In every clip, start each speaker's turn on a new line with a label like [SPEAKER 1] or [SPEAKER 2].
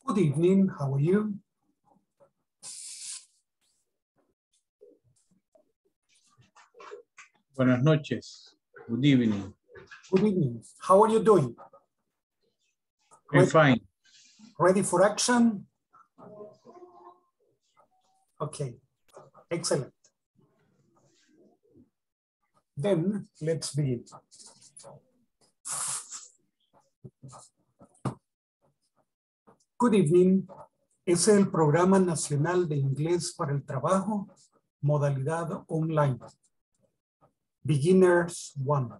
[SPEAKER 1] Good evening, how are you?
[SPEAKER 2] Buenas noches. Good evening.
[SPEAKER 1] Good evening, how are you doing?
[SPEAKER 2] I'm fine.
[SPEAKER 1] Ready for action? Okay, excellent. Then let's begin. Good evening. Es el Programa Nacional de Inglés para el Trabajo, modalidad online. Beginners 1.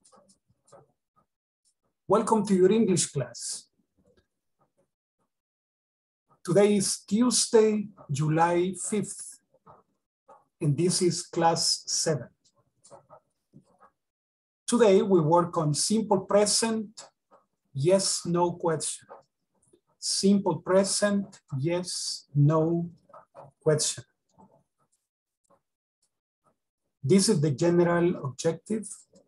[SPEAKER 1] Welcome to your English class. Today is Tuesday, July 5th, and this is class 7. Today we work on simple present, yes, no question. Simple present, yes, no question. This is the general objective.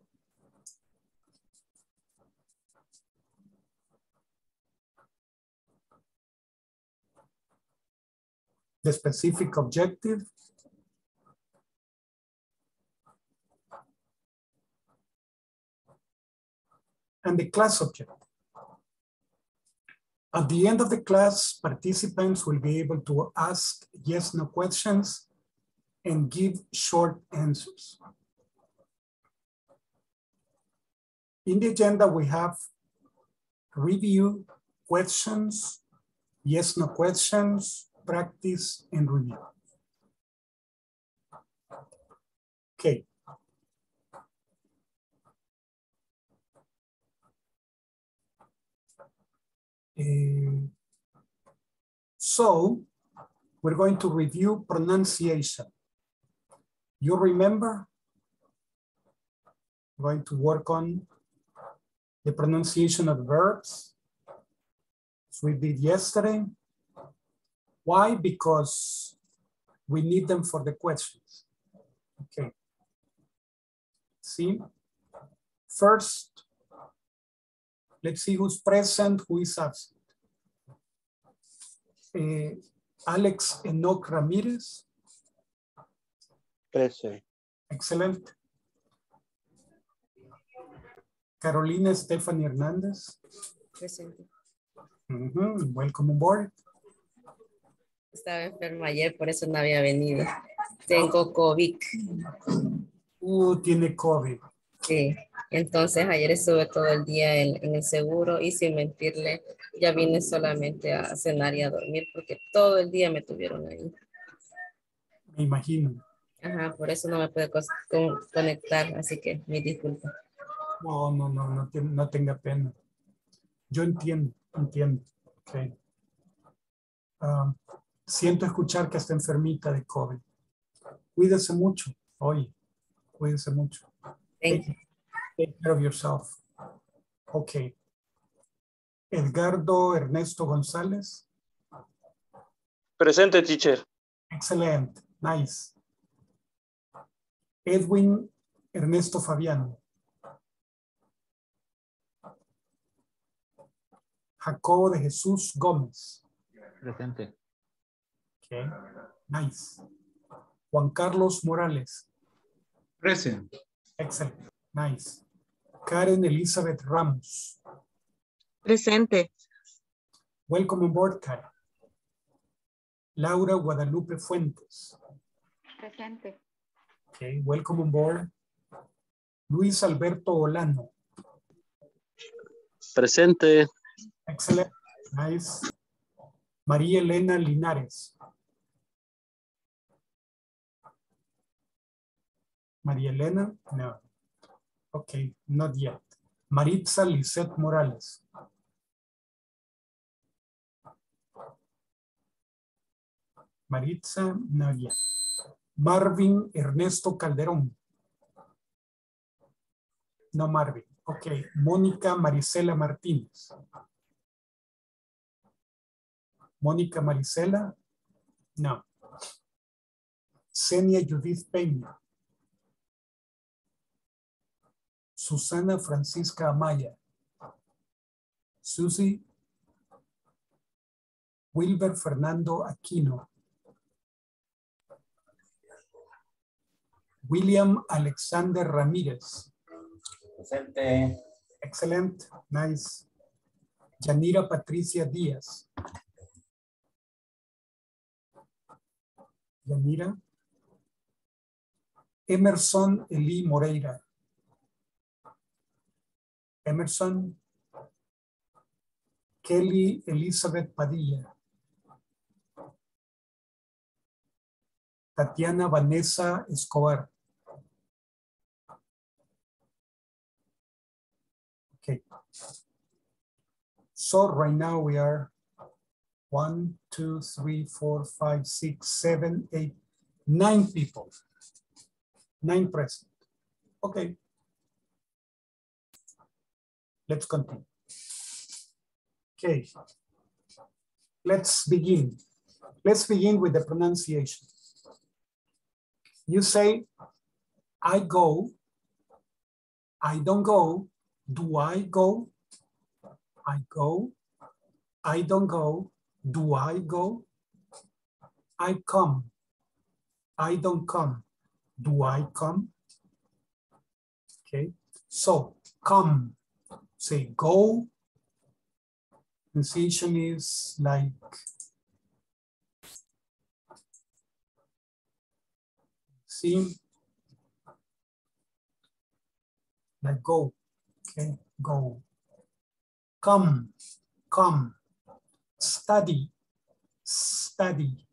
[SPEAKER 1] The specific objective. And the class objective. At the end of the class, participants will be able to ask yes, no questions and give short answers. In the agenda, we have review, questions, yes, no questions, practice, and review. Okay. So we're going to review pronunciation. You remember? We're going to work on the pronunciation of verbs, as we did yesterday. Why? Because we need them for the questions. Okay. See? First, let's see who's present, who is absent. Alex Enoch Ramirez.
[SPEAKER 3] Present.
[SPEAKER 1] Excellent. Carolina Stephanie Hernandez.
[SPEAKER 4] Presente.
[SPEAKER 1] Welcome on board.
[SPEAKER 4] Estaba enferma ayer, por eso no había venido. Tengo COVID.
[SPEAKER 1] Tiene COVID.
[SPEAKER 4] Sí. Entonces ayer estuve todo el día en el seguro y sin mentirle, ya vine solamente a cenar y a dormir porque todo el día me tuvieron ahí.
[SPEAKER 1] Me imagino.
[SPEAKER 4] Ajá, por eso no me pude conectar, así que mi disculpa.
[SPEAKER 1] No tenga pena. Yo entiendo. Okay. Siento escuchar que está enfermita de COVID. Cuídese mucho, oye, cuídese mucho.
[SPEAKER 4] Thank you.
[SPEAKER 1] Take care of yourself. Okay. Edgardo Ernesto González.
[SPEAKER 3] Presente, teacher.
[SPEAKER 1] Excellent, nice. Edwin Ernesto Fabiano. Jacobo de Jesús Gómez.
[SPEAKER 2] Presente.
[SPEAKER 1] Okay, nice. Juan Carlos Morales.
[SPEAKER 2] Present.
[SPEAKER 1] Excellent, nice. Karen Elizabeth Ramos.
[SPEAKER 5] Presente.
[SPEAKER 1] Welcome on board, Karen. Laura Guadalupe Fuentes.
[SPEAKER 6] Presente.
[SPEAKER 1] Okay, welcome on board. Luis Alberto Olano.
[SPEAKER 3] Presente.
[SPEAKER 1] Excellent, nice. María Elena Linares. María Elena, no. Okay, not yet. Maritza Lisette Morales. Maritza, not yet. Marvin Ernesto Calderón. No, Marvin. Okay, Mónica Marisela Martínez. Mónica Marisela, no. Senia Judith Peña. Susana Francisca Amaya. Susie, Wilber Fernando Aquino. William Alexander Ramírez.
[SPEAKER 2] Presente.
[SPEAKER 1] Excellent, nice. Yanira Patricia Díaz. Yanira. Emerson Eli Moreira. Emerson. Kelly Elizabeth Padilla. Tatiana Vanessa Escobar. Okay. So right now we are 1, 2, 3, 4, 5, 6, 7, 8, 9 people. 9 present. Okay. Let's continue. Okay. Let's begin. Let's begin with the pronunciation. You say, I go, I don't go, do I go? I go, I don't go, do I go? I come, I don't come, do I come? Okay, so come, say go. Pronunciation is like see, like go, okay, go. Come, come, study, study.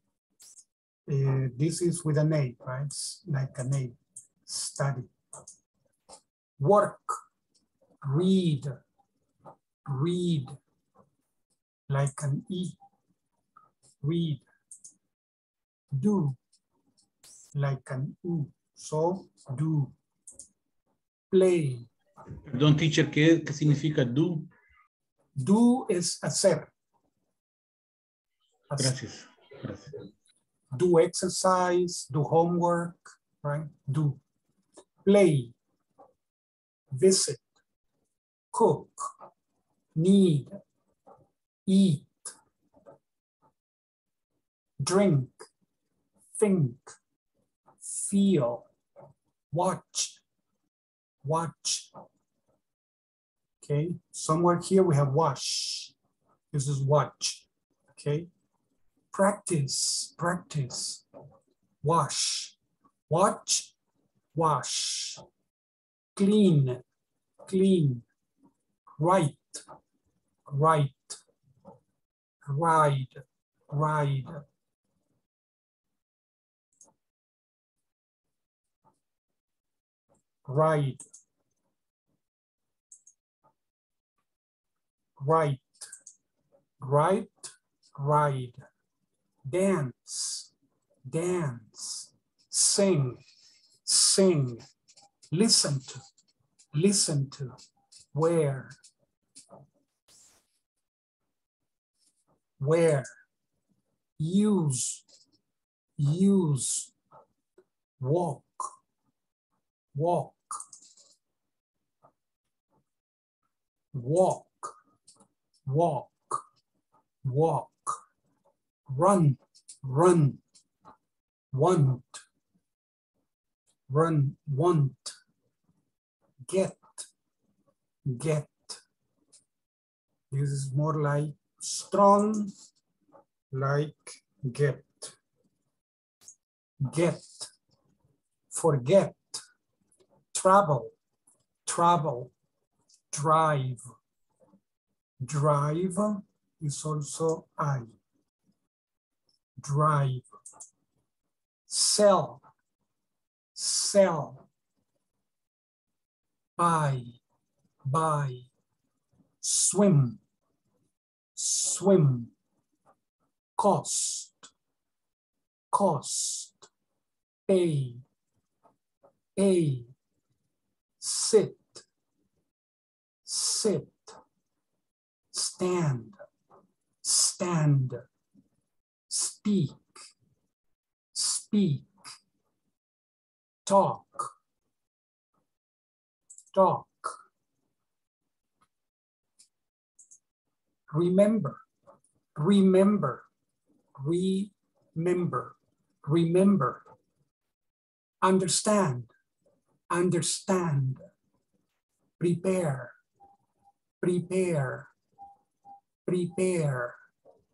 [SPEAKER 1] This is with an A, right? It's like an A, study. Work, read, read, like an E, read. Do, like an U, so do. Play.
[SPEAKER 2] Perdón, teacher, ¿qué significa do?
[SPEAKER 1] Do es hacer.
[SPEAKER 2] Gracias. Gracias.
[SPEAKER 1] Do exercise, do homework, right? Do. Play, visit, cook, need, eat, drink, think, feel, watch, watch. Okay, somewhere here we have wash. This is watch. Okay, practice, practice, wash, watch, wash, clean, clean, write, write, ride, ride. Ride, right, right, ride, dance, dance, sing, sing, listen to, wear, use, use, walk, walk, walk, walk, walk, run, run, want, run, want, get, get. This is more like strong, like get, get, forget, travel, travel, drive, drive is also I, drive, sell, sell, buy, buy, swim, swim, cost, cost, pay, pay, sit, sit, stand, stand, speak, speak, talk, talk. Remember, Remember, remember, remember. Understand, understand. Prepare, prepare, prepare.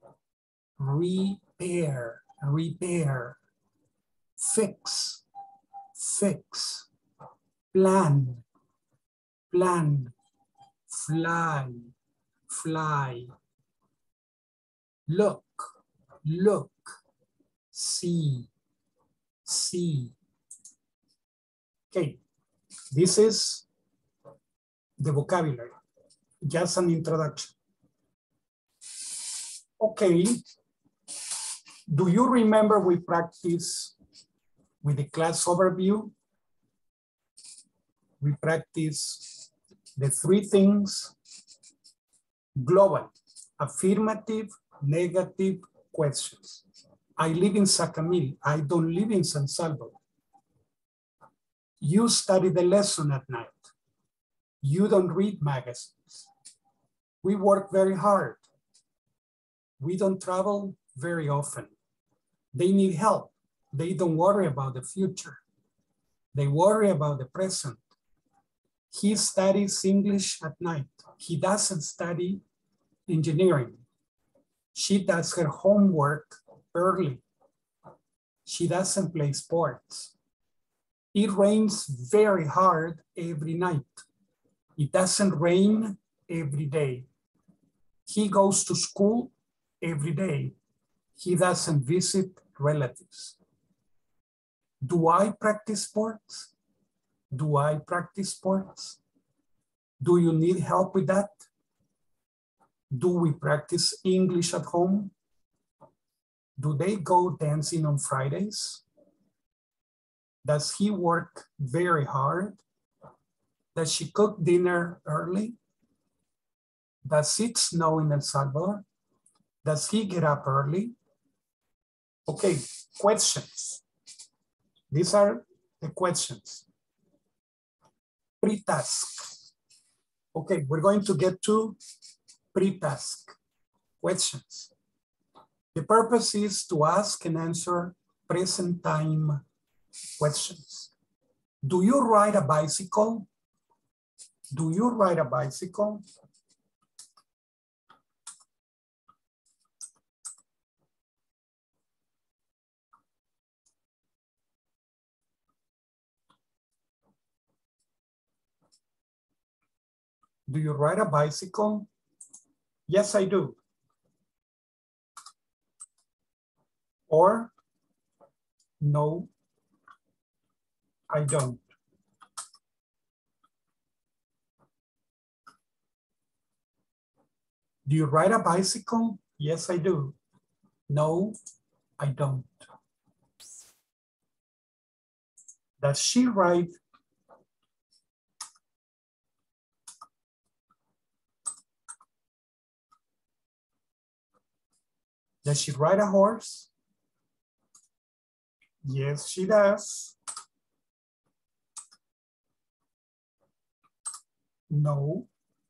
[SPEAKER 1] Repair, repair. Fix, fix. Plan, plan. Fly, fly. Look, look. See, see. Okay, this is the vocabulary, just an introduction. Okay, do you remember we practiced with the class overview? We practice the three things: global, affirmative, negative questions. I live in Sacamil. I don't live in San Salvador. You study the lesson at night. You don't read magazines. We work very hard. We don't travel very often. They need help. They don't worry about the future. They worry about the present. He studies English at night. He doesn't study engineering. She does her homework early. She doesn't play sports. It rains very hard every night. It doesn't rain every day. He goes to school every day. He doesn't visit relatives. Do I practice sports? Do I practice sports? Do you need help with that? Do we practice English at home? Do they go dancing on Fridays? Does he work very hard? Does she cook dinner early? Does it snow in El Salvador? Does he get up early? Okay, questions. These are the questions. Pre-task. Okay, we're going to get to pre-task questions. The purpose is to ask and answer present time questions. Do you ride a bicycle? Do you ride a bicycle? Do you ride a bicycle? Yes, I do. Or, no, I don't. Do you ride a bicycle? Yes, I do. No, I don't. Does she ride? Does she ride a horse? Yes, she does. No,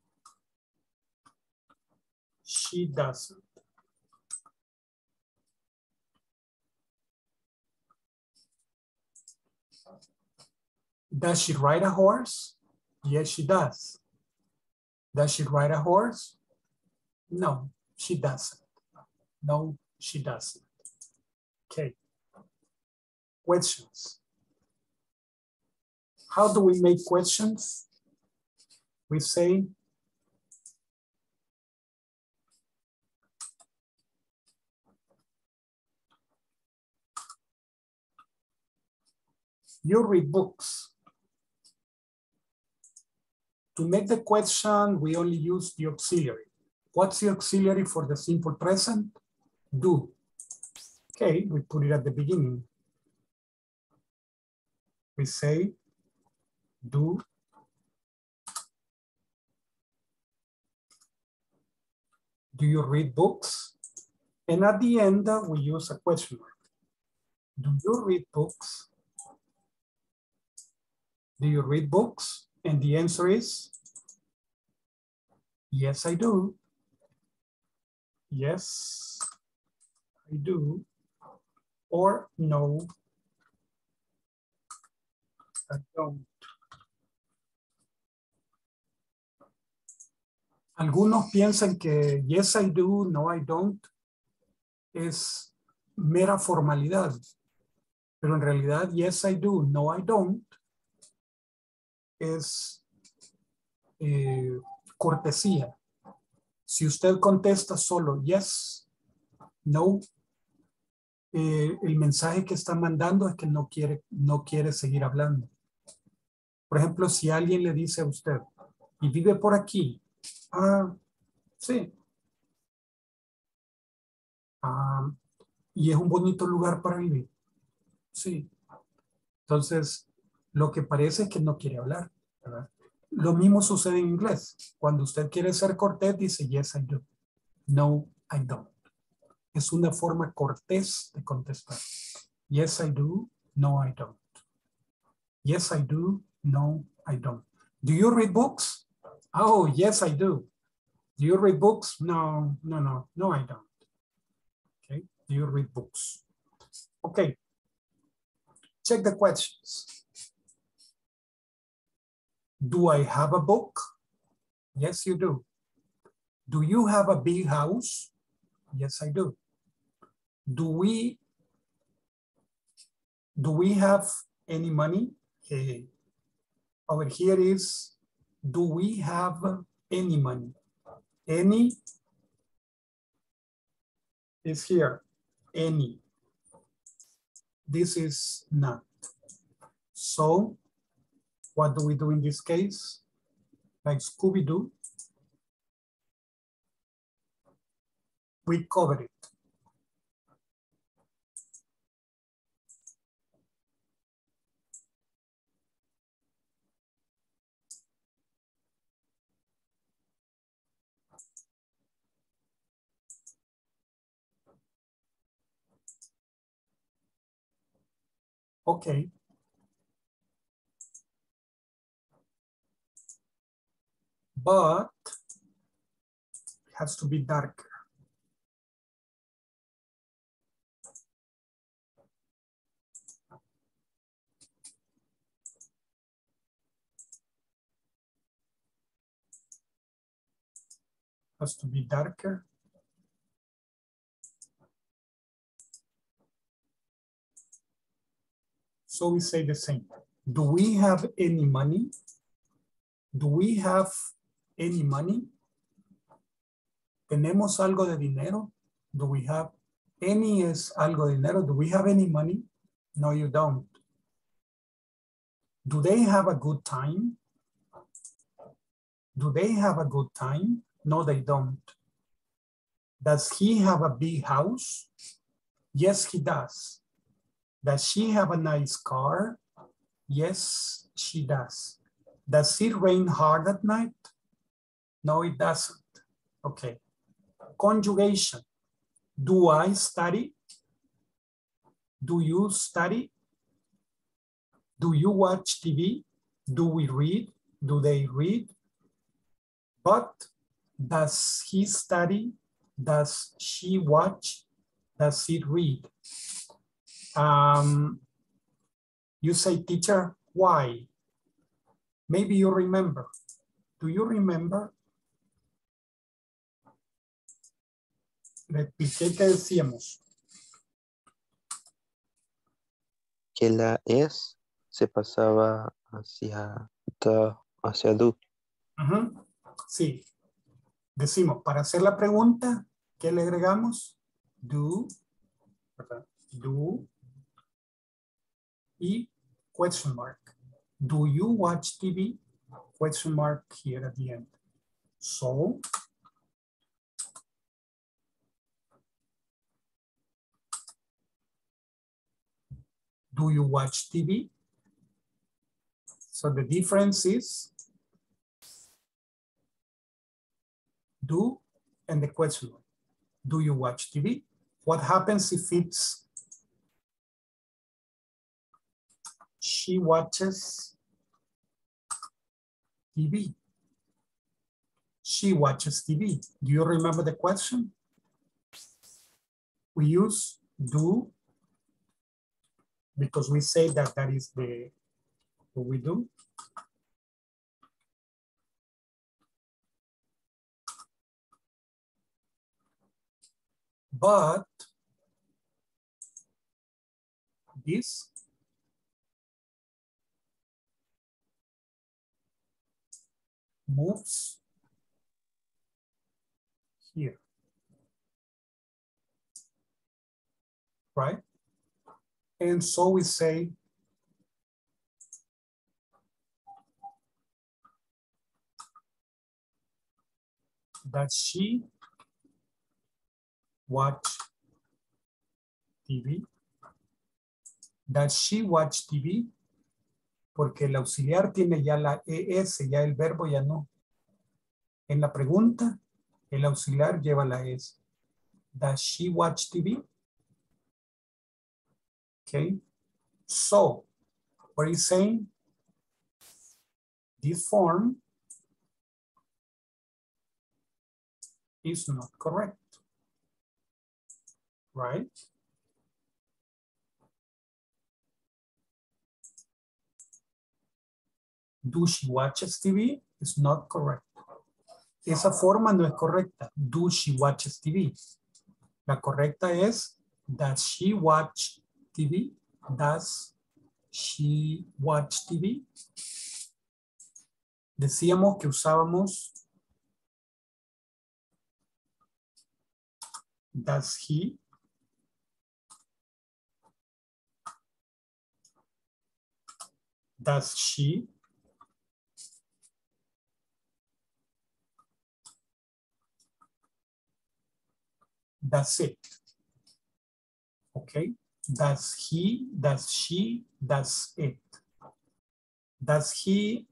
[SPEAKER 1] she doesn't. Does she ride a horse? Yes, she does. Does she ride a horse? No, she doesn't. No, she doesn't. Okay. Questions. How do we make questions? We say, you read books. To make the question, we only use the auxiliary. What's the auxiliary for the simple present? Do. Okay, we put it at the beginning. We say, do. Do you read books? And at the end, we use a question mark. Do you read books? Do you read books? And the answer is, yes, I do. yes, I do, or no, I don't. Algunos piensan que yes, I do, no, I don't es mera formalidad, pero en realidad yes, I do, no, I don't es cortesía. Si usted contesta solo yes, no, el mensaje que está mandando es que no quiere seguir hablando. Por ejemplo, si alguien le dice a usted, y vive por aquí, ah, sí. Ah, y es un bonito lugar para vivir. Sí. Entonces, lo que parece es que no quiere hablar, ¿verdad? Lo mismo sucede en inglés. Cuando usted quiere ser cortés, dice yes, I do. No, I don't. Es una forma cortés de contestar. Yes, I do. No, I don't. Yes, I do. No, I don't. Do you read books? Oh, yes, I do. Do you read books? No, no, no, no, I don't. Okay. Do you read books? Okay. Check the questions. Do I have a book? Yes, you do. Do you have a big house? Yes, I do. Do we have any money? Over here is, do we have any money? Any is here, any. This is not. So what do we do in this case? Like Scooby-Doo, we cover it. Okay. But it has to be darker. Has to be darker. So we say the same. Do we have any money? Do we have any money? ¿Tenemos algo de dinero? Do we have any es algo de dinero? Do we have any money? No, you don't. Do they have a good time? Do they have a good time? No, they don't. Does he have a big house? Yes, he does. Does she have a nice car? Yes, she does. Does it rain hard at night? No, it doesn't. Okay. Conjugation. Do I study? Do you study? Do you watch TV? Do we read? Do they read? But does he study? Does she watch? Does he read? You say, teacher, why? Maybe you remember. Do you remember? Le expliqué que decíamos.
[SPEAKER 3] Que la es se pasaba hacia do.
[SPEAKER 1] Sí. Decimos, para hacer la pregunta, ¿qué le agregamos? Do, ¿verdad? Do y question mark. Do you watch TV? Question mark here at the end. So, do you watch TV? So the difference is do and the question mark. Do you watch TV? What happens if it's she watches TV? She watches TV. Do you remember the question? We use do because we say that that is what we do. But this moves here, right? And so we say that she watch TV. Does she watch TV? Porque el auxiliar tiene ya la ES, ya el verbo ya no. En la pregunta, el auxiliar lleva la S. Does she watch TV? Okay. So, what is saying? This form is not correct. Right? Do she watches TV? Is not correct. Esa forma no es correcta. Do she watches TV? La correcta es, does she watch TV? Does she watch TV? Decíamos que usábamos does he, does she, that's it. Okay. Does he, does she, does it. Does he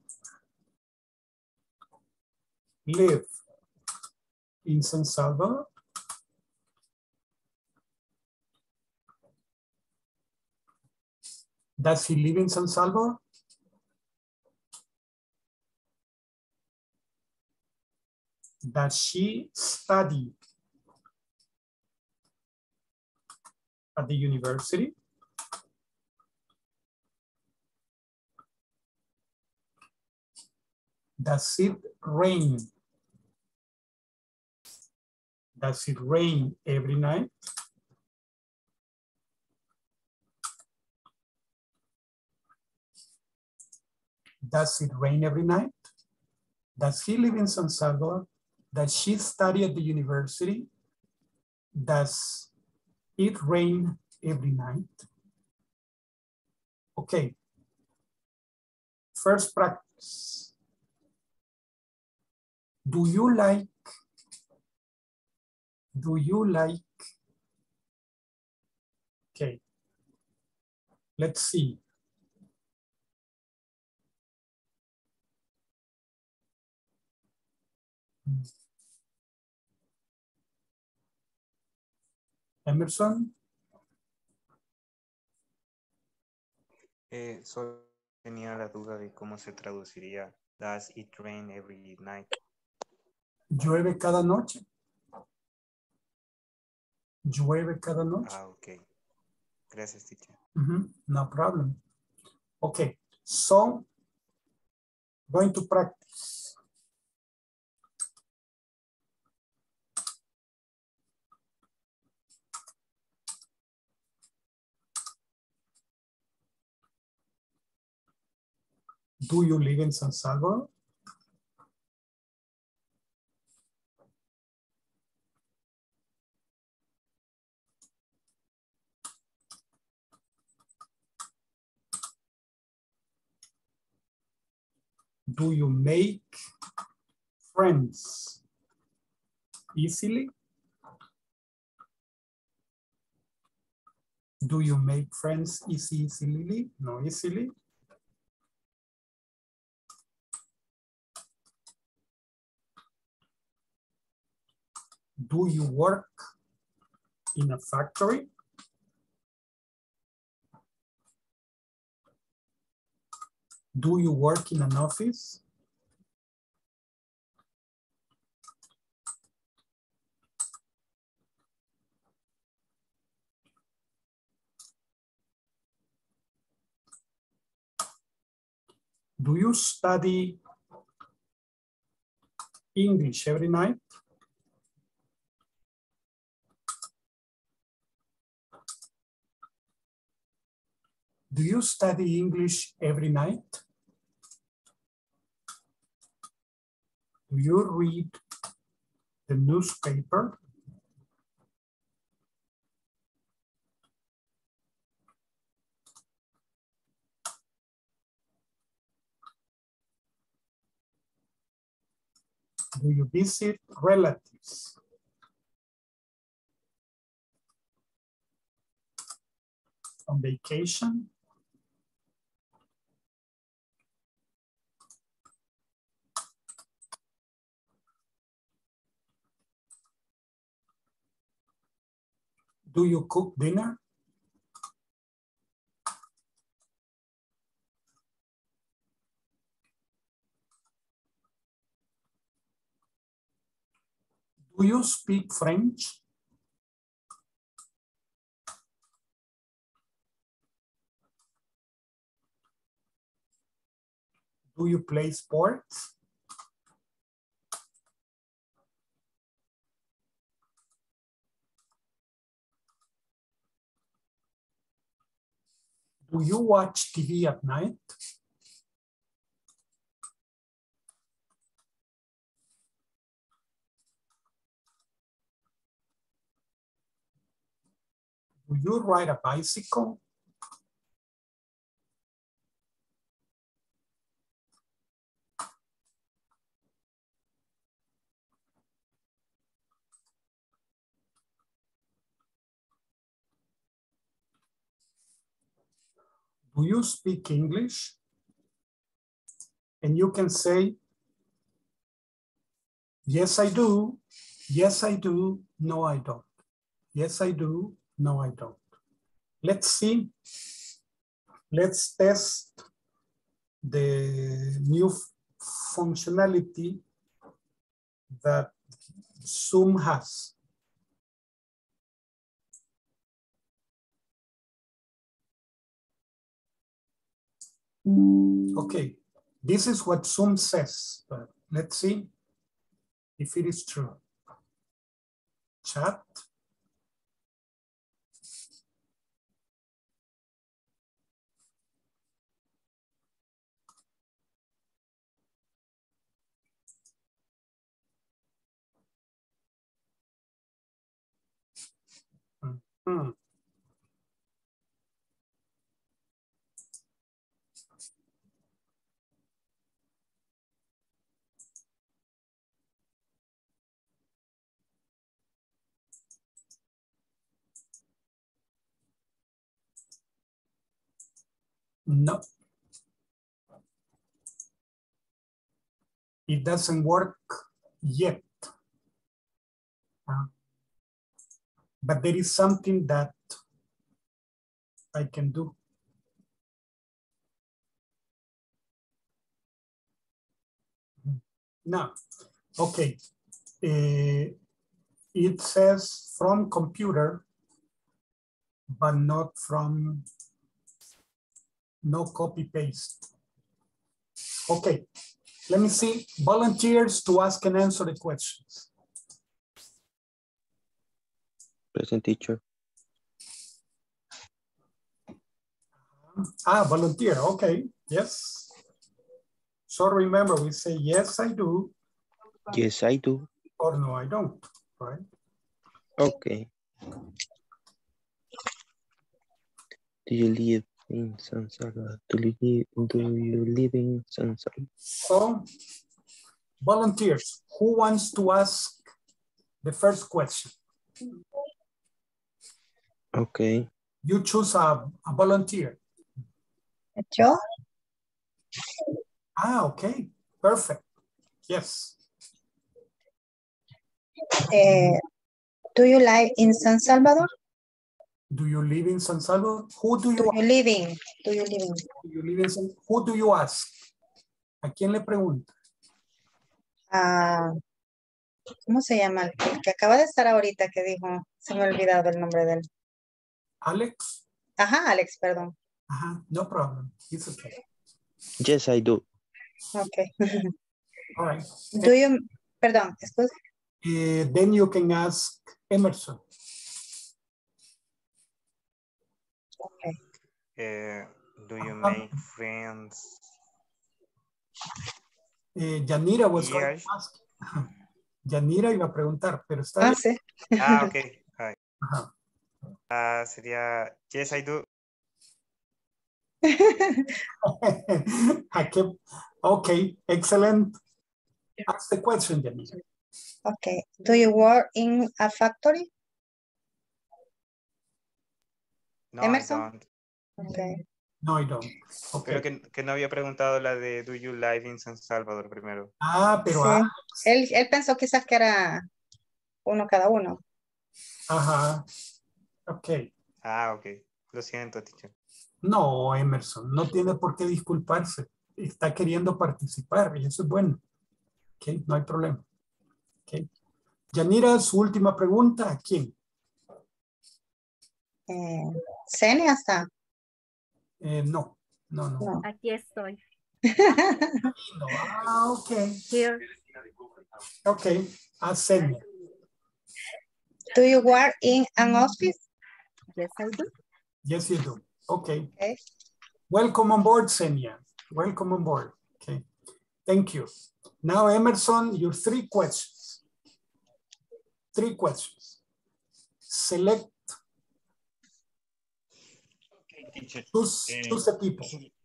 [SPEAKER 1] live in San Salvador? Does he live in San Salvador? Does she study at the university? Does it rain? Does it rain every night? Does it rain every night? Does he live in San Salvador? Does she study at the university? Does it rain every night? Okay. First practice. Do you like? Okay. Let's see. Emerson.
[SPEAKER 6] Solo tenía la duda de cómo se traduciría. Does it rain every night?
[SPEAKER 1] Llueve cada noche. Llueve cada noche.
[SPEAKER 6] Ah, ok. Gracias, teacher.
[SPEAKER 1] No problem. Okay, so going to practice. Do you live in San Salvador? Do you make friends easily? Do you make friends easily? No, easily. Do you work in a factory? Do you work in an office? Do you study English every night? Do you study English every night? Do you read the newspaper? Do you visit relatives? On vacation? Do you cook dinner? Do you speak French? Do you play sports? Do you watch TV at night? Do you ride a bicycle? Do you speak English? And you can say, yes, I do. Yes, I do. No, I don't. Yes, I do. No, I don't. Let's see. Let's test the new functionality that Zoom has. Okay, this is what Zoom says, but let's see if it is true. Chat. Hmm. No. It doesn't work yet. But there is something that I can do. Now, okay. It says from computer, but not from, no copy paste. Okay, let me see. Volunteers to ask and answer the questions.
[SPEAKER 3] Present, teacher.
[SPEAKER 1] Volunteer, okay, yes. So remember, we say, yes, I do.
[SPEAKER 3] Yes, I do.
[SPEAKER 1] Or no, I don't, right?
[SPEAKER 3] Okay. Do you live in San Salvador? Do you live in San Salvador?
[SPEAKER 1] So, volunteers, who wants to ask the first question?
[SPEAKER 3] Okay.
[SPEAKER 1] You choose a volunteer.
[SPEAKER 7] Yo,
[SPEAKER 1] Okay, perfect. Yes.
[SPEAKER 7] do you live in San Salvador?
[SPEAKER 1] Do you live in San Salvador? Who do you,
[SPEAKER 7] Do you live in? Do you live in?
[SPEAKER 1] do you live in San, who do you ask? ¿A quién le pregunta?
[SPEAKER 7] ¿Cómo se llama? El que acaba de estar ahorita que dijo, se me ha olvidado el nombre de él.
[SPEAKER 1] Alex?
[SPEAKER 7] Ajá, Alex, perdón.
[SPEAKER 1] No problem. It's okay.
[SPEAKER 3] Yes, I do.
[SPEAKER 7] Okay.
[SPEAKER 1] All right.
[SPEAKER 7] Do you, perdón, excuse.
[SPEAKER 1] Then you can ask Emerson.
[SPEAKER 7] Okay.
[SPEAKER 6] Do you make friends?
[SPEAKER 1] Yanira was going
[SPEAKER 6] Yes.
[SPEAKER 1] to ask. Yanira iba a preguntar, pero está
[SPEAKER 7] Ah,
[SPEAKER 1] bien.
[SPEAKER 7] sí.
[SPEAKER 6] Ok. Hi.
[SPEAKER 1] Ajá.
[SPEAKER 6] Sería, yes, I do.
[SPEAKER 1] Okay, excellent. Ask the question, Yanira.
[SPEAKER 7] Okay. Do you work in a factory?
[SPEAKER 6] No,
[SPEAKER 7] Emerson?
[SPEAKER 6] I don't.
[SPEAKER 7] Okay.
[SPEAKER 1] No, I don't. Okay.
[SPEAKER 6] Creo que no había preguntado la de do you live in San Salvador primero.
[SPEAKER 1] Ah, pero
[SPEAKER 7] Sí. Él pensó quizás que era uno cada uno.
[SPEAKER 1] ajá. Ok.
[SPEAKER 6] Ah, ok. Lo siento, teacher.
[SPEAKER 1] No, Emerson, no tiene por qué disculparse. Está queriendo participar y eso es bueno. Ok, no hay problema. Ok. Yanira, su última pregunta, ¿a quién?
[SPEAKER 7] Senia está.
[SPEAKER 1] No.
[SPEAKER 7] No.
[SPEAKER 8] Aquí estoy.
[SPEAKER 1] No. Ah, ok.
[SPEAKER 8] Here.
[SPEAKER 1] Ok. Senia.
[SPEAKER 7] Do you work in an office?
[SPEAKER 8] Yes, I do.
[SPEAKER 1] Yes, you do. Okay.
[SPEAKER 7] Okay.
[SPEAKER 1] Welcome on board, Senia. Welcome on board. Okay. Thank you. Now, Emerson, your 3 questions. 3 questions. Select.
[SPEAKER 6] Teacher.
[SPEAKER 1] Choose the people.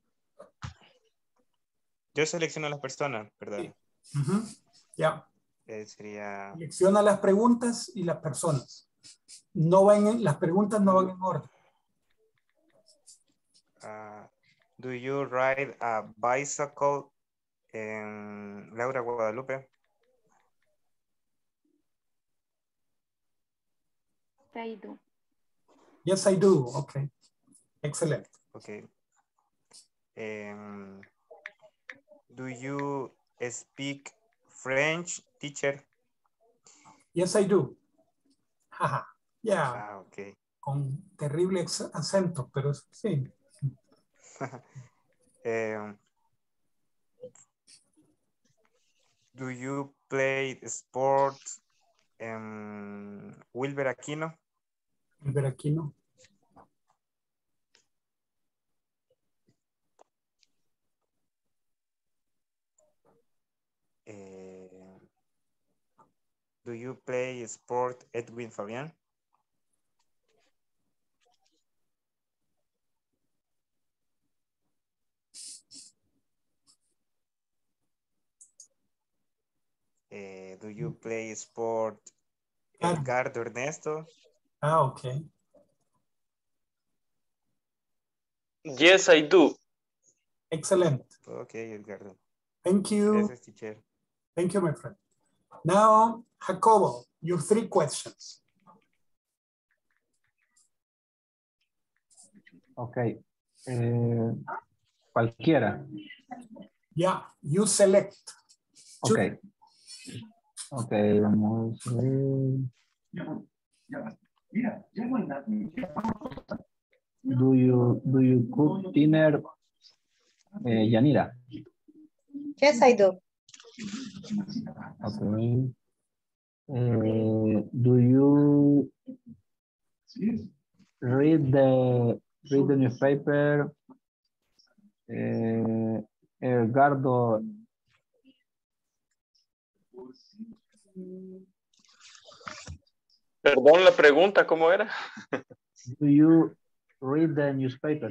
[SPEAKER 6] Yo selecciono a las personas, ¿verdad?
[SPEAKER 1] Ya.
[SPEAKER 6] Sería...
[SPEAKER 1] Selecciona las preguntas y las personas. No van en, las preguntas no van en orden.
[SPEAKER 6] Do you ride a bicycle en Laura Guadalupe?
[SPEAKER 8] I do.
[SPEAKER 1] Yes, I do. Okay. Excellent.
[SPEAKER 6] Okay. Do you speak French, teacher?
[SPEAKER 1] Yes, I do. Jaja. Yeah.
[SPEAKER 6] Ah, okay.
[SPEAKER 1] Con terrible acento, pero sí.
[SPEAKER 6] Do you play sports en Wilber Aquino?
[SPEAKER 1] Wilber Aquino.
[SPEAKER 6] Do you play sport Edwin Fabián? Do you play sport Edgardo Ernesto?
[SPEAKER 1] Ah, okay.
[SPEAKER 3] Yes, I do.
[SPEAKER 1] Excellent.
[SPEAKER 6] Okay, Edgardo.
[SPEAKER 1] Thank you.
[SPEAKER 6] Gracias, teacher.
[SPEAKER 1] Thank you, my friend. Now, Jacobo, your 3 questions.
[SPEAKER 9] Okay. Cualquiera.
[SPEAKER 1] Yeah, you select.
[SPEAKER 9] Okay. Okay, vamos a ver. Do you cook dinner, Yanira?
[SPEAKER 7] Yes, I do.
[SPEAKER 9] Okay. Do you read the newspaper, Edgardo?
[SPEAKER 3] Perdón, la pregunta, ¿cómo era?
[SPEAKER 9] Do you read the newspaper?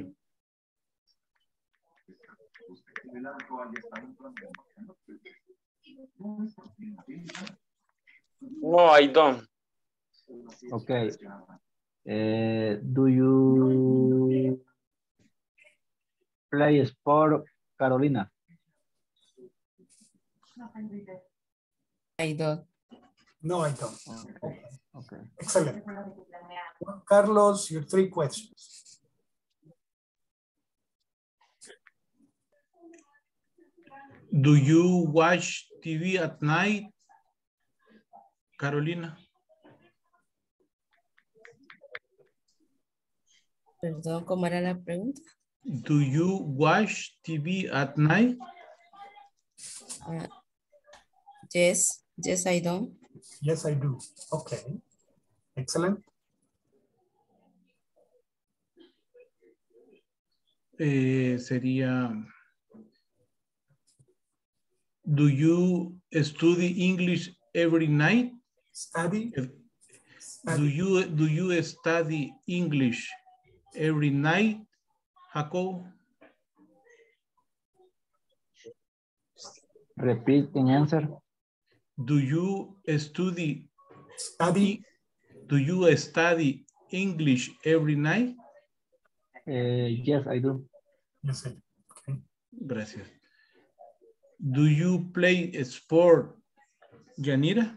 [SPEAKER 3] No, I don't.
[SPEAKER 9] Okay. Do you play sport, Carolina?
[SPEAKER 4] I don't.
[SPEAKER 1] No, I don't.
[SPEAKER 9] Okay.
[SPEAKER 1] Excellent. Carlos, your 3 questions.
[SPEAKER 2] Do you watch TV at night, Carolina?
[SPEAKER 4] Perdón, ¿cómo era la pregunta?
[SPEAKER 2] Do you watch TV at night?
[SPEAKER 4] Yes, I do.
[SPEAKER 1] Yes, I do. Okay, excellent.
[SPEAKER 2] Sería, do you study English every night?
[SPEAKER 1] Study.
[SPEAKER 2] Do you study English every night, Jacob?
[SPEAKER 9] Repeat the answer.
[SPEAKER 2] Do you study English every night?
[SPEAKER 9] Yes, I do.
[SPEAKER 1] Yes, I do. Okay.
[SPEAKER 2] Gracias. Do you play a sport, Yanira?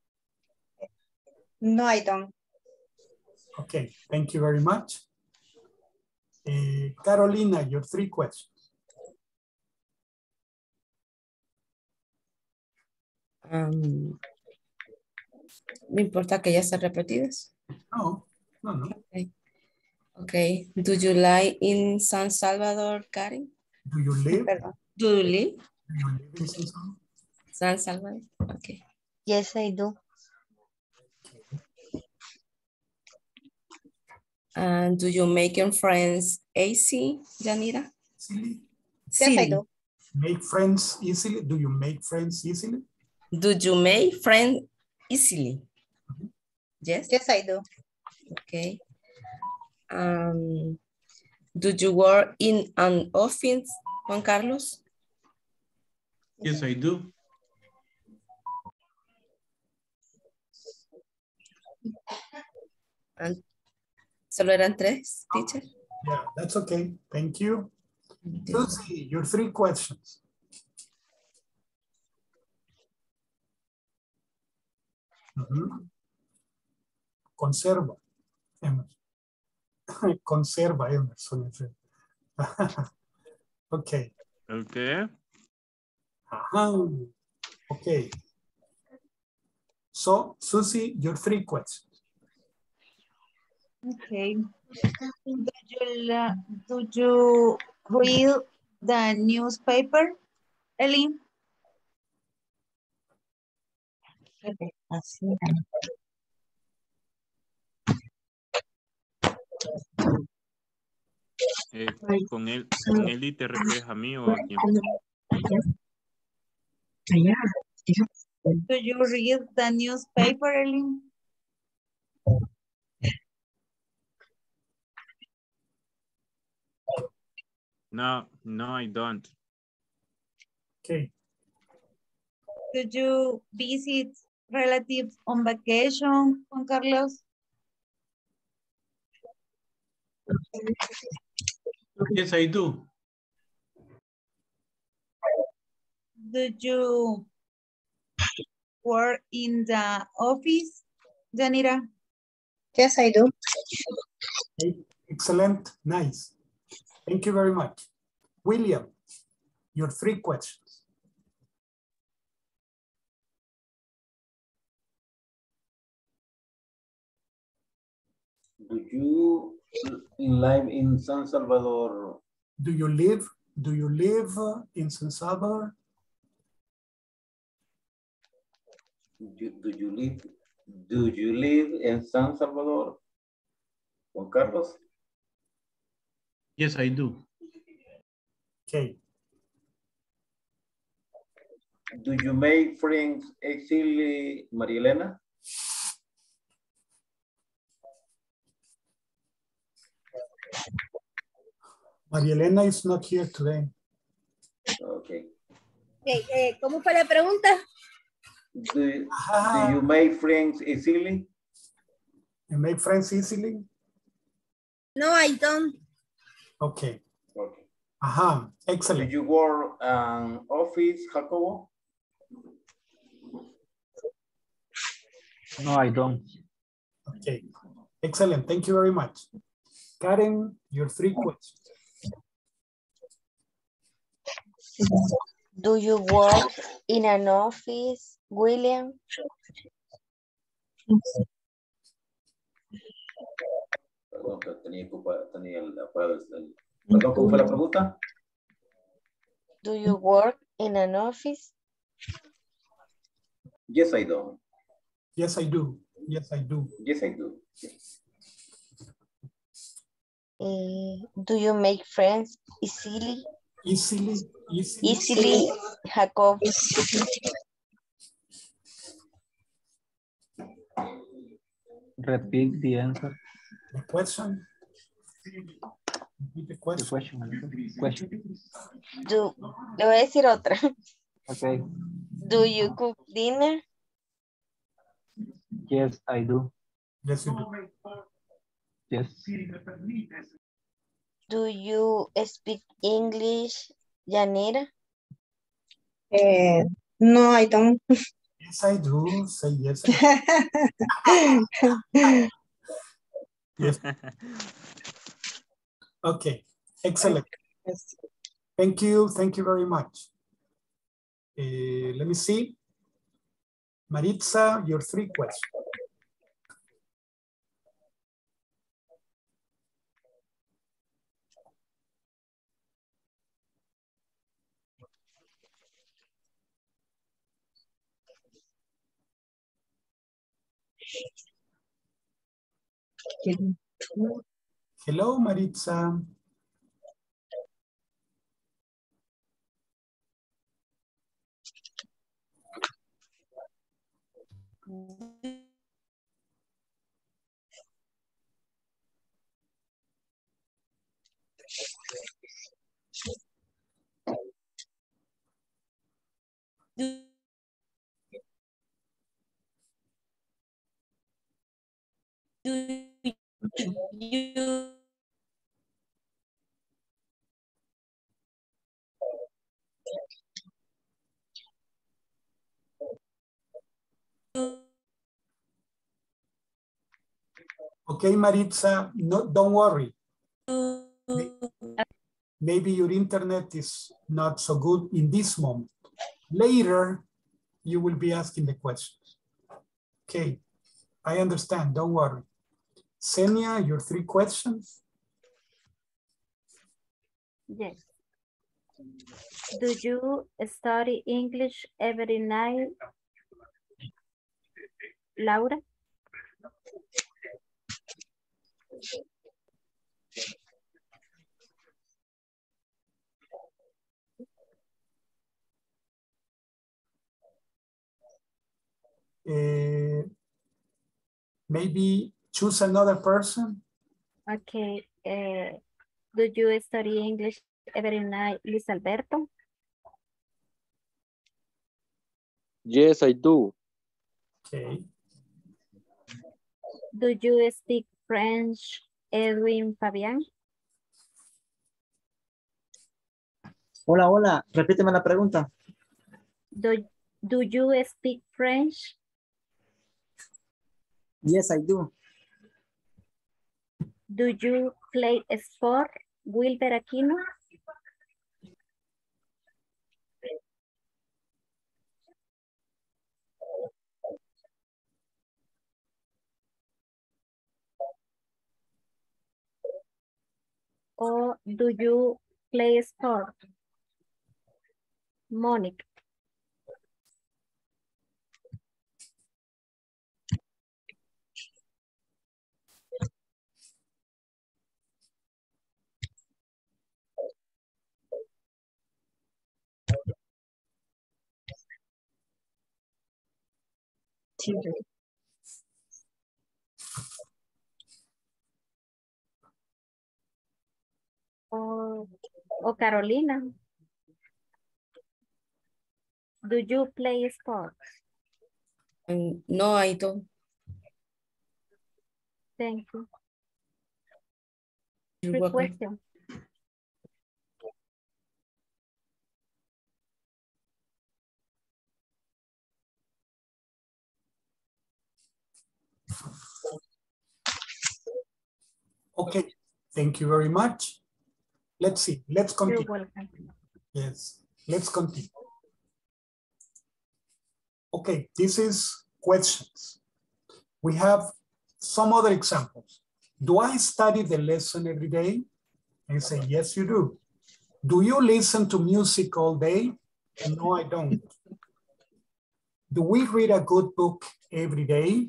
[SPEAKER 7] No, I don't.
[SPEAKER 1] Okay, thank you very much. Carolina, your 3 questions.
[SPEAKER 4] No importa que ya estén repetidas.
[SPEAKER 1] No.
[SPEAKER 4] Okay. Do you live in San Salvador, Karen?
[SPEAKER 1] Do you live?
[SPEAKER 4] Do you live?
[SPEAKER 1] Do you live in San Salvador?
[SPEAKER 4] San Salvador. Okay.
[SPEAKER 5] Yes, I do.
[SPEAKER 4] And do you make your friends easy, Yanira?
[SPEAKER 1] Silly.
[SPEAKER 7] Yes, I do.
[SPEAKER 1] Make friends easily. Do you make friends easily?
[SPEAKER 4] Do you make friends easily? Yes?
[SPEAKER 7] Yes, I do.
[SPEAKER 4] Okay. Do you work in an office, Juan Carlos?
[SPEAKER 2] Yes, I do.
[SPEAKER 4] And solo eran 3, teacher?
[SPEAKER 1] Yeah, that's okay. Thank you. Susie, your 3 questions. Conserva. Conserva, Emerson. Okay.
[SPEAKER 10] Okay.
[SPEAKER 1] Okay. So, Susie, your 3 questions.
[SPEAKER 11] Okay. Do you read the newspaper, Ellie? Okay.
[SPEAKER 10] Con Eli te refieres a mí o a quién?
[SPEAKER 11] Do you read the newspaper, Ellie?
[SPEAKER 10] No, I don't.
[SPEAKER 1] Okay.
[SPEAKER 11] Do you visit relatives on vacation, Juan Carlos?
[SPEAKER 2] Yes, I do.
[SPEAKER 11] Do you work in the office, Janira?
[SPEAKER 7] Yes, I do.
[SPEAKER 1] Okay. Excellent. Nice. Thank you very much. William, your 3 questions.
[SPEAKER 12] Do you live in San Salvador?
[SPEAKER 1] Do you live in San Salvador?
[SPEAKER 12] Do you live in San Salvador? Juan Carlos?
[SPEAKER 2] Yes, I do.
[SPEAKER 1] Okay.
[SPEAKER 12] Do you make friends easily, Maria Elena?
[SPEAKER 1] Maria Elena is not here today.
[SPEAKER 12] Okay.
[SPEAKER 13] ¿Cómo fue la pregunta?
[SPEAKER 12] Do you make friends easily?
[SPEAKER 1] You make friends easily?
[SPEAKER 13] No, I don't.
[SPEAKER 1] Okay.
[SPEAKER 12] Okay.
[SPEAKER 1] Excellent.
[SPEAKER 12] Do you work an office, Jacobo?
[SPEAKER 9] No, I don't.
[SPEAKER 1] Okay. Excellent. Thank you very much. Karen, your 3 questions.
[SPEAKER 5] Do you work in an office, William?
[SPEAKER 12] Perdón, que tenía Perdón, ¿cómo fue la pregunta?
[SPEAKER 5] Do you work in an office?
[SPEAKER 12] Yes, I do.
[SPEAKER 1] Yes, I do. Yes, I do.
[SPEAKER 12] Yes, I do.
[SPEAKER 5] Do you make friends easily?
[SPEAKER 1] Easily.
[SPEAKER 5] Easily, Jacob.
[SPEAKER 9] Repeat the answer.
[SPEAKER 1] The question. Repeat the question.
[SPEAKER 9] The question.
[SPEAKER 5] Le voy a decir otra.
[SPEAKER 9] Okay.
[SPEAKER 5] Do you cook dinner?
[SPEAKER 9] Yes, I do.
[SPEAKER 1] Yes, you do.
[SPEAKER 9] Yes.
[SPEAKER 5] Do you speak English, Yanira?
[SPEAKER 7] No, I don't.
[SPEAKER 1] Yes, I do. Say yes. I do. Yes. Okay. Excellent. Thank you. Thank you very much. Let me see. Maritza, your 3 questions. Hello, Maritza. Okay, Maritza, no, don't worry. Maybe your internet is not so good in this moment. Later, you will be asking the questions. Okay, I understand, don't worry. Senia, your 3 questions.
[SPEAKER 8] Yes. Do you study English every night, Laura?
[SPEAKER 1] Maybe choose another person.
[SPEAKER 8] Okay. Do you study English every night, Luis Alberto?
[SPEAKER 14] Yes, I do.
[SPEAKER 1] Okay.
[SPEAKER 8] Do you speak French, Edwin Fabián?
[SPEAKER 15] Hola, hola. Repíteme la pregunta.
[SPEAKER 8] Do you speak French?
[SPEAKER 15] Yes, I do.
[SPEAKER 8] Do you play sport, Wilber Aquino? Or do you play sport, Monica? O Carolina, do you play sports?
[SPEAKER 4] No, I don't.
[SPEAKER 8] Thank you.
[SPEAKER 4] You're
[SPEAKER 8] Free
[SPEAKER 4] welcome.
[SPEAKER 8] question.
[SPEAKER 1] Okay, thank you very much. Let's see, let's continue.
[SPEAKER 8] You're welcome.
[SPEAKER 1] Yes, let's continue. Okay, this is questions. We have some other examples. Do I study the lesson every day? And say, yes, you do. Do you listen to music all day? No, I don't. Do we read a good book every day?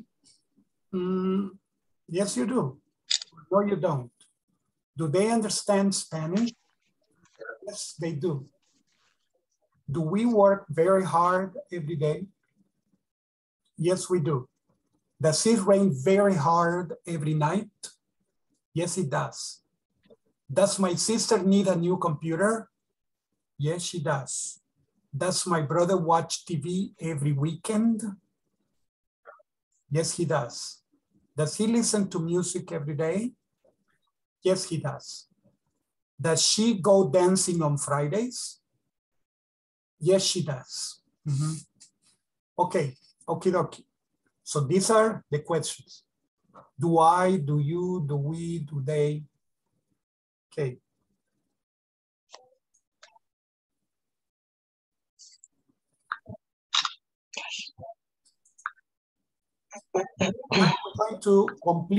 [SPEAKER 1] Yes, you do. No, you don't. Do they understand Spanish? Yes, they do. Do we work very hard every day? Yes, we do. Does it rain very hard every night? Yes, it does. Does my sister need a new computer? Yes, she does. Does my brother watch TV every weekend? Yes, he does. Does he listen to music every day? Yes, he does. Does she go dancing on Fridays? Yes, she does. Okay, okie dokie. So these are the questions. Do I, do you, do we, do they? Okay. We're going to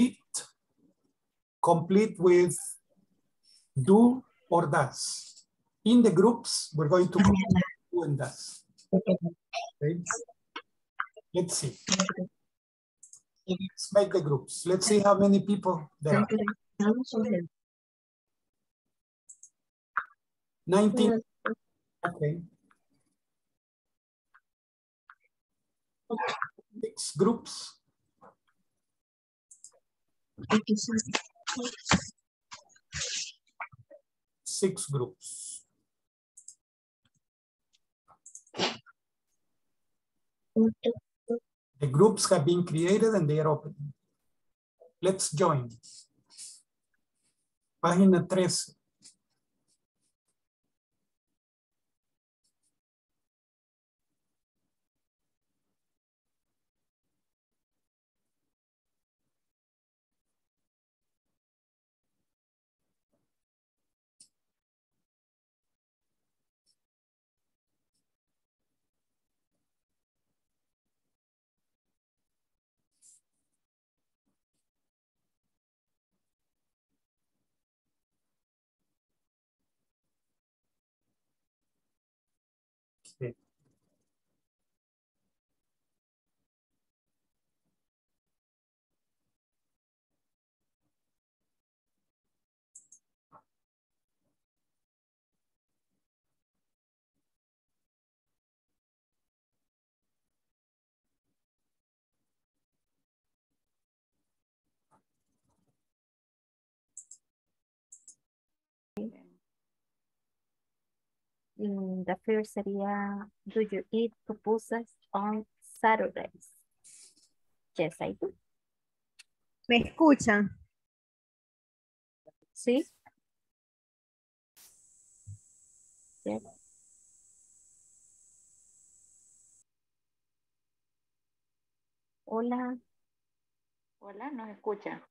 [SPEAKER 1] complete with do or does. In the groups, we're going to do and does. Okay. Let's see. Let's make the groups. Let's see how many people there are. 19. Okay. 6 groups. Six groups. The groups have been created and they are open. Let's join. Página 13. Okay.
[SPEAKER 8] The first sería, do you eat pupusas on Saturdays? Yes, I do.
[SPEAKER 13] ¿Me escuchan?
[SPEAKER 8] Sí. Yes. Hola.
[SPEAKER 16] Hola, ¿nos escucha?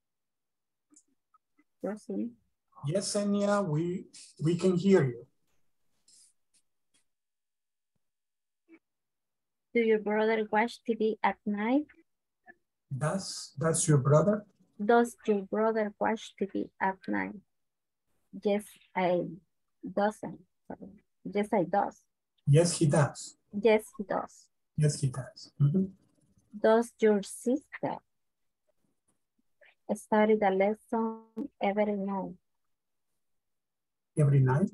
[SPEAKER 8] Yo sí.
[SPEAKER 1] Yes, Enya, we can hear you.
[SPEAKER 8] Do your brother watch TV at night?
[SPEAKER 1] Does your brother?
[SPEAKER 8] Does your brother watch TV at night? Yes, I doesn't. Sorry. Yes, I does.
[SPEAKER 1] Yes, he does.
[SPEAKER 8] Yes, he does.
[SPEAKER 1] Yes, he does.
[SPEAKER 8] Does your sister study the lesson every night?
[SPEAKER 1] Every night?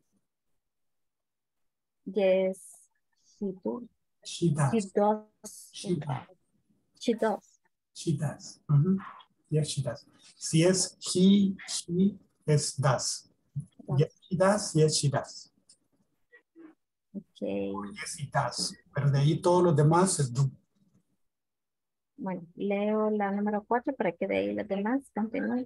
[SPEAKER 8] Yes, she do.
[SPEAKER 1] She does.
[SPEAKER 8] She does.
[SPEAKER 1] She does.
[SPEAKER 8] She does.
[SPEAKER 1] She does. Yes, she does. Si es he, she, es does. Yes, he does. Yes, she does.
[SPEAKER 8] Okay.
[SPEAKER 1] Yes, he does. Pero de ahí todos los demás es do.
[SPEAKER 8] Bueno, leo la número 4 para que de ahí los demás continúen.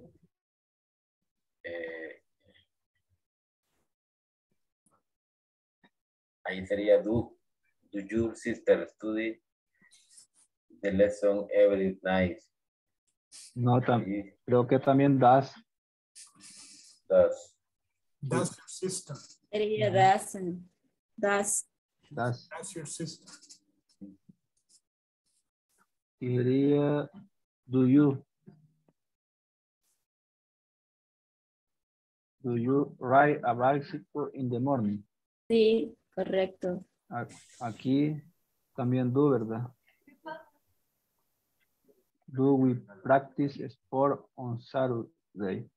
[SPEAKER 12] Ahí sería do. Do your sister study the lesson every night?
[SPEAKER 9] No, creo que también does.
[SPEAKER 12] Does.
[SPEAKER 1] Does your sister.
[SPEAKER 13] Sería doesn't. Does.
[SPEAKER 9] Does.
[SPEAKER 1] Does your sister.
[SPEAKER 9] Sería do you. Do you ride a bicycle in the morning?
[SPEAKER 13] Sí, correcto.
[SPEAKER 9] Aquí También do, ¿verdad? Do we practice sport on Saturday?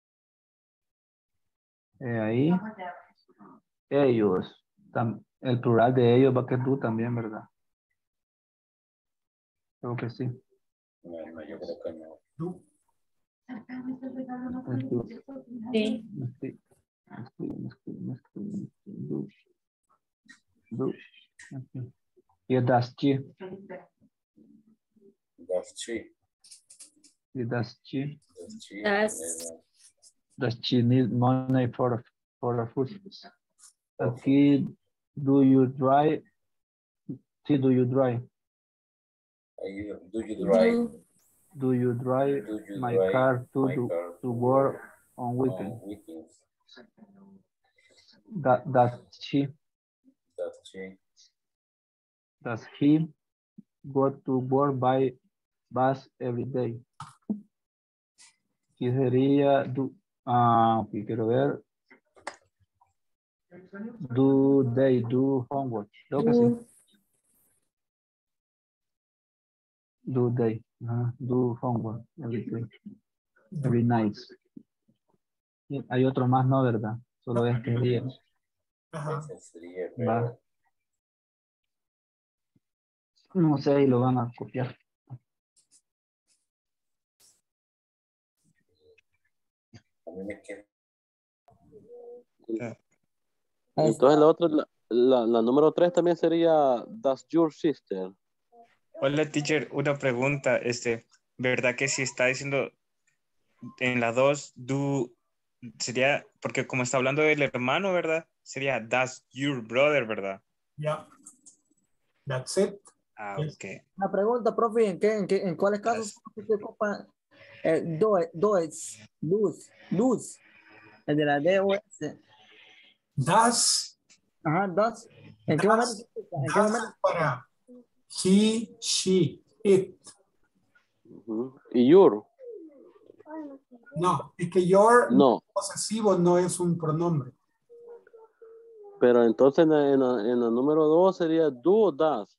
[SPEAKER 9] Ahí. Ellos. El plural de ellos va a ser do también, ¿verdad? Creo que sí.
[SPEAKER 12] No, yo creo que no.
[SPEAKER 1] Do.
[SPEAKER 4] Sí.
[SPEAKER 9] Y does she.
[SPEAKER 12] Does she?
[SPEAKER 9] Y does she.
[SPEAKER 12] Does she?
[SPEAKER 9] Does she need money for a food? Aquí, do you drive? Sí, do you drive?
[SPEAKER 12] Do you drive?
[SPEAKER 9] Do you drive
[SPEAKER 12] Do you
[SPEAKER 9] my
[SPEAKER 12] drive
[SPEAKER 9] car
[SPEAKER 12] my
[SPEAKER 9] to
[SPEAKER 12] car
[SPEAKER 9] work on
[SPEAKER 12] on
[SPEAKER 9] weekends?
[SPEAKER 12] weekends?
[SPEAKER 9] Does she?
[SPEAKER 12] Does she?
[SPEAKER 9] Does he go to work by bus every day? ¿Qué sería do? Ok, quiero ver. Do they do homework? Creo que sí. Do they do homework every day? Every night. Y hay otro más, ¿no? ¿Verdad? Solo este día.
[SPEAKER 12] Ese sería el
[SPEAKER 9] Va.
[SPEAKER 12] verbo.
[SPEAKER 9] No sé, ahí lo van a copiar.
[SPEAKER 12] A mí me queda.
[SPEAKER 14] Entonces la otra, la número 3 también sería Does your sister?
[SPEAKER 6] Hola, teacher, una pregunta, ¿verdad que si está diciendo en la 2, do, sería, porque como está hablando del hermano, ¿verdad? Sería does your brother, ¿verdad?
[SPEAKER 1] Yeah. That's it.
[SPEAKER 6] Ok.
[SPEAKER 15] Una pregunta, profe, ¿en cuáles casos se ocupa luz? El de la DOS.
[SPEAKER 1] Does.
[SPEAKER 15] Ajá, does. ¿En qué momento se ocupa? ¿En qué momento?
[SPEAKER 1] Para he, she, it.
[SPEAKER 14] ¿Y your?
[SPEAKER 1] No, es que your
[SPEAKER 14] No.
[SPEAKER 1] posesivo no es un pronombre.
[SPEAKER 14] Pero entonces en la número 2 sería do o does.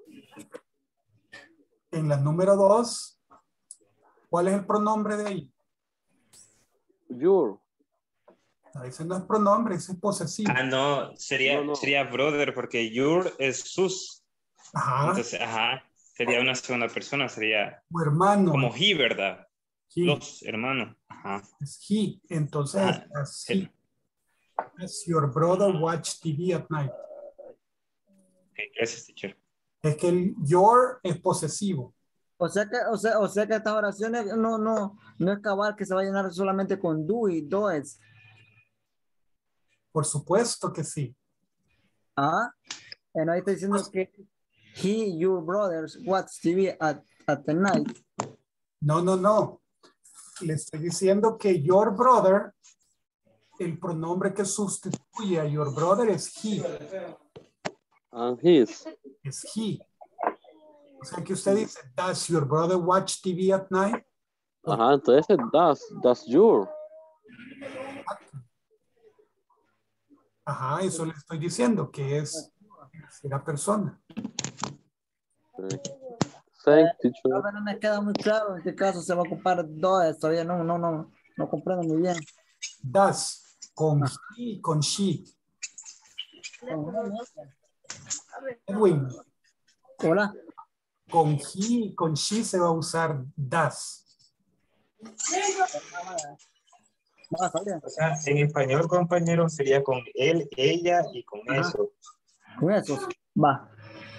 [SPEAKER 1] En la número 2, ¿cuál es el pronombre de ahí?
[SPEAKER 14] Your.
[SPEAKER 1] Ese no es pronombre, ese es posesivo.
[SPEAKER 6] No, sería brother, porque your es sus.
[SPEAKER 1] Ajá.
[SPEAKER 6] Entonces, sería una segunda persona, sería
[SPEAKER 1] Tu hermano.
[SPEAKER 6] como he, ¿verdad?
[SPEAKER 1] He.
[SPEAKER 6] Los hermanos. Ajá.
[SPEAKER 1] Es he. Entonces, Does your brother watch TV at night?
[SPEAKER 6] Okay, gracias, teacher.
[SPEAKER 1] Es que el your es posesivo.
[SPEAKER 15] O sea que estas oraciones no es cabal que se va a llenar solamente con do y does.
[SPEAKER 1] Por supuesto que sí.
[SPEAKER 15] No está diciendo que he, your brothers, watch TV at the night.
[SPEAKER 1] No. Le estoy diciendo que your brother, el pronombre que sustituye a your brother es he.
[SPEAKER 14] And his.
[SPEAKER 1] Es he. O sea que usted dice, does your brother watch TV at night?
[SPEAKER 14] Ajá, entonces does your.
[SPEAKER 1] Ajá, eso le estoy diciendo, que es la persona.
[SPEAKER 15] No me queda muy claro en qué caso se va a ocupar does, todavía no comprendo muy bien.
[SPEAKER 1] Does, con he y con she. Edwin.
[SPEAKER 15] Hola.
[SPEAKER 1] Con he y con she se va a usar does.
[SPEAKER 6] O sea, en español, compañero, sería con él, ella y con eso.
[SPEAKER 15] Con eso, va.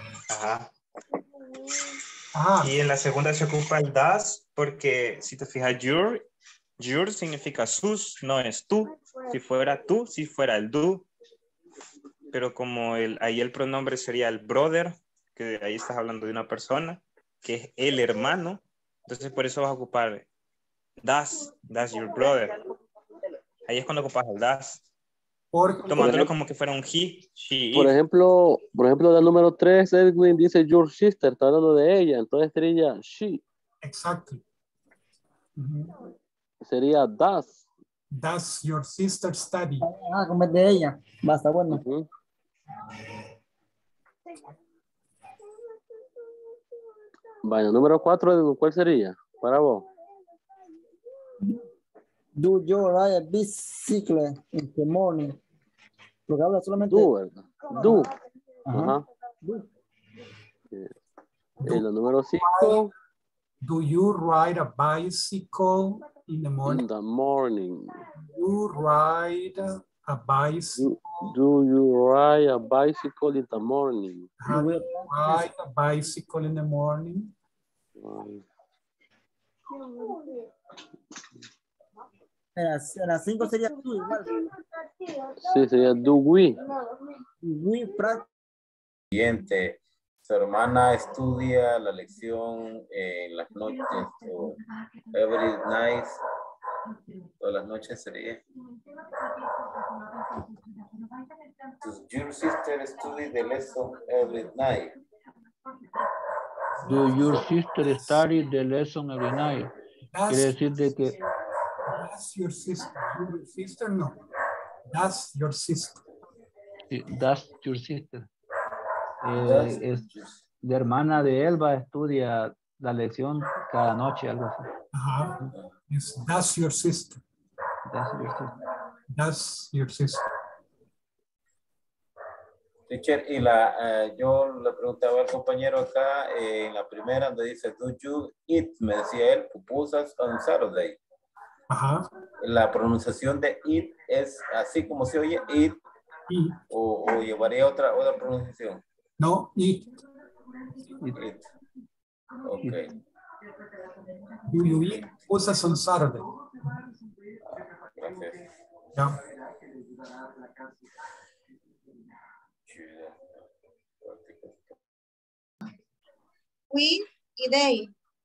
[SPEAKER 6] Ajá. Y en la segunda se ocupa el does porque si te fijas, your significa sus, no es tú. Si fuera tú, si fuera el do. Pero como ahí el pronombre sería el brother, que ahí estás hablando de una persona, que es el hermano. Entonces por eso vas a ocupar does your brother. Ahí es cuando ocupas el does. Tomándolo como que fuera un he, she,
[SPEAKER 14] por ejemplo, la número 3, Edwin dice your sister, está hablando de ella, entonces sería she.
[SPEAKER 1] Exacto.
[SPEAKER 14] Sería does.
[SPEAKER 1] Does your sister study?
[SPEAKER 15] Como es de ella. Basta, bueno.
[SPEAKER 14] Vaya, número 4, ¿cuál sería? Para vos.
[SPEAKER 15] Do you ride a bicycle in the morning? Porque habla solamente.
[SPEAKER 14] Do, ¿verdad? Do.
[SPEAKER 15] Ajá.
[SPEAKER 14] Ajá. Y la número 5.
[SPEAKER 1] Do you ride a bicycle in the morning?
[SPEAKER 14] In the morning.
[SPEAKER 1] You ride a bicycle.
[SPEAKER 14] Do you ride a bicycle in the morning?
[SPEAKER 1] Ride a bicycle in the morning.
[SPEAKER 15] En las 5 sería tú igual.
[SPEAKER 14] Sí, sería do we.
[SPEAKER 15] We practice.
[SPEAKER 12] Siguiente. Su hermana estudia la lección en las noches. O every night. Todas las noches sería. Does your sister study the lesson every night?
[SPEAKER 9] Do your sister study the lesson every night? Quiere decir de que...
[SPEAKER 1] That's your sister. Your sister, no. That's your sister.
[SPEAKER 9] That's your sister. Es la hermana de Elba, estudia la lección cada noche, algo así.
[SPEAKER 1] Ajá. Yes, that's your sister.
[SPEAKER 9] That's your sister.
[SPEAKER 1] That's your sister.
[SPEAKER 12] Teacher, y yo le preguntaba al compañero acá, en la primera donde dice, do you eat? Me decía él, pupusas on Saturday.
[SPEAKER 1] Ajá.
[SPEAKER 12] La pronunciación de eat es así como se oye, eat, o llevaría otra pronunciación.
[SPEAKER 1] No, eat.
[SPEAKER 12] Eat. Ok.
[SPEAKER 1] Do you eat pupusas on Saturday?
[SPEAKER 12] Gracias.
[SPEAKER 1] Yeah.
[SPEAKER 11] We y they.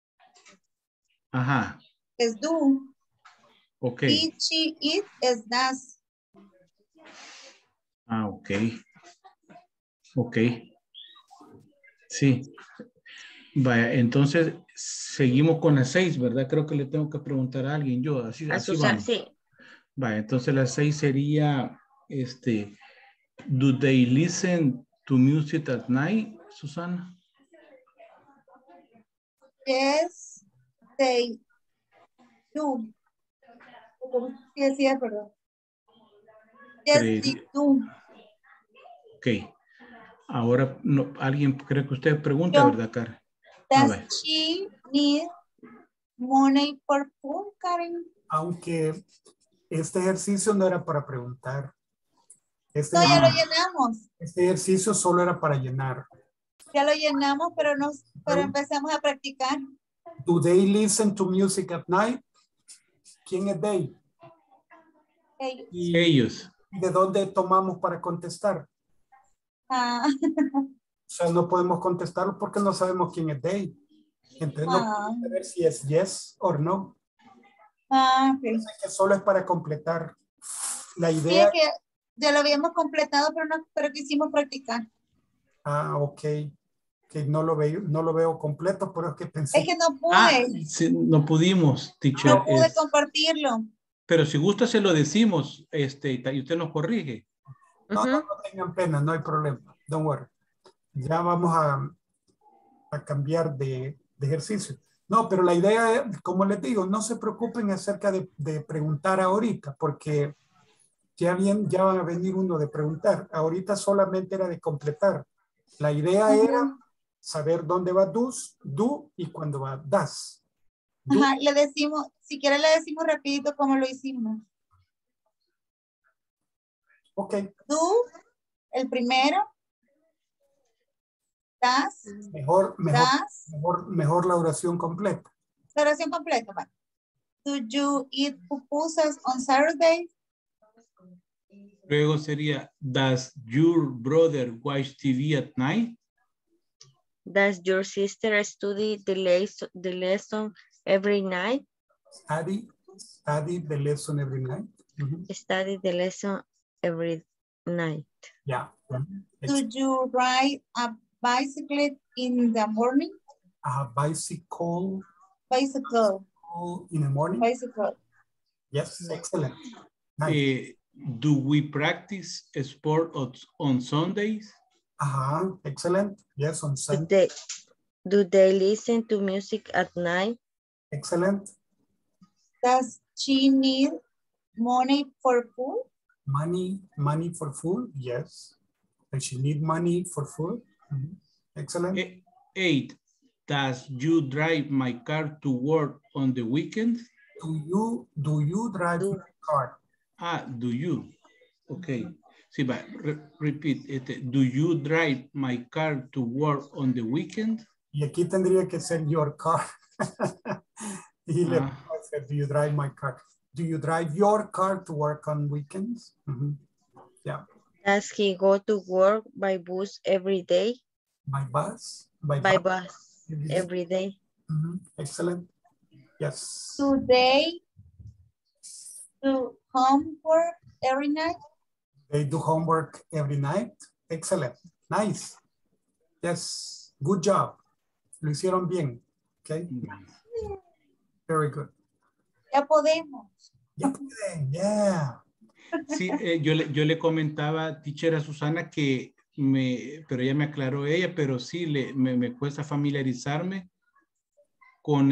[SPEAKER 2] Ajá.
[SPEAKER 11] Es do.
[SPEAKER 2] Ok.
[SPEAKER 11] He, she, it es das.
[SPEAKER 2] Ah, ok. Ok. Sí. Vaya, entonces seguimos con las 6, ¿verdad? Creo que le tengo que preguntar a alguien yo. Así
[SPEAKER 4] Susana,
[SPEAKER 2] vamos.
[SPEAKER 4] sí.
[SPEAKER 2] Vaya, entonces las 6 sería, do they listen to music at night, Susana?
[SPEAKER 11] Yes, they do. Sí, decía, perdón. Yes, they do.
[SPEAKER 2] Ok. Ahora, no, alguien cree que usted pregunta,
[SPEAKER 11] Yo.
[SPEAKER 2] ¿verdad, Karen?
[SPEAKER 11] Does she need money for food, Karen?
[SPEAKER 1] Aunque este ejercicio no era para preguntar.
[SPEAKER 11] No, ya lo llenamos.
[SPEAKER 1] Este ejercicio solo era para llenar.
[SPEAKER 11] Ya lo llenamos, pero empezamos a practicar.
[SPEAKER 1] Do they listen to music at night? ¿Quién es they?
[SPEAKER 2] Ellos.
[SPEAKER 1] ¿Y de dónde tomamos para contestar?
[SPEAKER 11] Ah.
[SPEAKER 1] O sea, no podemos contestarlo porque no sabemos quién es they. Entonces no podemos saber si es yes o no.
[SPEAKER 11] Okay.
[SPEAKER 1] Que solo es para completar. La
[SPEAKER 11] Sí,
[SPEAKER 1] idea...
[SPEAKER 11] es que ya lo habíamos completado, pero quisimos practicar.
[SPEAKER 1] Ah, ok. Que no lo veo completo, pero es que pensé...
[SPEAKER 11] Es que no pude.
[SPEAKER 2] Sí, no pudimos, teacher.
[SPEAKER 11] No pude compartirlo.
[SPEAKER 2] Pero si gusta se lo decimos, y usted nos corrige.
[SPEAKER 1] No, no tengan pena, no hay problema. Don't worry. Ya vamos a cambiar de ejercicio. No, pero la idea, como les digo, no se preocupen acerca de preguntar ahorita, porque ya van a venir uno de preguntar. Ahorita solamente era de completar. La idea era saber dónde va do y cuándo va das.
[SPEAKER 11] Ajá, le decimos, si quiere le decimos rapidito cómo lo hicimos.
[SPEAKER 1] Ok.
[SPEAKER 11] Do, el primero. Das.
[SPEAKER 1] Mejor la oración completa.
[SPEAKER 11] La oración completa, va. Do you eat pupusas on Saturday?
[SPEAKER 2] Luego sería, does your brother watch TV at night?
[SPEAKER 5] Does your sister study the lesson every night?
[SPEAKER 1] Study the lesson every night.
[SPEAKER 5] Study the lesson every night.
[SPEAKER 1] Yeah.
[SPEAKER 11] Do you ride a bicycle in the morning?
[SPEAKER 1] A bicycle.
[SPEAKER 11] Bicycle.
[SPEAKER 1] In the morning?
[SPEAKER 11] Bicycle.
[SPEAKER 1] Yes, excellent. Nice.
[SPEAKER 2] Do we practice a sport on Sundays?
[SPEAKER 1] Excellent. Yes, on Sunday.
[SPEAKER 5] Do they listen to music at night?
[SPEAKER 1] Excellent.
[SPEAKER 11] Does she need money for food?
[SPEAKER 1] Money for food, yes. Does she need money for food? Excellent.
[SPEAKER 2] 8. Does you drive my car to work on the weekends?
[SPEAKER 1] Do you drive my car?
[SPEAKER 2] Do you? Okay. Sí, va. Repeat. Do you drive my car to work on the weekend?
[SPEAKER 1] Y aquí tendría que ser your car. Y le puedo hacer, do you drive my car? Do you drive your car to work on weekends? Yeah.
[SPEAKER 5] Does he go to work by bus every day?
[SPEAKER 1] By bus?
[SPEAKER 5] By bus every day.
[SPEAKER 1] Excellent. Yes.
[SPEAKER 11] Do they do homework every night?
[SPEAKER 1] They do homework every night. Excellent. Nice. Yes. Good job. Lo hicieron bien. Okay. Very good.
[SPEAKER 11] Ya podemos.
[SPEAKER 1] Ya pueden. Yeah.
[SPEAKER 2] Sí, yo le comentaba, teacher, a Susana que pero ella me aclaró ella, pero sí me cuesta familiarizarme con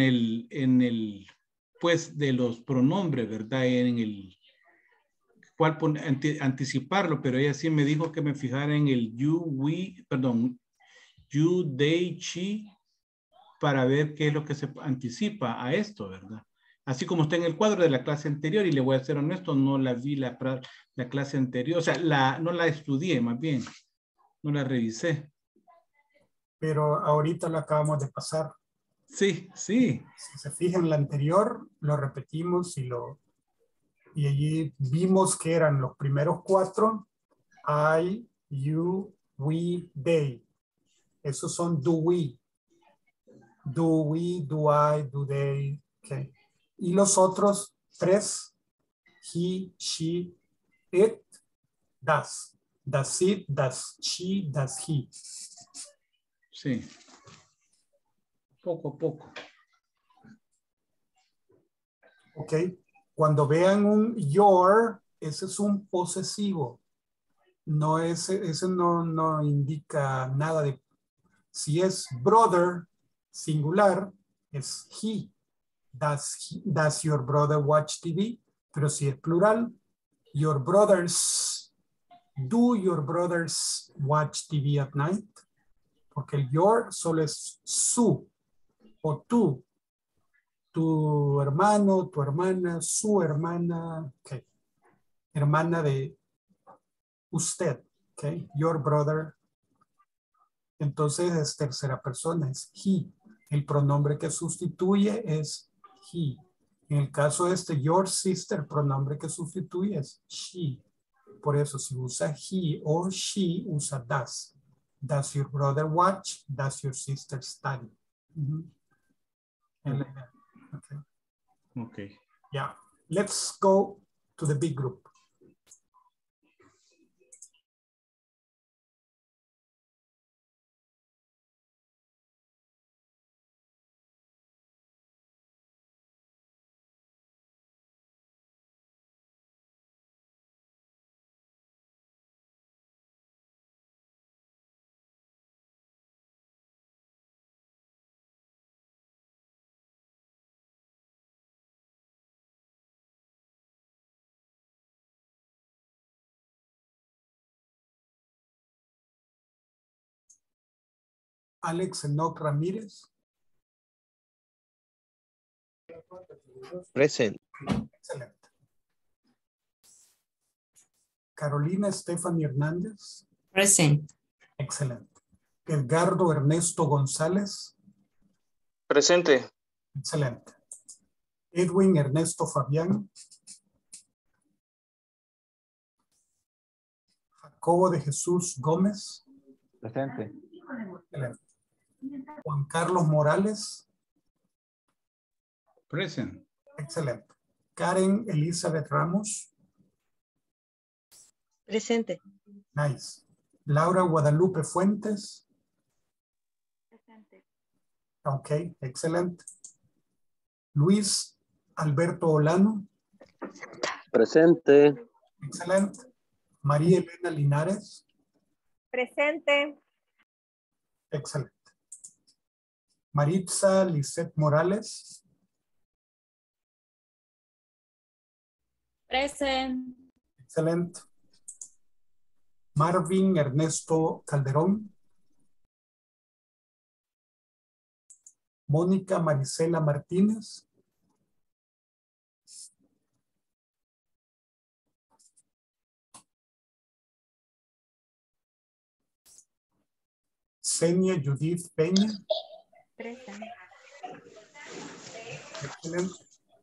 [SPEAKER 2] pues de los pronombres, ¿verdad? En el cual anticiparlo, pero ella sí me dijo que me fijara en el you, we, perdón, you, they, she, para ver qué es lo que se anticipa a esto, ¿verdad? Así como está en el cuadro de la clase anterior, y le voy a ser honesto, no la vi la clase anterior, o sea, no la estudié más bien, no la revisé.
[SPEAKER 1] Pero ahorita lo acabamos de pasar.
[SPEAKER 2] Sí, sí.
[SPEAKER 1] Si se fijan, la anterior lo repetimos y allí vimos que eran los primeros 4, I, you, we, they. Esos son do we. Do we, do I, do they. Okay. Y los otros 3, he, she, it, does. Does it, does she, does he.
[SPEAKER 2] Sí. Poco a poco.
[SPEAKER 1] Ok. Cuando vean un your, ese es un posesivo. No, ese no indica nada de... Si es brother, singular, es he. Does your brother watch TV? Pero si es plural, your brothers, do your brothers watch TV at night? Porque el your solo es su o tú. Tu hermano, tu hermana, su hermana, okay. Hermana de usted, okay. Your brother. Entonces es tercera persona, es he. El pronombre que sustituye es he. En el caso your sister, pronombre que sustituye es she. Por eso si usa he o she, usa does. Does your brother watch? Does your sister study? Okay.
[SPEAKER 2] Okay.
[SPEAKER 1] Yeah. Let's go to the big group. Alex Enoch Ramírez.
[SPEAKER 3] Present.
[SPEAKER 1] Excelente. Carolina Stephanie Hernández.
[SPEAKER 17] Present.
[SPEAKER 1] Excelente. Edgardo Ernesto González.
[SPEAKER 6] Presente.
[SPEAKER 1] Excelente. Edwin Ernesto Fabián. Jacobo de Jesús Gómez.
[SPEAKER 9] Presente.
[SPEAKER 1] Excelente. Juan Carlos Morales.
[SPEAKER 2] Present.
[SPEAKER 1] Excelente. Karen Elizabeth Ramos.
[SPEAKER 5] Presente.
[SPEAKER 1] Nice. Laura Guadalupe Fuentes.
[SPEAKER 16] Presente.
[SPEAKER 1] Ok, excelente. Luis Alberto Olano.
[SPEAKER 14] Presente.
[SPEAKER 1] Excelente. María Elena Linares.
[SPEAKER 13] Presente.
[SPEAKER 1] Excelente. Maritza Lisette Morales.
[SPEAKER 13] Present.
[SPEAKER 1] Excelente. Marvin Ernesto Calderón. Mónica Marisela Martínez. Senia Judith Peña.
[SPEAKER 8] Present.
[SPEAKER 1] Excelente.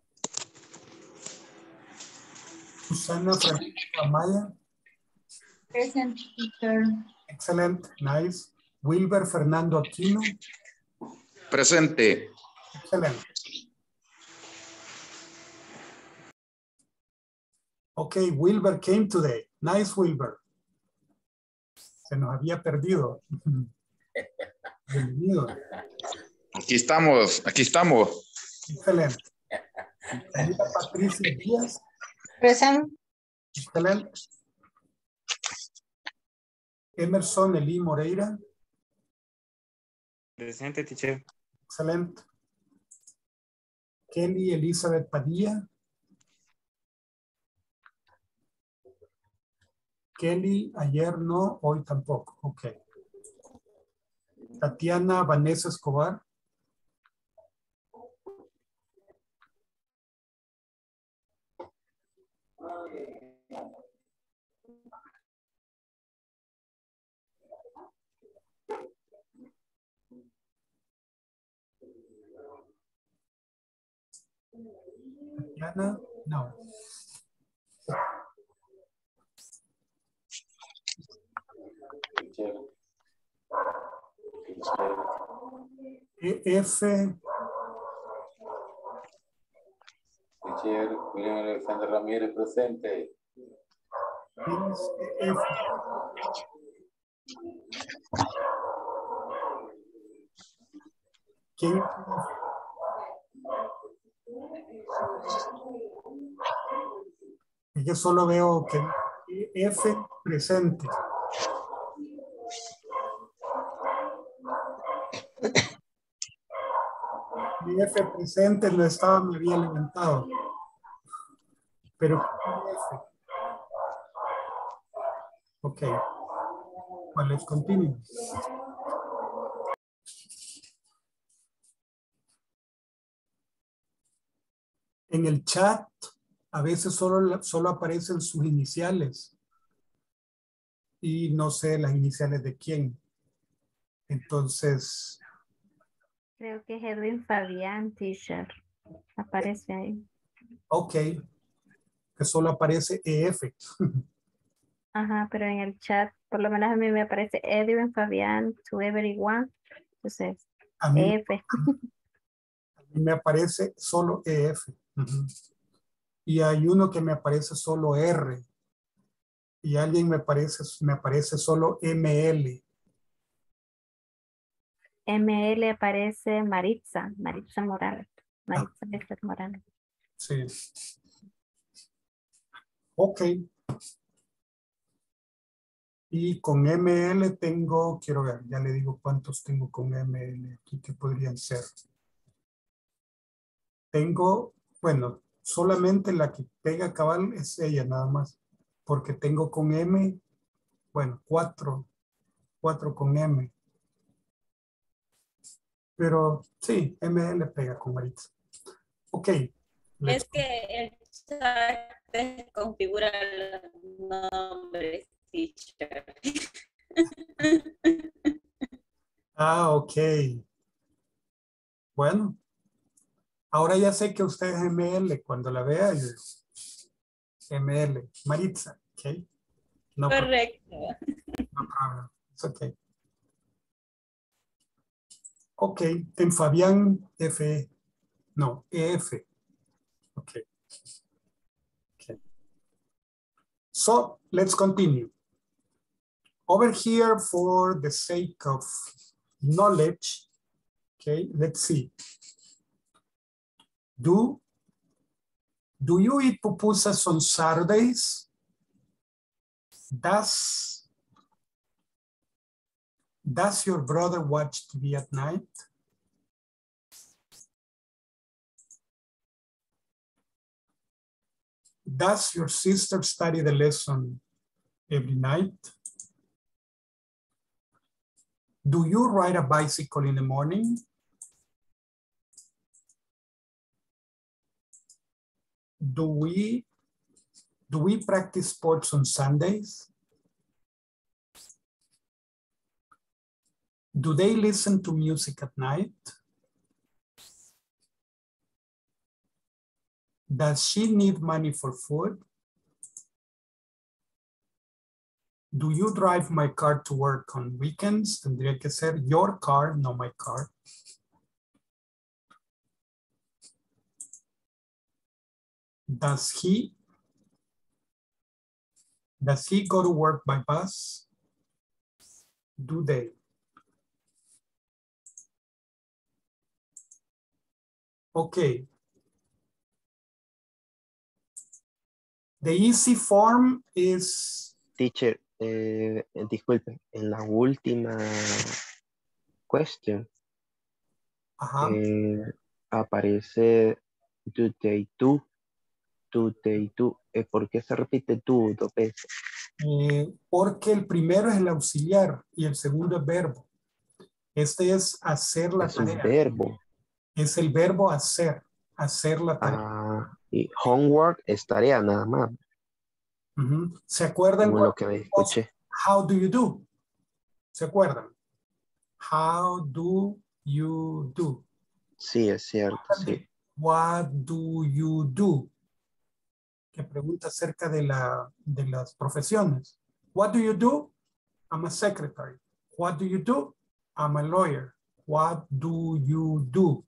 [SPEAKER 1] Susana Francisca Amaya.
[SPEAKER 11] Present, teacher.
[SPEAKER 1] Excelente. Nice. Wilber Fernando Aquino.
[SPEAKER 17] Presente.
[SPEAKER 1] Excelente. Okay, Wilber came today. Nice, Wilber. Se nos había perdido. Bienvenido.
[SPEAKER 17] Aquí estamos, aquí estamos.
[SPEAKER 1] Excelente. Señora Patricia Díaz.
[SPEAKER 7] Present.
[SPEAKER 1] Excelente. Emerson Elí Moreira.
[SPEAKER 6] Presente, teacher.
[SPEAKER 1] Excelente. Kelly Elizabeth Padilla. Kelly, ayer no, hoy tampoco. Ok. Tatiana Vanessa Escobar. Tatiana, no. F.
[SPEAKER 12] Teacher, William Alexander Ramírez presente.
[SPEAKER 1] F. ¿Quién? Es que solo veo que F presente. Mi F presente no estaba, me había levantado. Pero F. Ok. Well, let's continue. En el chat a veces solo aparecen sus iniciales y no sé las iniciales de quién. Entonces,
[SPEAKER 8] Creo que Edwin Fabián, teacher. Aparece ahí.
[SPEAKER 1] ok, que solo aparece EF.
[SPEAKER 8] Ajá, pero en el chat, por lo menos a mí me aparece Edwin Fabián to everyone. Entonces,
[SPEAKER 1] A mí,
[SPEAKER 8] F.
[SPEAKER 1] a mí me aparece solo EF. Ujú. Y hay uno que me aparece solo R. Y alguien me aparece solo ML.
[SPEAKER 8] ML aparece Maritza Morales. Maritza Lisette Morales.
[SPEAKER 1] Sí. Ok. Y con ML tengo, quiero ver, ya le digo cuántos tengo con ML aquí que podrían ser. Tengo, bueno, solamente la que pega cabal es ella nada más. Porque tengo con M, bueno, 4 con M. Pero sí, ML pega con Maritza. Ok.
[SPEAKER 13] Es que el chat configura los nombres, teacher.
[SPEAKER 1] Ah, ok. Bueno. Ahora ya sé que usted es ML. Cuando la vea, yo digo, ML. Maritza. Ok. No
[SPEAKER 13] Correcto.
[SPEAKER 1] No problem. It's okay. Ok. En Fabián, F. No, EF. Okay. Okay. So let's continue. Over here, for the sake of knowledge, okay, let's see. Do you eat pupusas on Saturdays? Does your brother watch TV at night? Does your sister study the lesson every night? Do you ride a bicycle in the morning? Do we practice sports on Sundays? Do they listen to music at night? Does she need money for food? Do you drive my car to work on weekends? Tendría que ser your car, no my car. Does he go to work by bus? Do they? Okay. The easy form is...
[SPEAKER 3] Teacher, disculpe, en la última question aparece do they do. ¿Por qué se repite do dos veces?
[SPEAKER 1] Porque el primero es el auxiliar y el segundo es verbo. Este es hacer la tarea.
[SPEAKER 3] Es un verbo.
[SPEAKER 1] Es el verbo hacer la tarea.
[SPEAKER 3] Y homework es tarea nada más.
[SPEAKER 1] ¿Se acuerdan?
[SPEAKER 3] Como lo que escuché.
[SPEAKER 1] How do you do? ¿Se acuerdan? How do you do?
[SPEAKER 3] Sí, es cierto. Sí.
[SPEAKER 1] What do you do? Que pregunta acerca de las profesiones. What do you do? I'm a secretary. What do you do? I'm a lawyer. What do you do?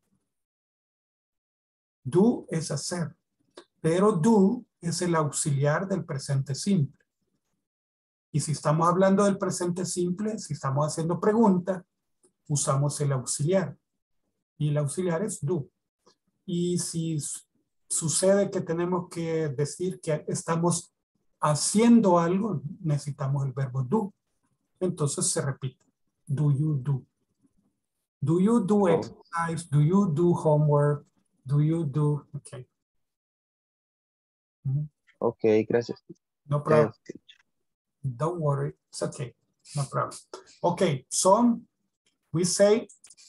[SPEAKER 1] Do es hacer, pero do es el auxiliar del presente simple. Y si estamos hablando del presente simple, si estamos haciendo pregunta, usamos el auxiliar. Y el auxiliar es do. Y si sucede que tenemos que decir que estamos haciendo algo, necesitamos el verbo do. Entonces se repite. Do you do? Do you do exercise? Do you do homework? Do you do? Okay.
[SPEAKER 3] Okay, gracias.
[SPEAKER 1] No problem. Don't worry. It's okay. No problem. Okay, so we say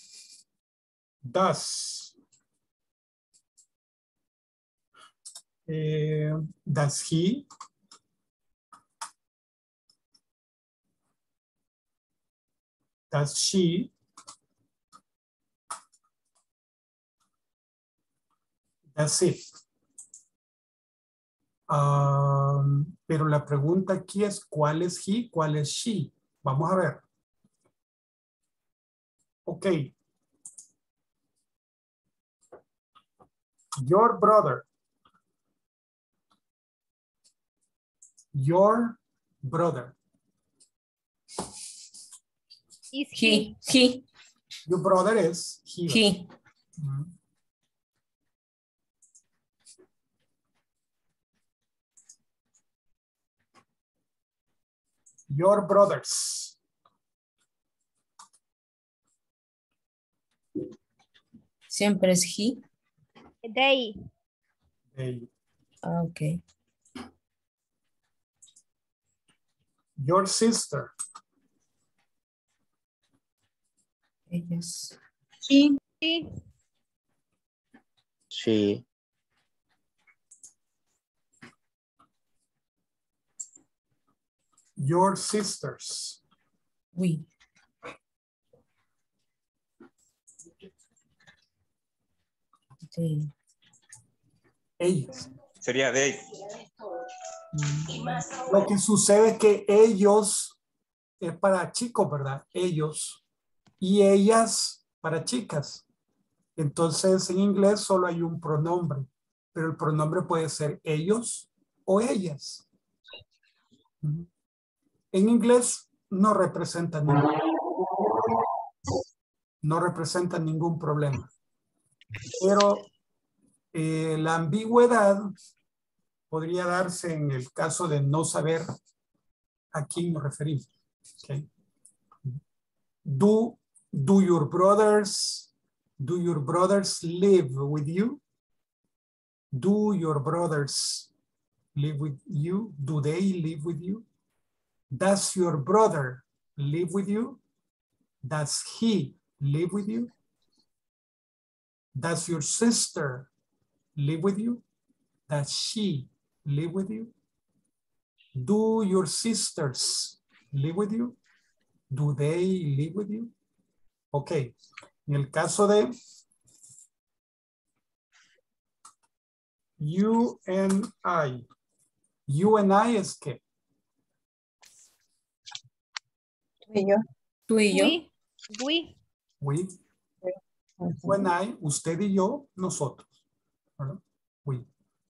[SPEAKER 1] does. Does he? Does she? That's it. Pero la pregunta aquí es ¿cuál es he? ¿Cuál es she? Vamos a ver. Ok. Your brother. Your brother.
[SPEAKER 4] Is he. He.
[SPEAKER 1] Your brother is he.
[SPEAKER 4] He.
[SPEAKER 1] Your brothers.
[SPEAKER 4] Siempre es he.
[SPEAKER 16] They.
[SPEAKER 1] They.
[SPEAKER 4] Okay.
[SPEAKER 1] Your sister.
[SPEAKER 4] Ellos.
[SPEAKER 16] She.
[SPEAKER 3] She.
[SPEAKER 1] Your sisters.
[SPEAKER 4] We. They.
[SPEAKER 1] Ellos.
[SPEAKER 6] Sería they.
[SPEAKER 1] Lo que sucede es que ellos es para chicos, ¿verdad? Ellos. Y ellas para chicas. Entonces en inglés solo hay un pronombre, pero el pronombre puede ser ellos o ellas. En inglés no representa ningún problema. Pero la ambigüedad podría darse en el caso de no saber a quién nos referimos. Okay. Do your brothers live with you? Do your brothers live with you? Do they live with you? Does your brother live with you? Does he live with you? Does your sister live with you? Does she live with you? Do your sisters live with you? Do they live with you? Ok, en el caso de you and I es que
[SPEAKER 7] Tú y yo.
[SPEAKER 4] Tú y yo.
[SPEAKER 13] We.
[SPEAKER 1] we, you and I, usted y yo, nosotros. ¿Verdad? We.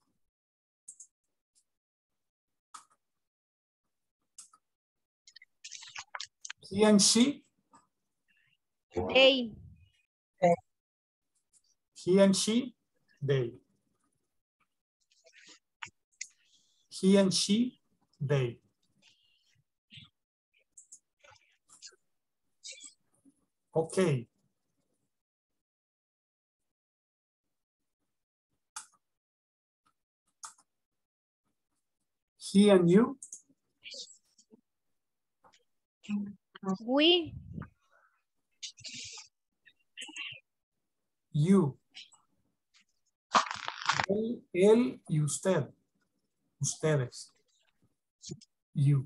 [SPEAKER 1] He and she.
[SPEAKER 13] They.
[SPEAKER 1] He and she, they. He and she, they. Okay. He and you.
[SPEAKER 13] We.
[SPEAKER 1] You. Él y usted. Ustedes. You.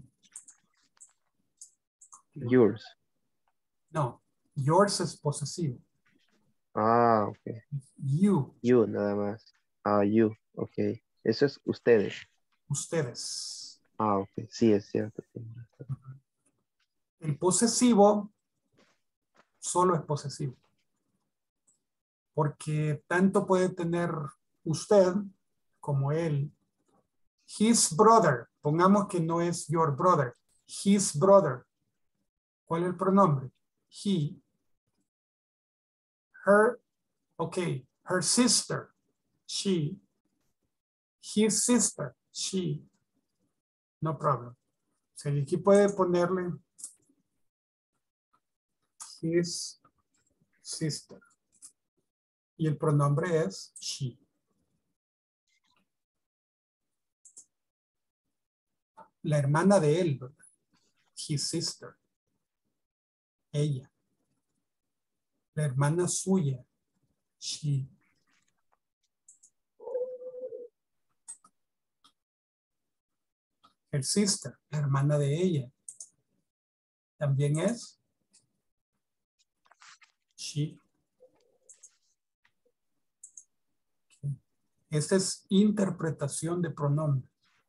[SPEAKER 3] Yours.
[SPEAKER 1] No, yours es posesivo.
[SPEAKER 3] Ah, ok.
[SPEAKER 1] You.
[SPEAKER 3] You, nada más. Ah, you, ok. Eso es ustedes.
[SPEAKER 1] Ustedes.
[SPEAKER 3] Ah, ok. Sí, es cierto.
[SPEAKER 1] El posesivo solo es posesivo. Porque tanto puede tener usted como él. His brother. Pongamos que no es your brother. His brother. ¿Cuál es el pronombre? He. Her. Ok. Her sister. She. His sister. She. No problem. O sea, aquí puede ponerle his sister. Y el pronombre es she. La hermana de él, ¿verdad? His sister. Ella. La hermana suya. She. Her sister. La hermana de ella. También es she. Okay. Esta es interpretación de pronombre.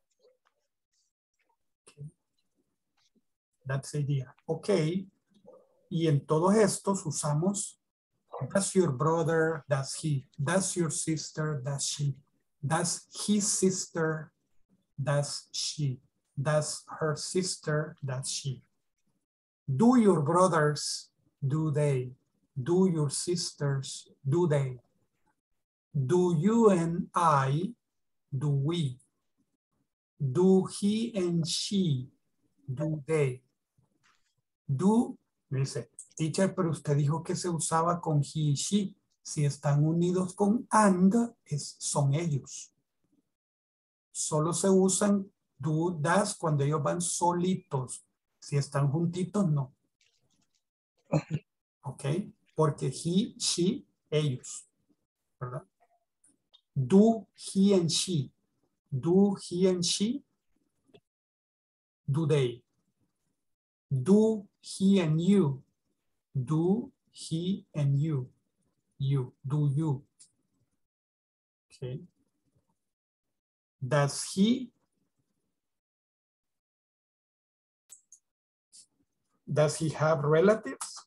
[SPEAKER 1] Okay. That's the idea. Ok. Y en todos estos usamos does your brother, does he, does your sister, does she, does his sister, does she, does her sister, does she. Do your brothers, do they, do your sisters, do they, do you and I, do we, do he and she, do they, do, me dice, teacher, pero usted dijo que se usaba con he y she. Si están unidos con and, son ellos. Solo se usan do, das cuando ellos van solitos. Si están juntitos, no. ¿Ok? Porque he, she, ellos. ¿Verdad? Do he and she. Do he and she. Do they. Do he and you. Do he and you. You. Do you. Okay. Does he have relatives?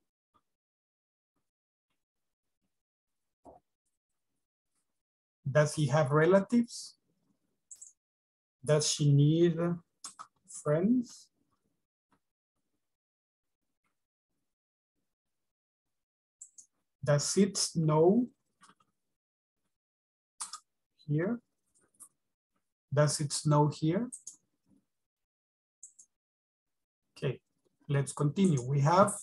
[SPEAKER 1] Does he have relatives? Does she need friends? Does it snow here? Does it snow here? Okay, let's continue. We have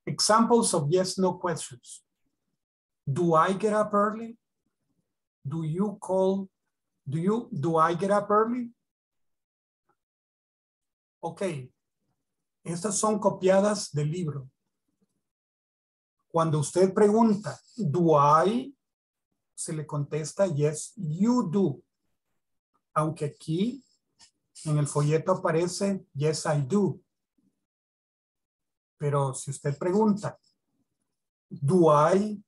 [SPEAKER 1] Examples of yes, no questions. Do I get up early? Do I get up early? Ok. Estas son copiadas del libro. Cuando usted pregunta, do I, se le contesta, yes, you do. Aunque aquí en el folleto aparece, yes, I do. Pero si usted pregunta, do I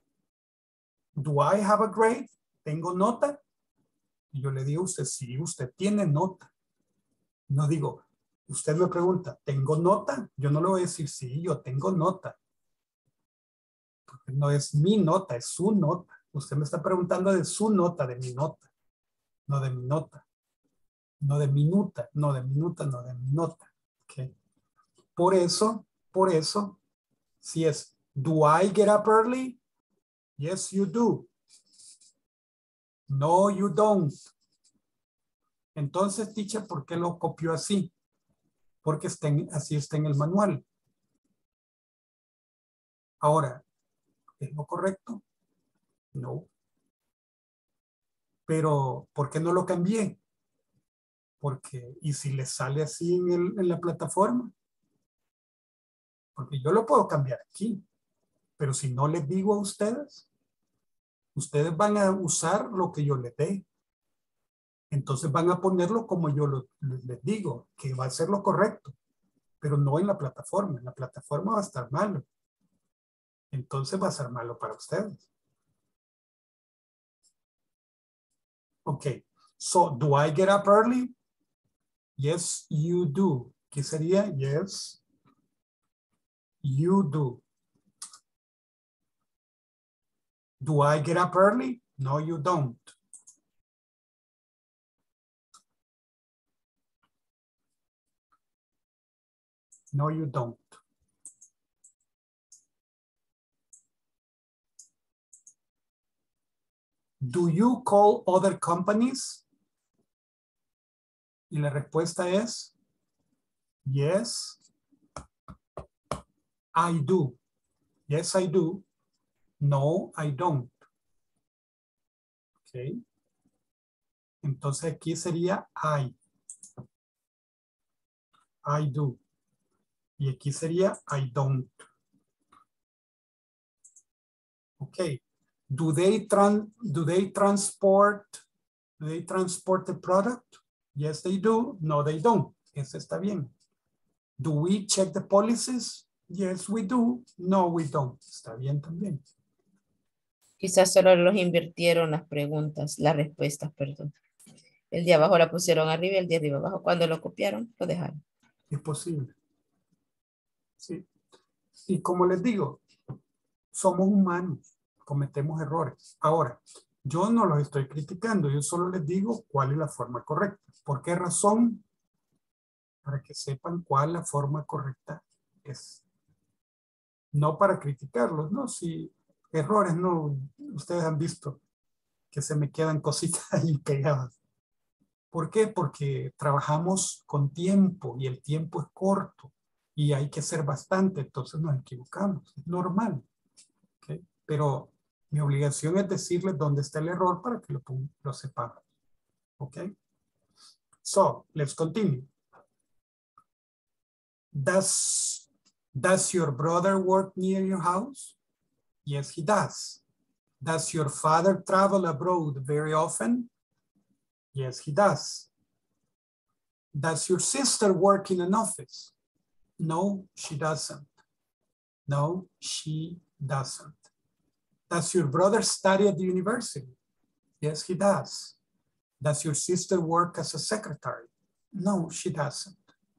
[SPEAKER 1] have a grade? ¿Tengo nota? Y yo le digo a usted, sí, usted tiene nota. No digo, usted me pregunta, ¿tengo nota? Yo no le voy a decir, sí, yo tengo nota. Porque no es mi nota, es su nota. Usted me está preguntando de su nota, de mi nota. No de mi nota. No de minuta, no de minuta, no de mi nota. Okay. Por eso, si es, do I get up early? Yes, you do. No, you don't. Entonces, teacher, ¿por qué lo copió así? Porque así está en el manual. Ahora, ¿es lo correcto? No. Pero, ¿por qué no lo cambié? Porque, ¿y si le sale así en la plataforma? Porque yo lo puedo cambiar aquí. Pero si no les digo a ustedes, ustedes van a usar lo que yo les dé. Entonces van a ponerlo como yo les digo, que va a ser lo correcto. Pero no en la plataforma. En la plataforma va a estar malo. Entonces va a ser malo para ustedes. Ok. So, do I get up early? Yes, you do. ¿Qué sería? Yes, you do. Do I get up early? No, you don't. No, you don't. Do you call other companies? Y la respuesta es, yes, I do. Yes, I do. No, I don't. Ok. Entonces aquí sería I do. Y aquí sería I don't. Ok. Do they transport the product? Yes, they do. No, they don't. Ese está bien. Do we check the policies? Yes, we do. No, we don't. Está bien también.
[SPEAKER 4] Quizás solo los invirtieron las preguntas, las respuestas, perdón. El de abajo la pusieron arriba y el de arriba abajo. Cuando lo copiaron, lo dejaron.
[SPEAKER 1] Es posible. Sí. Y como les digo, somos humanos, cometemos errores. Ahora, yo no los estoy criticando, yo solo les digo cuál es la forma correcta. ¿Por qué razón? Para que sepan cuál la forma correcta es. No para criticarlos, ¿no? Si errores, no, ustedes han visto que se me quedan cositas ahí pegadas. ¿Por qué? Porque trabajamos con tiempo y el tiempo es corto y hay que hacer bastante, entonces nos equivocamos, es normal. ¿Okay? Pero mi obligación es decirles dónde está el error para que lo sepamos. Okay? So, let's continue. Does your brother work near your house? Yes, he does. Does your father travel abroad very often? Yes, he does. Does your sister work in an office? No, she doesn't. No, she doesn't. Does your brother study at the university? Yes, he does. Does your sister work as a secretary? No, she doesn't.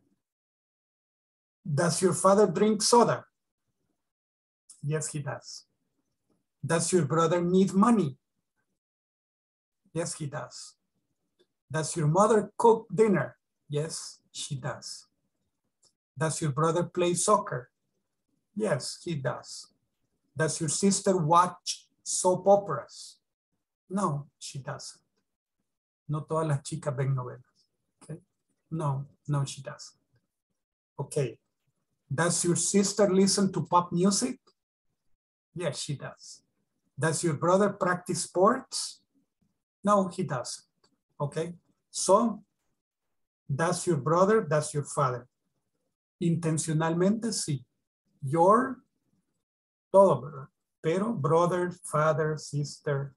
[SPEAKER 1] Does your father drink soda? Yes, he does. Does your brother need money? Yes, he does. Does your mother cook dinner? Yes, she does. Does your brother play soccer? Yes, he does. Does your sister watch soap operas? No, she doesn't. No todas las chicas ven novelas. Okay? No, she doesn't. Okay. Does your sister listen to pop music? Yes, she does. Does your brother practice sports? No, he doesn't. Okay, so does your brother, does your father? Intencionalmente sí. Your, todo, ¿verdad? Pero brother, father, sister.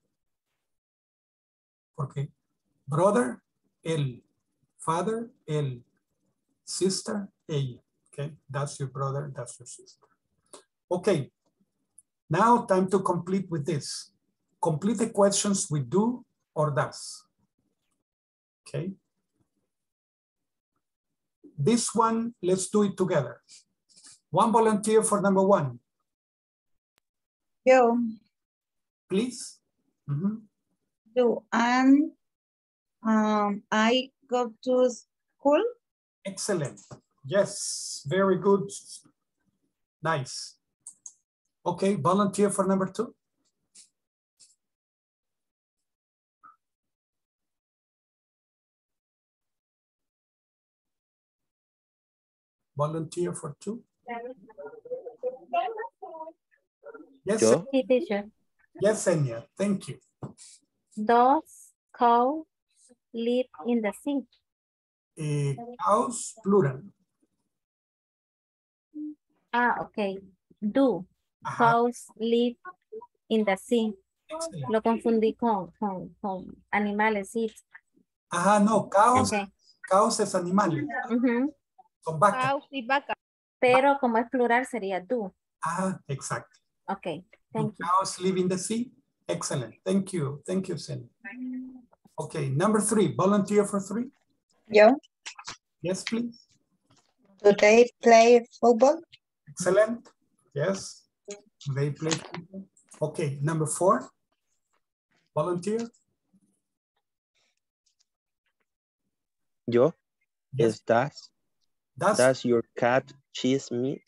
[SPEAKER 1] Porque brother, él. Father, él. Sister, ella. Okay, that's your brother, that's your sister. Okay, now time to complete with this. Complete the questions with do or does. Okay. This one, let's do it together. One volunteer for number one.
[SPEAKER 11] Yo.
[SPEAKER 1] Please.
[SPEAKER 11] Do I go to school?
[SPEAKER 1] Excellent. Yes, very good. Nice. Okay, volunteer for number two. Volunteer for two. Yes,
[SPEAKER 8] Yo? Sí, teacher.
[SPEAKER 1] Yes, Enya, thank you.
[SPEAKER 8] Does cows live in the sea?
[SPEAKER 1] Cows, plural.
[SPEAKER 8] Okay. Do cows live in the sea?
[SPEAKER 1] Excellent.
[SPEAKER 8] Lo confundí con animales, sí.
[SPEAKER 1] Ajá, no, cows,
[SPEAKER 8] Okay.
[SPEAKER 1] Cows es animales. Son vacas.
[SPEAKER 8] Cows y vacas. Pero como es plural sería do.
[SPEAKER 1] Ah, exacto.
[SPEAKER 8] Okay, thank you.
[SPEAKER 1] Cows live in the sea? Excellent. Thank you. Thank you, Sen. Okay, number three. Volunteer for three.
[SPEAKER 7] Yo.
[SPEAKER 1] Yes, please.
[SPEAKER 7] Do they play football?
[SPEAKER 1] Excellent. Yes. They play football. Okay, number four. Volunteer.
[SPEAKER 3] Yo.
[SPEAKER 1] Yes.
[SPEAKER 3] Does your cat chase meat?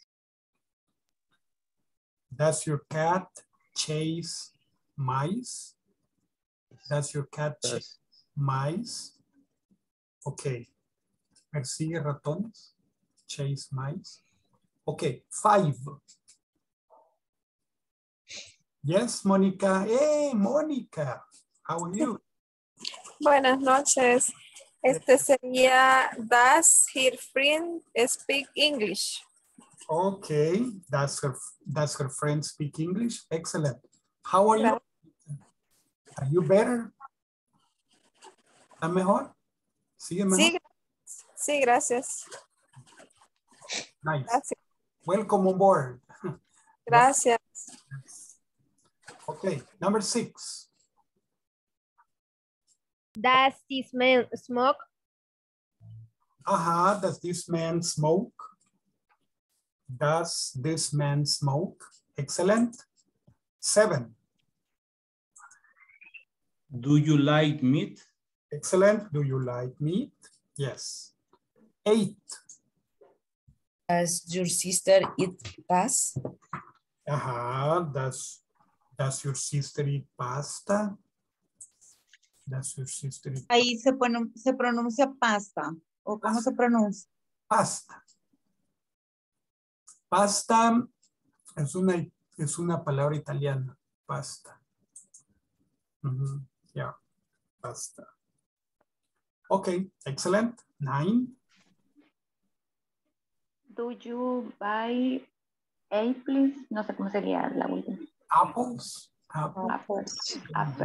[SPEAKER 1] Does your cat chase mice? Does your cat chase mice? Okay. Persigue ratones. Chase mice. Okay, five. Yes, Mónica. Hey, Mónica. How are you?
[SPEAKER 18] Buenas noches. Este sería, does her friend speak English?
[SPEAKER 1] Okay, does her friend speak English? Excellent. How are you? Are you better? ¿Está mejor? ¿Sigue mejor?
[SPEAKER 18] Sí, gracias.
[SPEAKER 1] Nice.
[SPEAKER 18] Gracias.
[SPEAKER 1] Welcome on board.
[SPEAKER 18] Gracias.
[SPEAKER 1] Okay, number six.
[SPEAKER 19] Does this man smoke?
[SPEAKER 1] Does this man smoke? Does this man smoke? Excellent. Seven.
[SPEAKER 2] Do you like meat?
[SPEAKER 1] Excellent. Do you like meat? Yes. Eight.
[SPEAKER 4] Does your sister eat pasta?
[SPEAKER 1] Does your sister eat pasta? Does your sister eat pasta?
[SPEAKER 11] Ahí se pronuncia pasta. ¿O cómo se pronuncia?
[SPEAKER 1] Pasta. Pasta es una palabra italiana. Pasta. Yeah, pasta. Okay, excellent. 9.
[SPEAKER 16] Do you buy apples? No sé cómo sería la última.
[SPEAKER 1] Apples.
[SPEAKER 16] Apples.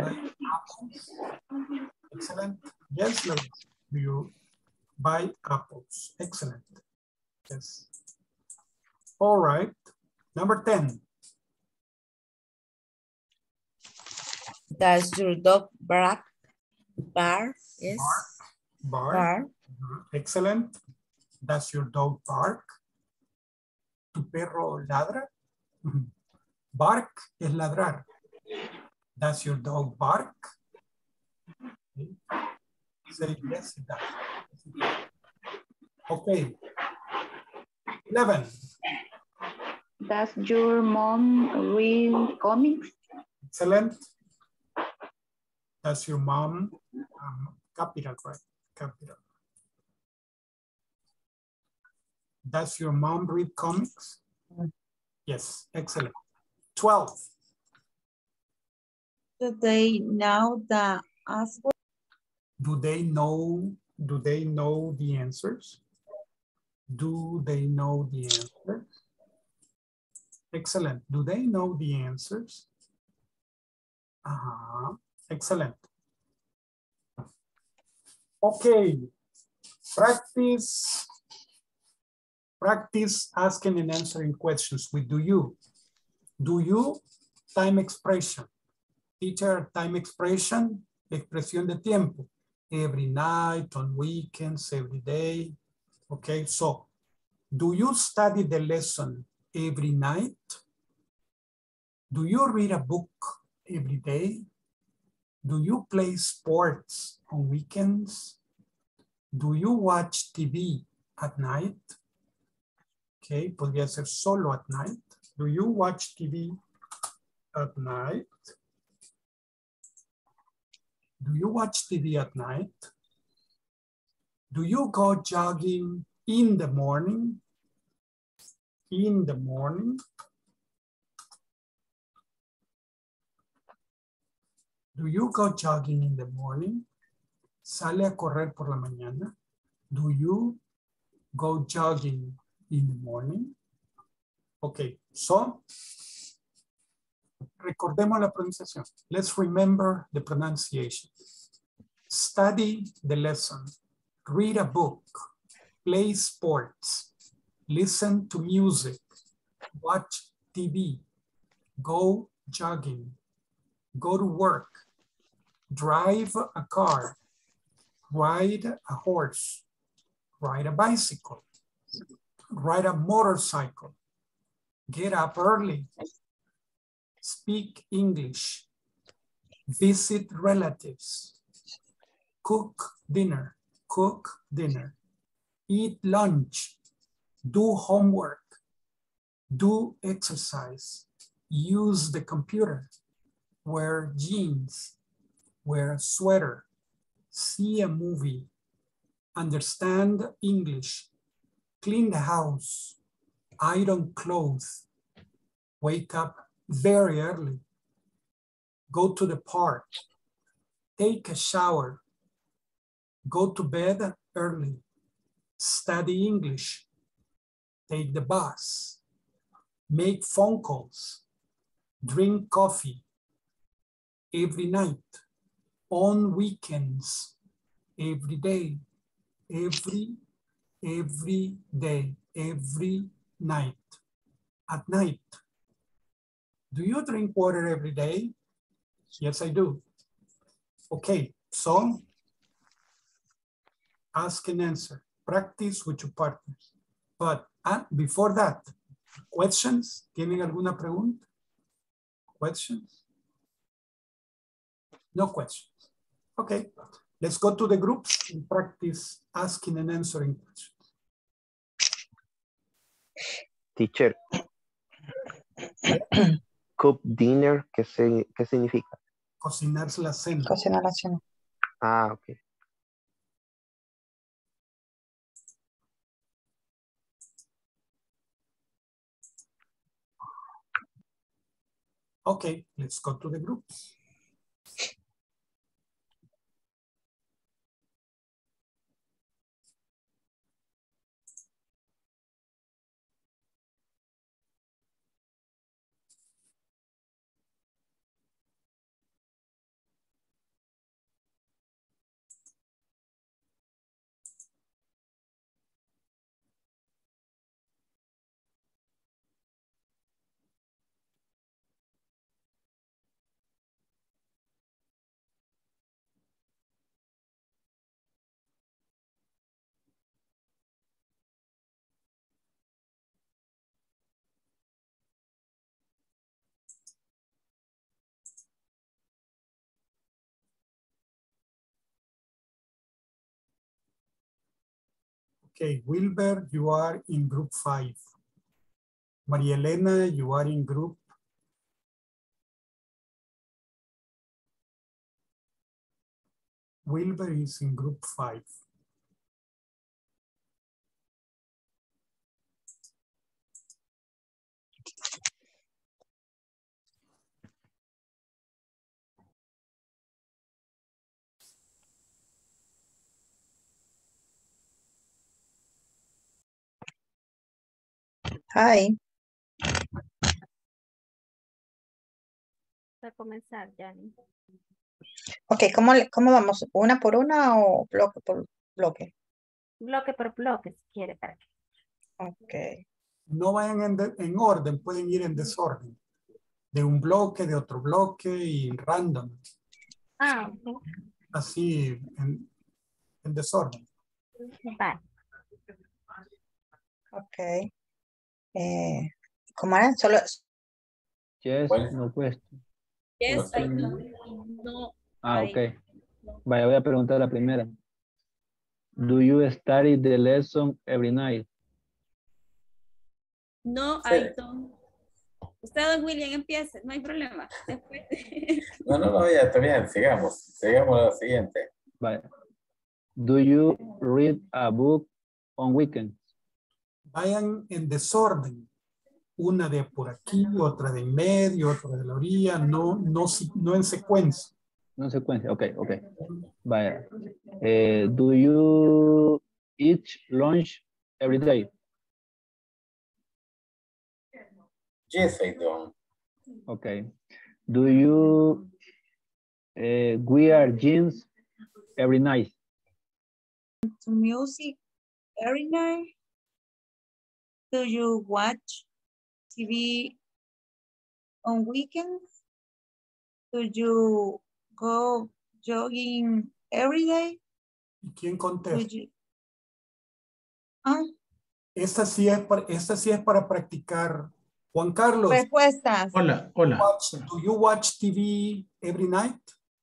[SPEAKER 1] Excellent. Yes, Lord. Do you buy apples? Excellent. Yes. All right. Number 10.
[SPEAKER 4] Does your dog bark? Yes.
[SPEAKER 1] Bark. Excellent. Does your dog bark? ¿Tu perro ladra? Bark es ladrar. Does your dog bark? Okay. Say yes, it does. Okay. 11.
[SPEAKER 16] Does your mom read comics?
[SPEAKER 1] Excellent. Does your mom, capital, right? Capital. Does your mom read comics? Yes, excellent. 12.
[SPEAKER 11] Do they know the answer?
[SPEAKER 1] Do they know the answers? Do they know the answers? Excellent. Do they know the answers? Excellent. Okay. Practice asking and answering questions with do you. Do you, time expression. Teacher, time expression, expresión de tiempo. Every night, on weekends, every day. Okay, so do you study the lesson every night? Do you read a book every day? Do you play sports on weekends? Do you watch TV at night? Okay, podría ser solo at night. Do you watch TV at night? Do you watch TV at night? Do you go jogging in the morning? In the morning? Do you go jogging in the morning? ¿Sale a correr por la mañana? Do you go jogging in the morning? Okay, so recordemos la pronunciación. Let's remember the pronunciation. Study the lesson. Read a book. Play sports. Listen to music. Watch TV. Go jogging. Go to work. Drive a car. Ride a horse. Ride a bicycle. Ride a motorcycle. Get up early. Speak English. Visit relatives. Cook dinner. Cook dinner. Eat lunch. Do homework. Do exercise. Use the computer. Wear jeans. Wear a sweater. See a movie. Understand English. Clean the house. Iron clothes. Wake up very early. Go to the park. Take a shower. Go to bed early. Study English. Take the bus. Make phone calls. Drink coffee. Every night. On weekends. Every day. Every day. Every night. At night. Do you drink water every day? Yes, I do. Okay, so ask and answer. Practice with your partners. But before that, questions? ¿Tienen alguna pregunta? Questions? No questions. Okay, let's go to the groups and practice asking and answering questions.
[SPEAKER 3] Teacher. Cook dinner, ¿qué significa?
[SPEAKER 1] Cocinar la cena.
[SPEAKER 7] Cocinar la cena.
[SPEAKER 3] Ah, ok.
[SPEAKER 1] Okay, let's go to the groups. Okay, Wilber, you are in group 5. Maria Elena, you are in group. Wilber is in group 5.
[SPEAKER 7] Hi.
[SPEAKER 8] Para comenzar, Yanni.
[SPEAKER 7] Ok, ¿cómo vamos? ¿Una por una o bloque por bloque?
[SPEAKER 8] Bloque por bloque, si quiere, para que.
[SPEAKER 7] Ok.
[SPEAKER 1] No vayan en orden, pueden ir en desorden. De un bloque, de otro bloque y random.
[SPEAKER 8] Ah, ok.
[SPEAKER 1] Así en desorden.
[SPEAKER 8] Vale.
[SPEAKER 7] Ok. ¿Cómo era? Solo.
[SPEAKER 9] Yes,
[SPEAKER 12] ¿Cuál?
[SPEAKER 9] no question.
[SPEAKER 13] Yes, I
[SPEAKER 9] Question.
[SPEAKER 13] know. No,
[SPEAKER 9] Ah,
[SPEAKER 13] I
[SPEAKER 9] ok. Vaya, voy a preguntar la primera. Do you study the lesson every night?
[SPEAKER 13] No,
[SPEAKER 12] Sí.
[SPEAKER 13] I don't. Usted, don William, empiece, no hay problema. Después.
[SPEAKER 12] No, ya está bien, sigamos a la siguiente.
[SPEAKER 9] Vaya. Do you read a book on weekends?
[SPEAKER 1] Vayan en desorden. Una de por aquí, otra de en medio, otra de la orilla, no en secuencia.
[SPEAKER 9] No en secuencia, ok. Vaya. Do you eat lunch every day?
[SPEAKER 12] Yes, I don't.
[SPEAKER 9] Okay. Do you wear jeans every night?
[SPEAKER 11] To music every night? Do you watch TV on weekends? Do you go jogging every day?
[SPEAKER 1] ¿Y quién contesta?
[SPEAKER 11] Ah,
[SPEAKER 1] Esta sí es para practicar. Juan Carlos.
[SPEAKER 11] respuestas.
[SPEAKER 2] Hola.
[SPEAKER 1] Do you watch TV every night?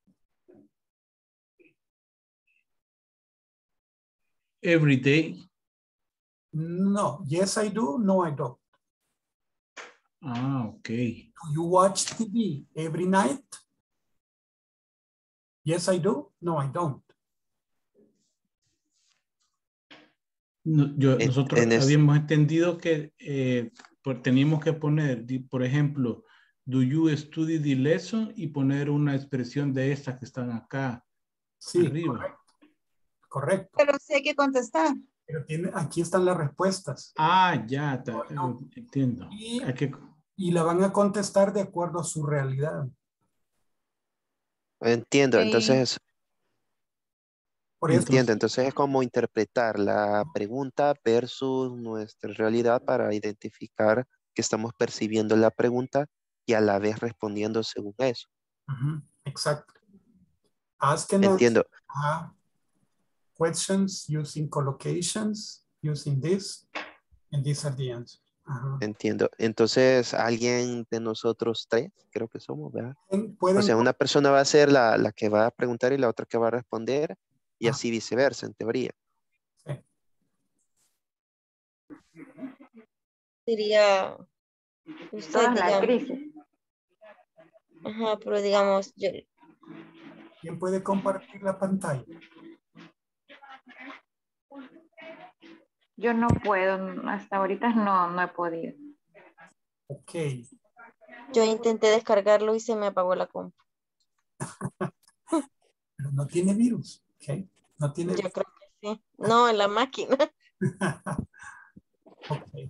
[SPEAKER 2] Every day.
[SPEAKER 1] No. Yes, I do. No, I don't.
[SPEAKER 2] Ah, okay.
[SPEAKER 1] Do you watch TV every night? Yes, I do. No, I don't.
[SPEAKER 2] No, nosotros habíamos entendido que teníamos que poner, por ejemplo, do you study the lesson y poner una expresión de estas que están acá arriba.
[SPEAKER 1] Correcto.
[SPEAKER 11] Pero sí hay que contestar.
[SPEAKER 1] Pero aquí están las respuestas.
[SPEAKER 2] Ah, ya, entiendo.
[SPEAKER 1] Y la van a contestar de acuerdo a su realidad.
[SPEAKER 3] Entiendo, entonces
[SPEAKER 1] Entiendo,
[SPEAKER 3] entonces es como interpretar la pregunta versus nuestra realidad para identificar que estamos percibiendo la pregunta y a la vez respondiendo según eso.
[SPEAKER 1] Exacto. Ask and
[SPEAKER 3] Entiendo.
[SPEAKER 1] answer questions using collocations, using this, and these are the answers.
[SPEAKER 3] Entiendo. Entonces, alguien de nosotros tres, creo que somos, ¿verdad?
[SPEAKER 1] Pueden,
[SPEAKER 3] o sea, una persona va a ser la que va a preguntar y la otra que va a responder y así viceversa, en teoría.
[SPEAKER 5] Sería usted,
[SPEAKER 16] Todas las
[SPEAKER 5] digamos.
[SPEAKER 16] crisis.
[SPEAKER 5] Ajá, pero digamos, yo.
[SPEAKER 1] ¿Quién puede compartir la pantalla?
[SPEAKER 16] Yo no puedo, hasta ahorita no he podido.
[SPEAKER 1] Ok.
[SPEAKER 5] Yo intenté descargarlo y se me apagó la compu.
[SPEAKER 1] Pero no tiene virus, ¿ok? No tiene.
[SPEAKER 5] Yo creo que sí. No, en la máquina.
[SPEAKER 1] Okay.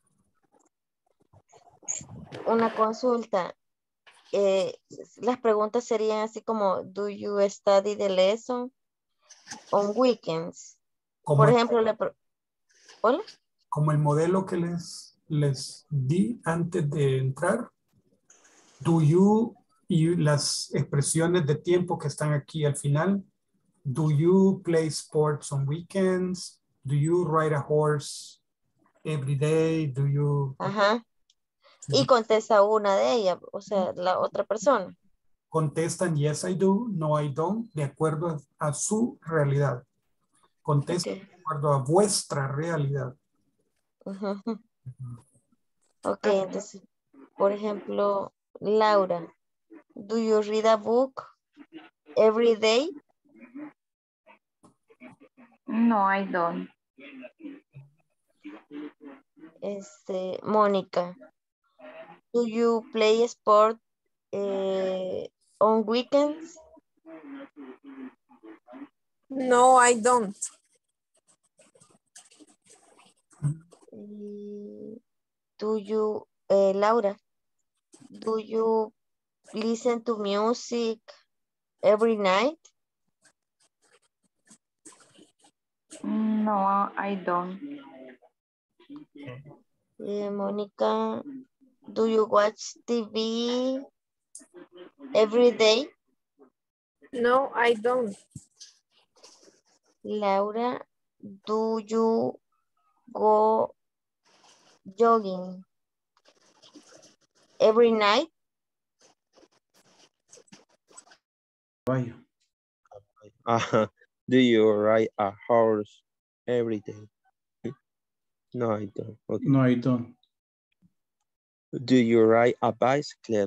[SPEAKER 5] Una consulta. Las preguntas serían así como, do you study the lesson on weekends? Por ejemplo, ¿hola?
[SPEAKER 1] Como el modelo que les di antes de entrar. Do you, y las expresiones de tiempo que están aquí al final. Do you play sports on weekends? Do you ride a horse every day? Do you...
[SPEAKER 5] Ajá. Y contesta una de ellas, o sea, la otra persona.
[SPEAKER 1] Contestan yes I do, no I don't, de acuerdo a su realidad. Contestan de acuerdo a vuestra realidad.
[SPEAKER 5] Ok, entonces, por ejemplo, Laura, do you read a book every day?
[SPEAKER 16] No, I don't.
[SPEAKER 5] Mónica, do you play sport on weekends?
[SPEAKER 18] No, I don't.
[SPEAKER 5] Do you, Laura, do you listen to music every night?
[SPEAKER 16] No, I don't.
[SPEAKER 5] Monica, do you watch TV every day?
[SPEAKER 18] No, I don't.
[SPEAKER 5] Laura, do you go jogging every night?
[SPEAKER 2] Vaya.
[SPEAKER 3] Do you ride a horse every day? No, I don't. Okay.
[SPEAKER 2] No, I don't.
[SPEAKER 3] Do you ride a bicycle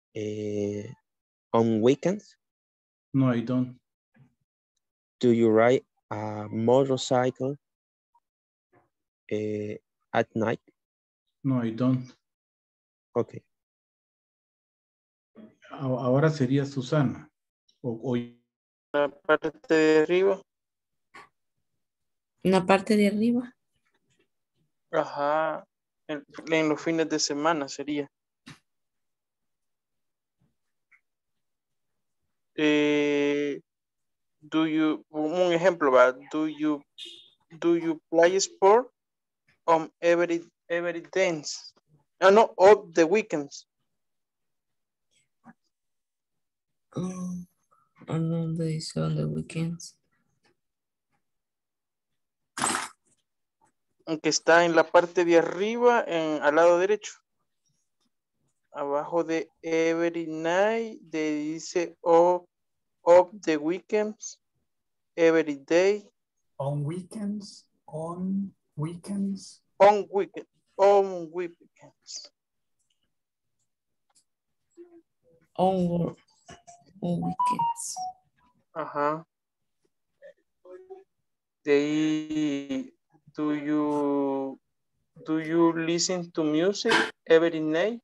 [SPEAKER 3] on weekends?
[SPEAKER 2] No, I don't.
[SPEAKER 3] Do you ride a motorcycle at night?
[SPEAKER 2] No, I don't.
[SPEAKER 3] Okay.
[SPEAKER 2] Ahora sería Susana.
[SPEAKER 20] La parte de arriba.
[SPEAKER 4] En la parte de arriba.
[SPEAKER 20] Ajá. En los fines de semana sería. Un ejemplo, ¿va? Do you play sport on every days? Ah, no, of the weekends.
[SPEAKER 4] On the weekends.
[SPEAKER 20] Aunque está en la parte de arriba, al lado derecho. Abajo de every night, dice of the weekends, every day.
[SPEAKER 1] On weekends, on weekends.
[SPEAKER 20] On weekends.
[SPEAKER 4] On weekends.
[SPEAKER 20] Ajá. De ahí, do you listen to music every night?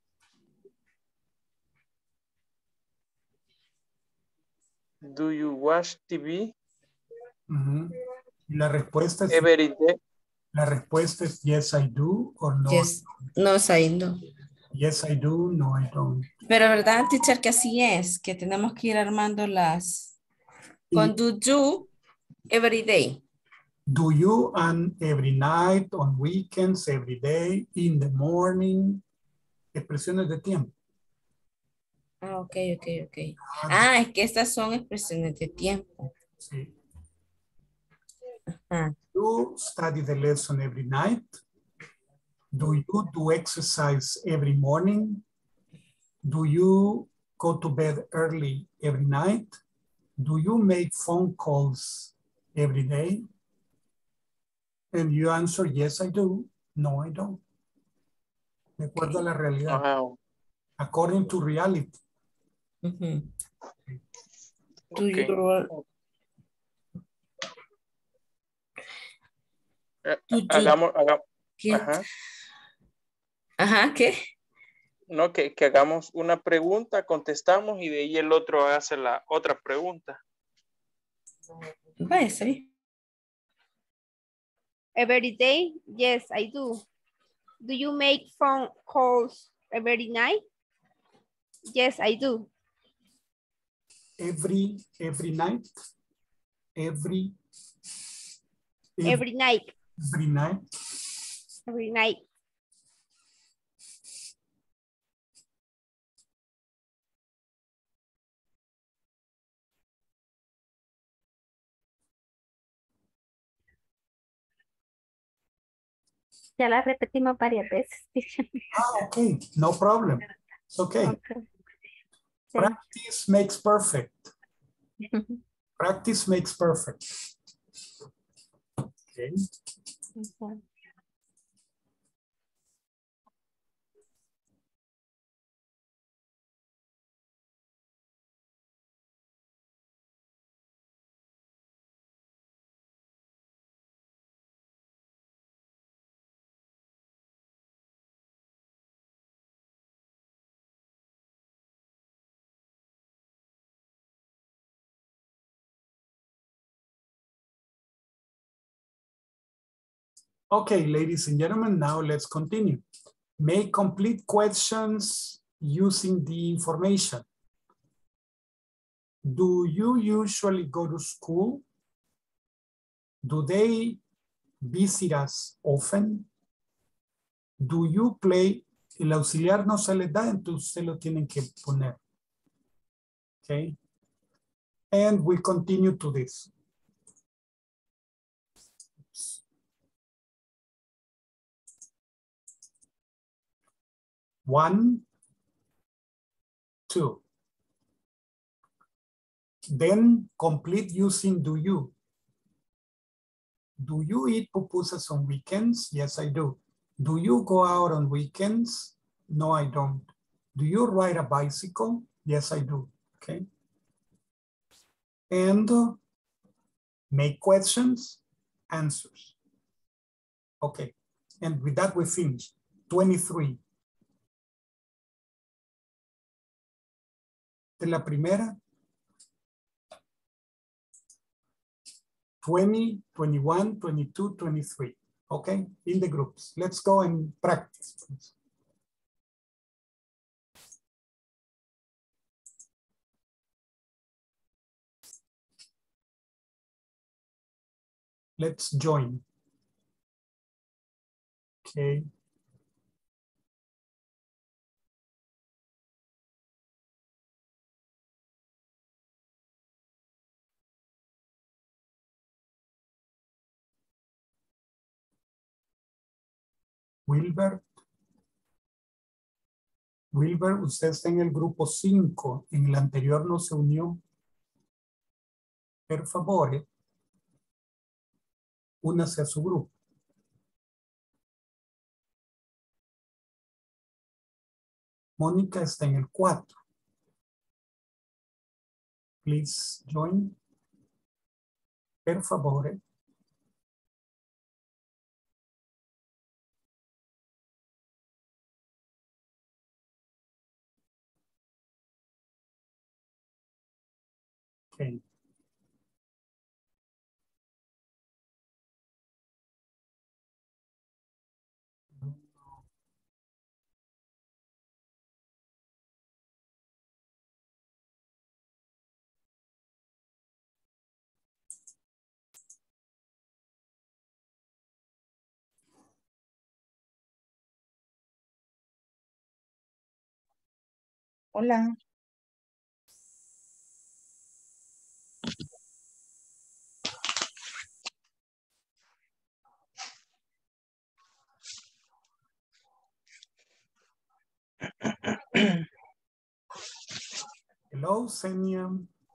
[SPEAKER 20] Do you watch TV?
[SPEAKER 1] La respuesta es
[SPEAKER 20] every day.
[SPEAKER 1] La respuesta es yes, I do o no.
[SPEAKER 4] Yes. No, I do.
[SPEAKER 1] Yes, I do, no, I don't.
[SPEAKER 4] Pero verdad, teacher, que así es, que tenemos que ir armando las con do you every day.
[SPEAKER 1] Do you and every night, on weekends, every day, in the morning. Expresiones de tiempo.
[SPEAKER 4] Ah, ok. Ah, es que estas son expresiones de tiempo.
[SPEAKER 1] Sí.
[SPEAKER 4] Ajá.
[SPEAKER 1] Do you study the lesson every night? Do you do exercise every morning? Do you go to bed early every night? Do you make phone calls every day? And you answer, yes, I do. No, I don't. De acuerdo a la realidad.
[SPEAKER 20] Wow.
[SPEAKER 1] According to reality.
[SPEAKER 4] Do
[SPEAKER 20] Okay. Hagamos.
[SPEAKER 4] Ajá, ¿qué?
[SPEAKER 20] No, que hagamos una pregunta, contestamos y de ahí el otro hace la otra pregunta.
[SPEAKER 4] Vaya, sí.
[SPEAKER 19] Every day? Yes, I do. Do you make phone calls every night? Yes, I do.
[SPEAKER 1] Every night? Every
[SPEAKER 19] night.
[SPEAKER 1] Every night?
[SPEAKER 19] Every night.
[SPEAKER 8] Ya la repetimos varias veces.
[SPEAKER 1] Okay, no problem. It's okay. Practice makes perfect. Practice makes perfect. Okay. Okay, ladies and gentlemen, now let's continue. Make complete questions using the information. Do you usually go to school? Do they visit us often? Do you play? El auxiliar no se les da, entonces se lo tienen que poner. Okay. And we continue to this. One, two. Then complete using do you. Do you eat pupusas on weekends? Yes, I do. Do you go out on weekends? No, I don't. Do you ride a bicycle? Yes, I do. Okay. And make questions, answers. Okay. And with that, we finish. 23. De la primera. 20, 21, 22, 23. Okay, in the groups. Let's go and practice, please. Let's join. Okay. Wilber. Wilber, usted está en el grupo 5. En el anterior no se unió. Per favore, únase a su grupo. Mónica está en el 4. Please join. Per favore. Okay.
[SPEAKER 7] Hola.
[SPEAKER 1] Hello, Senia.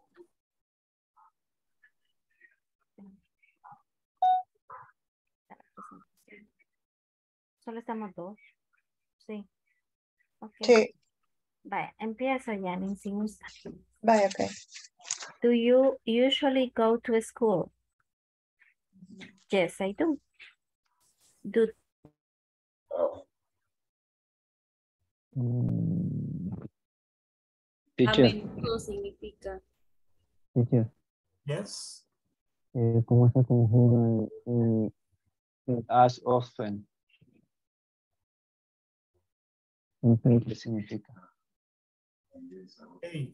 [SPEAKER 8] Solo estamos dos. Sí. Okay.
[SPEAKER 7] Sí.
[SPEAKER 8] Vaya, empiezo ya, sin usar.
[SPEAKER 7] Vaya, okay.
[SPEAKER 8] Do you usually go to school? Yes, I do. Do
[SPEAKER 13] A
[SPEAKER 9] Teacher,
[SPEAKER 13] menudo significa.
[SPEAKER 9] teacher,
[SPEAKER 1] Yes.
[SPEAKER 9] ¿cómo se conjuga el as often? No sé qué significa.
[SPEAKER 1] Hey,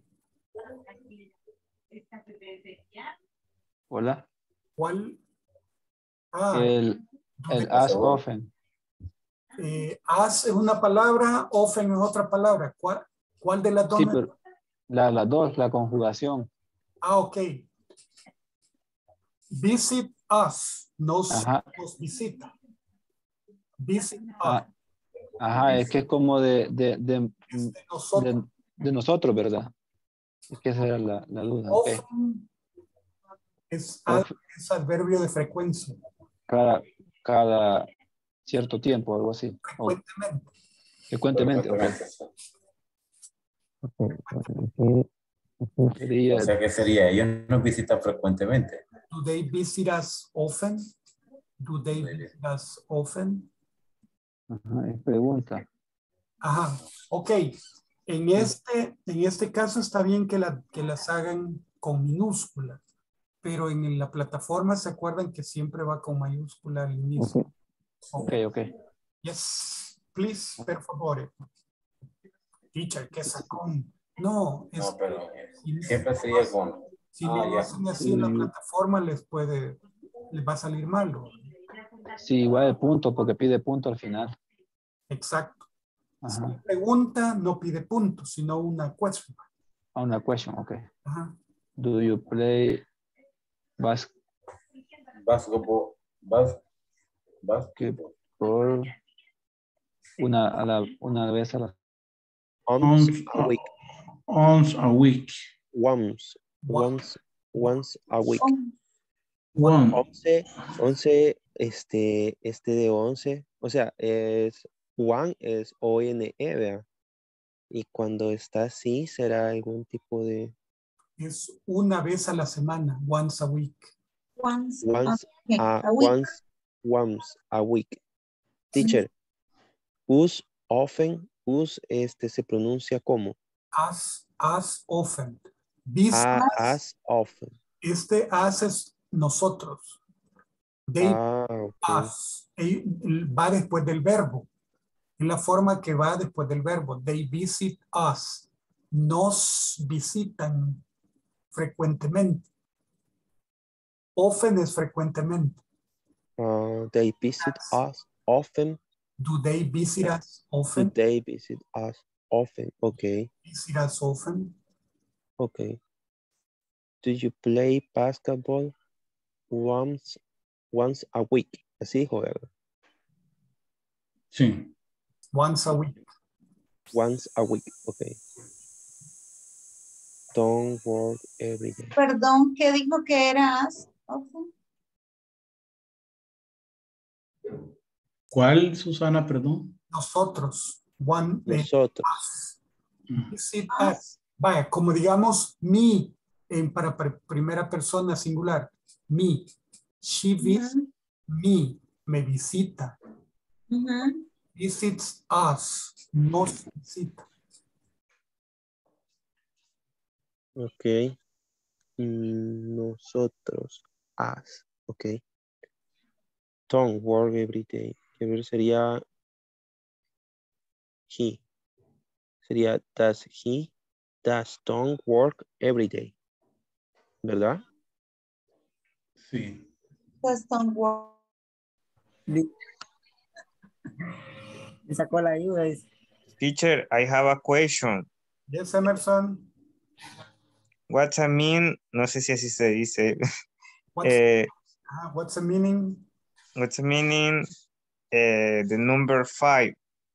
[SPEAKER 9] Hola.
[SPEAKER 1] ¿cuál? Ah,
[SPEAKER 9] El as often.
[SPEAKER 1] as es una palabra, often es otra palabra. ¿Cuál de las dos?
[SPEAKER 9] Sí, pero las dos, la conjugación.
[SPEAKER 1] Ah, ok. Visit us. Nos visita. Visit us.
[SPEAKER 9] Ajá, es que es como de nosotros, ¿verdad? Es que esa era la duda. Okay.
[SPEAKER 1] Often es adverbio de frecuencia.
[SPEAKER 9] Cada cierto tiempo, algo así. Frecuentemente.
[SPEAKER 12] O sea, ¿qué sería? Ellos nos visitan frecuentemente.
[SPEAKER 1] Do they visit us often? Do they visit us often?
[SPEAKER 9] Ajá, es pregunta.
[SPEAKER 1] Ajá, ok. En este caso está bien que las hagan con minúscula, pero en la plataforma se acuerdan que siempre va con mayúscula al inicio.
[SPEAKER 9] Ok.
[SPEAKER 1] Yes. please, per favore. Teacher, ¿qué sacón? No, es,
[SPEAKER 12] No, pero siempre sería con.
[SPEAKER 1] si lo
[SPEAKER 12] ya.
[SPEAKER 1] hacen así en la plataforma, les va a salir mal.
[SPEAKER 9] Sí, igual el punto, porque pide punto al final.
[SPEAKER 1] Exacto. Si
[SPEAKER 9] Ajá.
[SPEAKER 1] pregunta, no pide puntos, sino una question.
[SPEAKER 9] Ah, una question, ok.
[SPEAKER 1] Ajá.
[SPEAKER 9] Do you play
[SPEAKER 12] Basketball.
[SPEAKER 9] basketball una vez a la
[SPEAKER 3] Once a week.
[SPEAKER 2] Once a week.
[SPEAKER 3] Once a week.
[SPEAKER 2] One.
[SPEAKER 3] 11, este de 11, o sea, es one, es ONE, ¿verdad? Y cuando está así, será algún tipo de...
[SPEAKER 1] Es una vez a la semana, once a week.
[SPEAKER 3] Once a week. Teacher, use often, use se pronuncia como
[SPEAKER 1] As often.
[SPEAKER 3] as often.
[SPEAKER 1] Este as es nosotros. They,
[SPEAKER 3] Okay.
[SPEAKER 1] us. Va después del verbo. Es la forma que va después del verbo. They visit us. Nos visitan frecuentemente. Often es frecuentemente.
[SPEAKER 3] They visit us often.
[SPEAKER 1] Do they visit us often?
[SPEAKER 3] Do they visit us often? Okay.
[SPEAKER 1] Visit us often.
[SPEAKER 3] Okay. Do you play basketball once a week? Así, joder.
[SPEAKER 2] Sí.
[SPEAKER 1] Once a week.
[SPEAKER 3] Once a week, okay. Don't work every day.
[SPEAKER 11] Perdón, ¿qué dijo que eras? Often.
[SPEAKER 2] ¿Cuál, Susana, perdón?
[SPEAKER 1] Nosotros.
[SPEAKER 3] Nosotros.
[SPEAKER 1] Visit us. Vaya, como digamos me para primera persona singular. Me. She visits me. Me visita. Visits us. Nos visita.
[SPEAKER 3] Ok. Nosotros. Us. Ok. Don't work every day. Que sería he. Sería does don't work every day. ¿Verdad?
[SPEAKER 2] Sí.
[SPEAKER 11] Does don't work.
[SPEAKER 15] Me sacó la ayuda.
[SPEAKER 6] Teacher, I have a question.
[SPEAKER 1] Yes, Emerson.
[SPEAKER 6] What's a mean? No sé si así se dice.
[SPEAKER 1] What's the meaning?
[SPEAKER 6] What's the meaning? The number 5.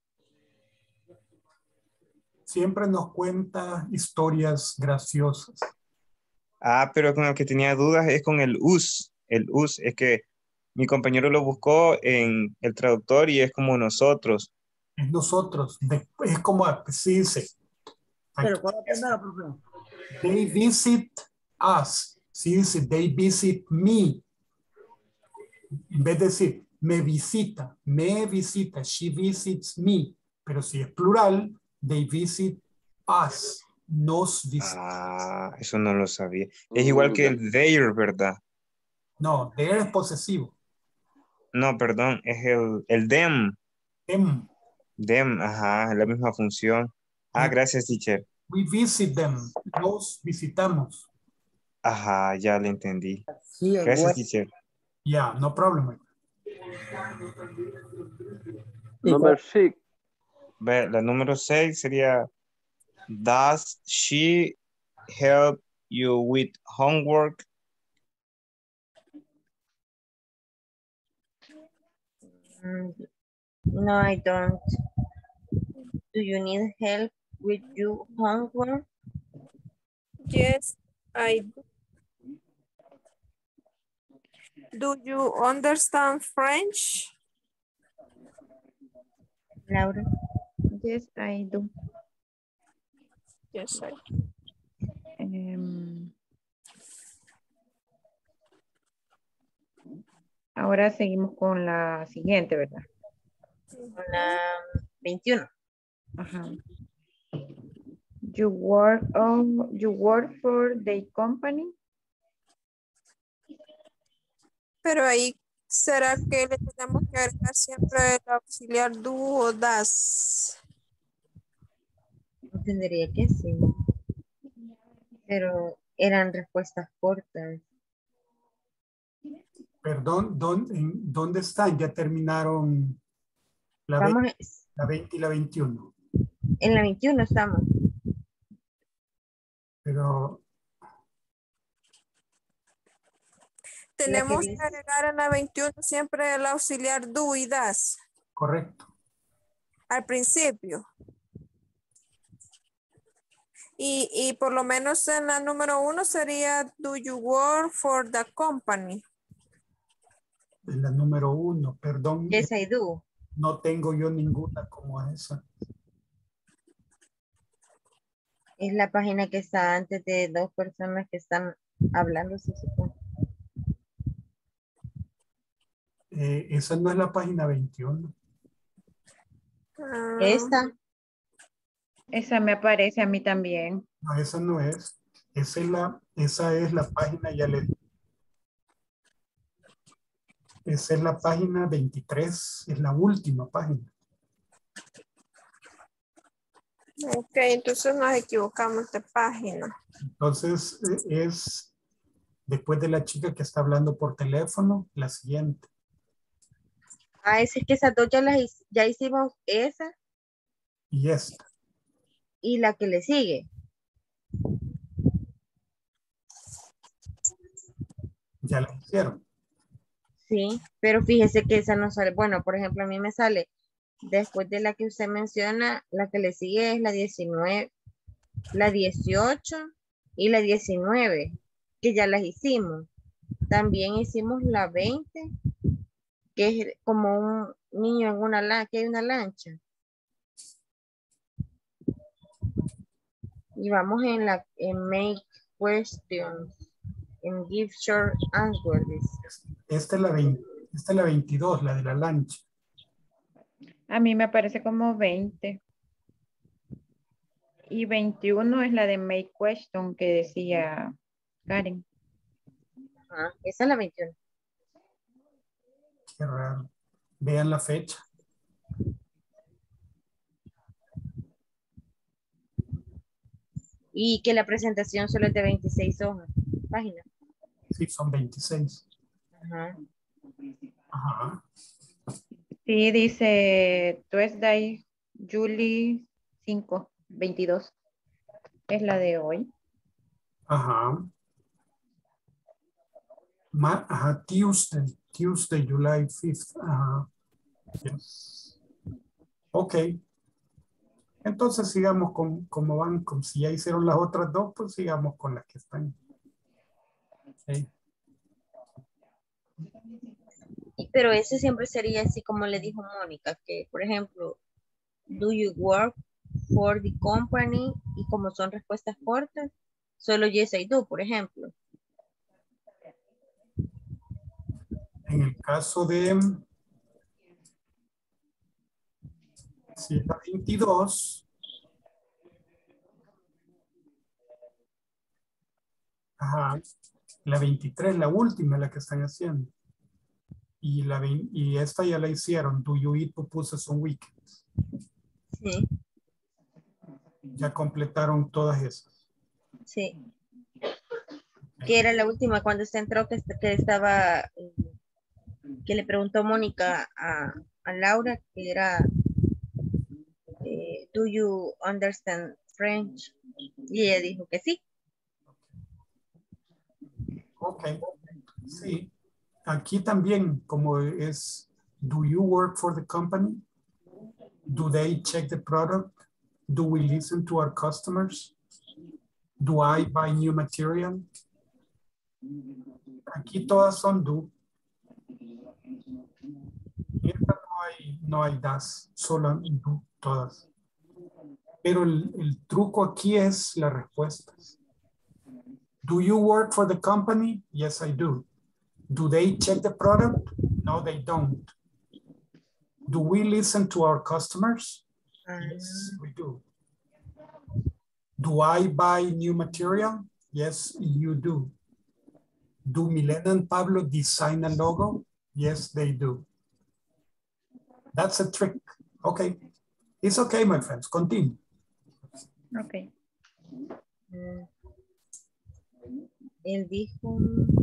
[SPEAKER 1] Siempre nos cuenta historias graciosas.
[SPEAKER 6] Pero con el que tenía dudas es con el us. El us es que mi compañero lo buscó en el traductor y es como nosotros.
[SPEAKER 1] Es nosotros. Es como se dice.
[SPEAKER 15] Pero ¿cuál es la primera?
[SPEAKER 1] They visit us. Si dice they visit me. En vez de decir me visita, she visits me. Pero si es plural, they visit us. Nos visita.
[SPEAKER 6] Eso no lo sabía. Es igual que el their, ¿verdad?
[SPEAKER 1] No, their es posesivo.
[SPEAKER 6] No, perdón, es el them.
[SPEAKER 1] Them.
[SPEAKER 6] Them, ajá, es la misma función. Gracias, teacher.
[SPEAKER 1] We visit them. Los visitamos.
[SPEAKER 6] Ajá, ya le entendí.
[SPEAKER 15] Sí,
[SPEAKER 6] gracias, teacher.
[SPEAKER 1] Yeah, no problem.
[SPEAKER 14] Number 6.
[SPEAKER 6] La número 6 sería does she help you with homework?
[SPEAKER 5] No, I don't. Do you need help with your homework?
[SPEAKER 18] Yes, I do. Do you understand French?
[SPEAKER 5] Laura?
[SPEAKER 16] Yes, I do.
[SPEAKER 18] Yes, I do.
[SPEAKER 16] Ahora seguimos con la siguiente, ¿verdad?
[SPEAKER 5] Con la 21.
[SPEAKER 16] Ajá. You work for the company.
[SPEAKER 18] Pero ahí ¿Será que le tenemos que agregar siempre el auxiliar do o das?
[SPEAKER 5] Tendría que sí. Pero eran respuestas cortas.
[SPEAKER 1] Perdón, ¿dónde están? Ya terminaron la
[SPEAKER 5] Vamos
[SPEAKER 1] 20 y la 21.
[SPEAKER 5] en la 21 estamos.
[SPEAKER 1] Pero
[SPEAKER 18] Tenemos que agregar en la 21 siempre el auxiliar do y das.
[SPEAKER 1] correcto.
[SPEAKER 18] Al principio. Y por lo menos en la número 1 sería do you work for the company?
[SPEAKER 1] En la número 1, perdón.
[SPEAKER 5] Yes, I do.
[SPEAKER 1] No tengo yo ninguna como esa.
[SPEAKER 5] Es la página que está antes de dos personas que están hablando, se supone.
[SPEAKER 1] Esa no es la página 21.
[SPEAKER 5] Esta.
[SPEAKER 21] Esa me aparece a mí también.
[SPEAKER 1] No, esa no es. Esa es la página, ya le di. Esa es la página 23, es la última página.
[SPEAKER 18] Ok, entonces nos equivocamos de página.
[SPEAKER 1] Entonces es después de la chica que está hablando por teléfono, la siguiente.
[SPEAKER 5] Ah, es que esas dos ya hicimos esa.
[SPEAKER 1] Y esta.
[SPEAKER 5] Y la que le sigue.
[SPEAKER 1] Ya la hicieron.
[SPEAKER 5] Sí, pero fíjese que esa no sale. Bueno, por ejemplo, a mí me sale después de la que usted menciona, la que le sigue es la 19, la 18 y la 19, que ya las hicimos. También hicimos la 20, que es como un niño en una lancha, que hay una lancha. Y vamos en make questions, en give short answers.
[SPEAKER 1] Esta es la 22, la de la lancha.
[SPEAKER 21] A mí me parece como 20. Y 21 es la de make question que decía Karen.
[SPEAKER 5] Ah, esa es la 21.
[SPEAKER 1] Qué raro. Vean la fecha.
[SPEAKER 5] Y que la presentación solo es de 26 hojas, páginas.
[SPEAKER 1] Sí, son 26.
[SPEAKER 5] Ajá.
[SPEAKER 1] Ajá.
[SPEAKER 21] Sí, dice Tuesday, July 5, 22. Es la de hoy.
[SPEAKER 1] Ajá. Ajá, Tuesday, July 5th. Ajá. Yes. Ok. Entonces sigamos como van, como si ya hicieron las otras dos, pues sigamos con las que están. Okay.
[SPEAKER 5] Pero ese siempre sería así como le dijo Mónica, que por ejemplo, do you work for the company? Y como son respuestas cortas, solo yes I do, por ejemplo.
[SPEAKER 1] En el caso de si es la 22, ajá, la 23, la última, la que están haciendo. Y esta ya la hicieron. Do you eat pupusas on weekends?
[SPEAKER 5] Sí.
[SPEAKER 1] Ya completaron todas esas.
[SPEAKER 5] Sí. Que era la última cuando usted entró, que estaba, que le preguntó Mónica a Laura, que era, do you understand French? Y ella dijo que sí.
[SPEAKER 1] Ok. Sí. Aquí también, como es, do you work for the company? Do they check the product? Do we listen to our customers? Do I buy new material? Aquí todas son do. Esta no hay das, solo do, todas. Pero el truco aquí es las respuestas. Do you work for the company? Yes, I do. Do they check the product? No, they don't. Do we listen to our customers? Yes, we do. Do I buy new material? Yes, you do. Do Milena and Pablo design a logo? Yes, they do. That's a trick. Okay. It's okay, my friends. Continue.
[SPEAKER 21] Okay.
[SPEAKER 5] Él dijo...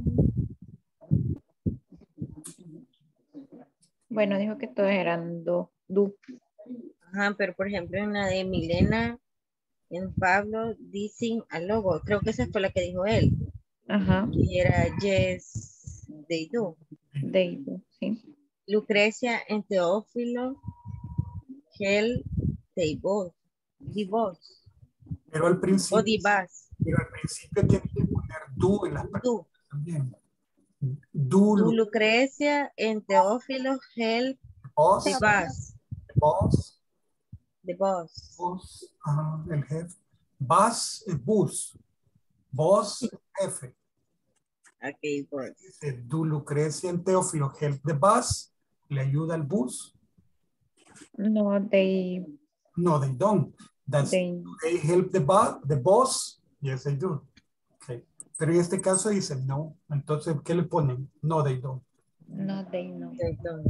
[SPEAKER 21] Bueno, dijo que todos eran do.
[SPEAKER 5] Ajá, pero por ejemplo en la de Milena, en Pablo, dicen al logo. Creo que esa fue la que dijo él.
[SPEAKER 21] Ajá.
[SPEAKER 5] Que era yes, they do.
[SPEAKER 21] They do, sí.
[SPEAKER 5] Lucrecia en Teófilo, Hell, they both. The both.
[SPEAKER 1] Pero al
[SPEAKER 5] O
[SPEAKER 1] principio,
[SPEAKER 5] the bus.
[SPEAKER 1] pero al principio tiene que poner do en las preguntas también.
[SPEAKER 5] Du Lucrecia en Teófilo, Hell,
[SPEAKER 1] Boss.
[SPEAKER 5] the bus.
[SPEAKER 1] Boss.
[SPEAKER 5] The boss.
[SPEAKER 1] Boss. El jefe. Bus es bus. Boss, jefe.
[SPEAKER 5] Okay, boss.
[SPEAKER 1] Du Lucrecia en Teófilo, help the bus. Le ayuda al bus.
[SPEAKER 21] No, they.
[SPEAKER 1] No, they don't. That's, they help the boss. Yes, they do. Okay. Pero en este caso dice no. Entonces, ¿qué le ponen? No, they don't.
[SPEAKER 21] No, they no.
[SPEAKER 5] They don't.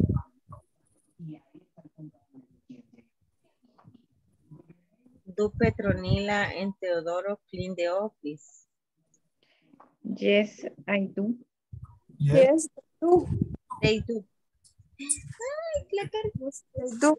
[SPEAKER 5] Do Petronila and Teodoro clean the office?
[SPEAKER 21] Yes, I do.
[SPEAKER 18] Yes, do.
[SPEAKER 5] They do. Ay, la cargos.
[SPEAKER 18] Do.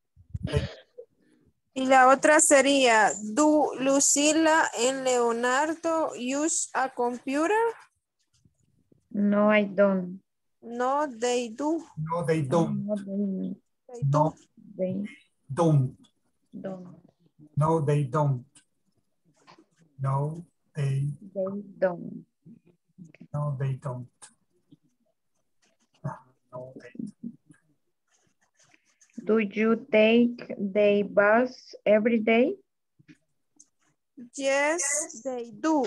[SPEAKER 18] Y la otra sería, do Lucila and Leonardo use a computer?
[SPEAKER 21] No, I don't.
[SPEAKER 18] No, they do.
[SPEAKER 1] No, they don't.
[SPEAKER 21] No, they,
[SPEAKER 18] They do.
[SPEAKER 21] they
[SPEAKER 1] Don't.
[SPEAKER 21] don't.
[SPEAKER 1] No, they don't. No, they
[SPEAKER 21] don't.
[SPEAKER 1] No, they don't. No, they don't.
[SPEAKER 21] Do you take the bus every day?
[SPEAKER 18] Yes, they do.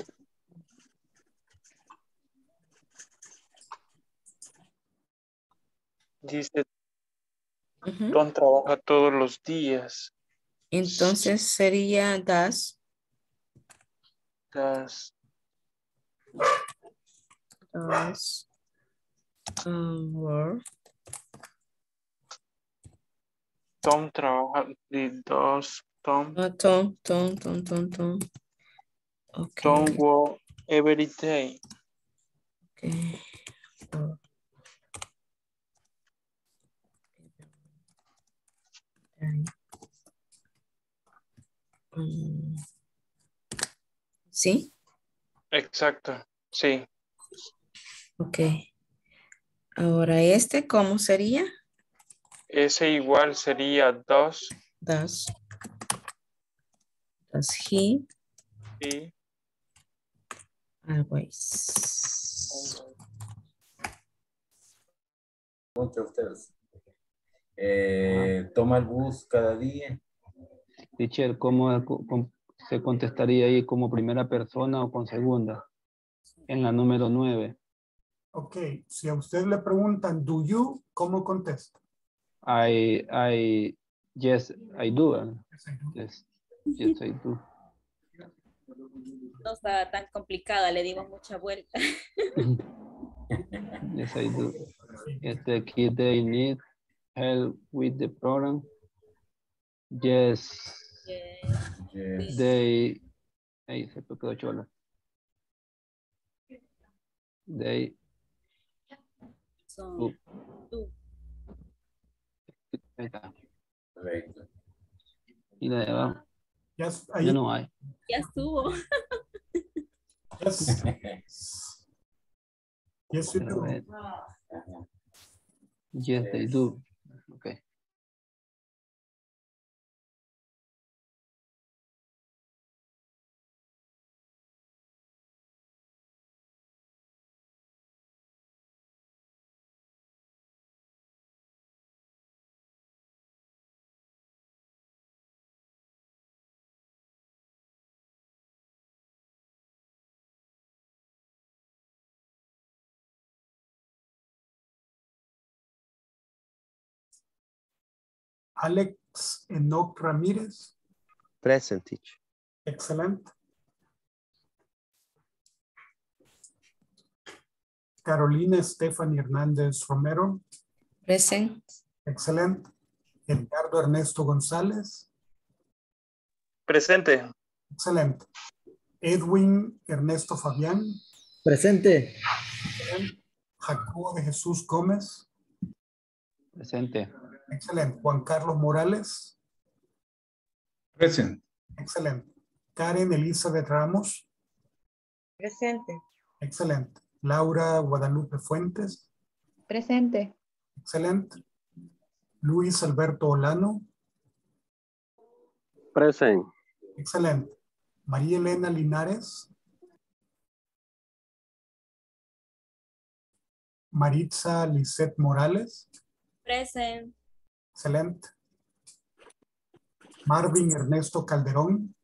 [SPEAKER 20] Dice, Don trabaja todos los días.
[SPEAKER 4] Entonces sería does.
[SPEAKER 20] Does.
[SPEAKER 4] Does. Work.
[SPEAKER 20] Tom trabaja, does Tom.
[SPEAKER 4] Tom. Okay.
[SPEAKER 20] Tom work every day.
[SPEAKER 4] Okay. ¿Sí?
[SPEAKER 20] Exacto, sí.
[SPEAKER 4] Ok. Ahora este, ¿cómo sería?
[SPEAKER 20] Ese igual sería does.
[SPEAKER 4] Does he?
[SPEAKER 20] Sí.
[SPEAKER 4] Always.
[SPEAKER 12] Muchos ustedes. Toma el bus cada día.
[SPEAKER 9] Teacher, ¿cómo se contestaría ahí como primera persona o con segunda? En la número 9.
[SPEAKER 1] Ok, si a usted le preguntan, do you, ¿cómo contesta?
[SPEAKER 9] Yes, I do. Yes, I do.
[SPEAKER 13] No está tan complicada, le dimos mucha vuelta.
[SPEAKER 9] Yes, I do. Aquí they need help with the program. Yes.
[SPEAKER 13] Yes.
[SPEAKER 9] They. Ahí se quedó chola. They.
[SPEAKER 13] Son tú.
[SPEAKER 9] Ahí está.
[SPEAKER 12] Correcto.
[SPEAKER 9] Y la de abajo.
[SPEAKER 1] Yes,
[SPEAKER 9] Ya no hay.
[SPEAKER 13] Ya estuvo.
[SPEAKER 1] Yes. Yes, you do.
[SPEAKER 9] Yes, they do. Okay.
[SPEAKER 1] Alex Enoch Ramírez.
[SPEAKER 3] Present, teacher.
[SPEAKER 1] Excellent. Carolina Stephanie Hernández Romero.
[SPEAKER 4] Present.
[SPEAKER 1] Excelente. Edgardo Ernesto González.
[SPEAKER 20] Presente.
[SPEAKER 1] Excelente. Edwin Ernesto Fabián.
[SPEAKER 15] Presente.
[SPEAKER 1] Excelente. Jacobo de Jesús Gómez.
[SPEAKER 9] Presente.
[SPEAKER 1] Excelente. Juan Carlos Morales.
[SPEAKER 2] Present.
[SPEAKER 1] Excelente. Karen Elizabeth Ramos.
[SPEAKER 5] Presente.
[SPEAKER 1] Excelente. Laura Guadalupe Fuentes.
[SPEAKER 21] Presente.
[SPEAKER 1] Excelente. Luis Alberto Olano.
[SPEAKER 14] Present.
[SPEAKER 1] Excelente. María Elena Linares. Maritza Lisette Morales.
[SPEAKER 13] Present.
[SPEAKER 1] Excelente. Marvin Ernesto Calderón.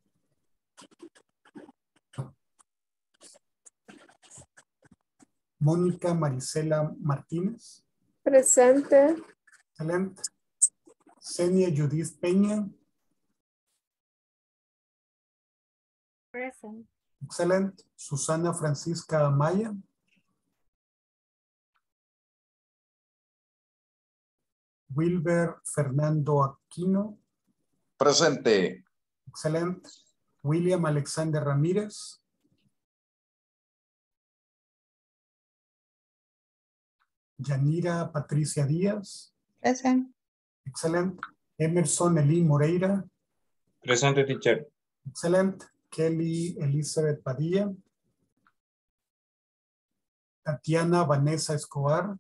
[SPEAKER 1] Mónica Marisela Martínez.
[SPEAKER 18] Presente.
[SPEAKER 1] Excelente. Senia Judith Peña.
[SPEAKER 8] Present.
[SPEAKER 1] Excelente. Susana Francisca Amaya. Wilber Fernando Aquino.
[SPEAKER 17] Presente.
[SPEAKER 1] Excelente. William Alexander Ramírez. Yanira Patricia Díaz.
[SPEAKER 7] Present.
[SPEAKER 1] Excelente. Emerson Elí Moreira.
[SPEAKER 6] Presente, teacher.
[SPEAKER 1] Excelente. Kelly Elizabeth Padilla. Tatiana Vanessa Escobar.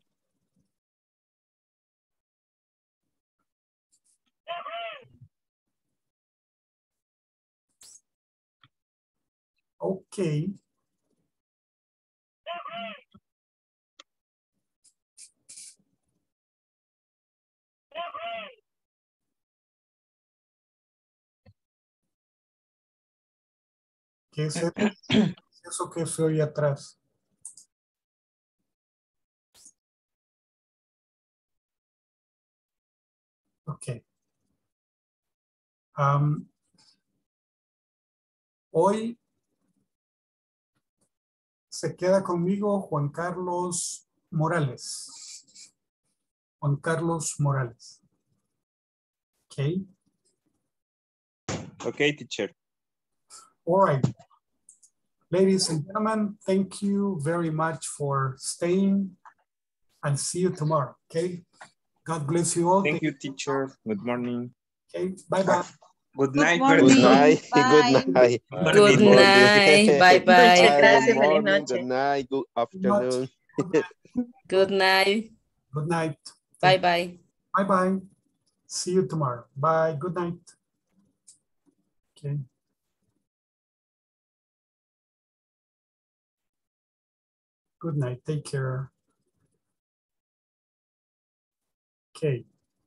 [SPEAKER 1] Ok. ¿Qué es eso? ¿Qué es eso que se oye atrás? Ok. Hoy se queda conmigo Juan Carlos Morales. Juan Carlos Morales. Ok.
[SPEAKER 6] Okay, teacher.
[SPEAKER 1] All right. Ladies and gentlemen, thank you very much for staying. I'll see you tomorrow, okay? God bless you all.
[SPEAKER 6] Thank you, teacher. Good morning.
[SPEAKER 1] Okay, bye-bye.
[SPEAKER 6] Good night.
[SPEAKER 3] Good night. Good night.
[SPEAKER 4] Good night. Bye-bye.
[SPEAKER 3] Good
[SPEAKER 5] Gracias, feliz
[SPEAKER 3] morning,
[SPEAKER 5] noche.
[SPEAKER 3] good night, good afternoon.
[SPEAKER 4] Good night.
[SPEAKER 1] Good night.
[SPEAKER 4] Bye-bye.
[SPEAKER 1] Bye-bye. See you tomorrow. Bye. Good night. Okay. Good night. Take care. Okay.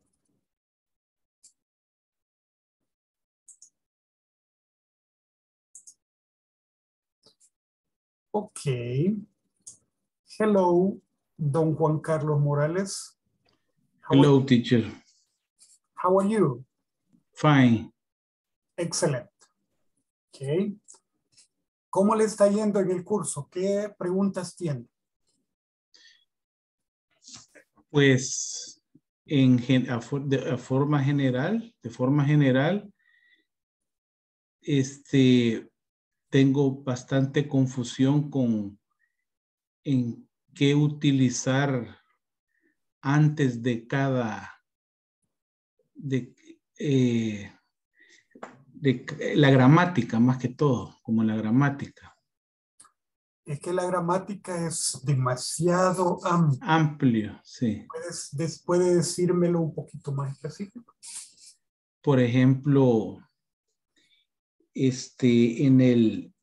[SPEAKER 1] Okay. Hello, Don Juan Carlos Morales.
[SPEAKER 2] Hello, teacher.
[SPEAKER 1] How are you?
[SPEAKER 2] Fine.
[SPEAKER 1] Excellent. Okay. ¿Cómo le está yendo en el curso? ¿Qué preguntas tiene?
[SPEAKER 2] Pues de forma general, tengo bastante confusión en qué utilizar antes de cada, de la gramática más que todo, como la gramática.
[SPEAKER 1] Es que la gramática es demasiado amplia.
[SPEAKER 2] Amplio, sí.
[SPEAKER 1] ¿Puede decírmelo un poquito más específico?
[SPEAKER 2] Por ejemplo, en el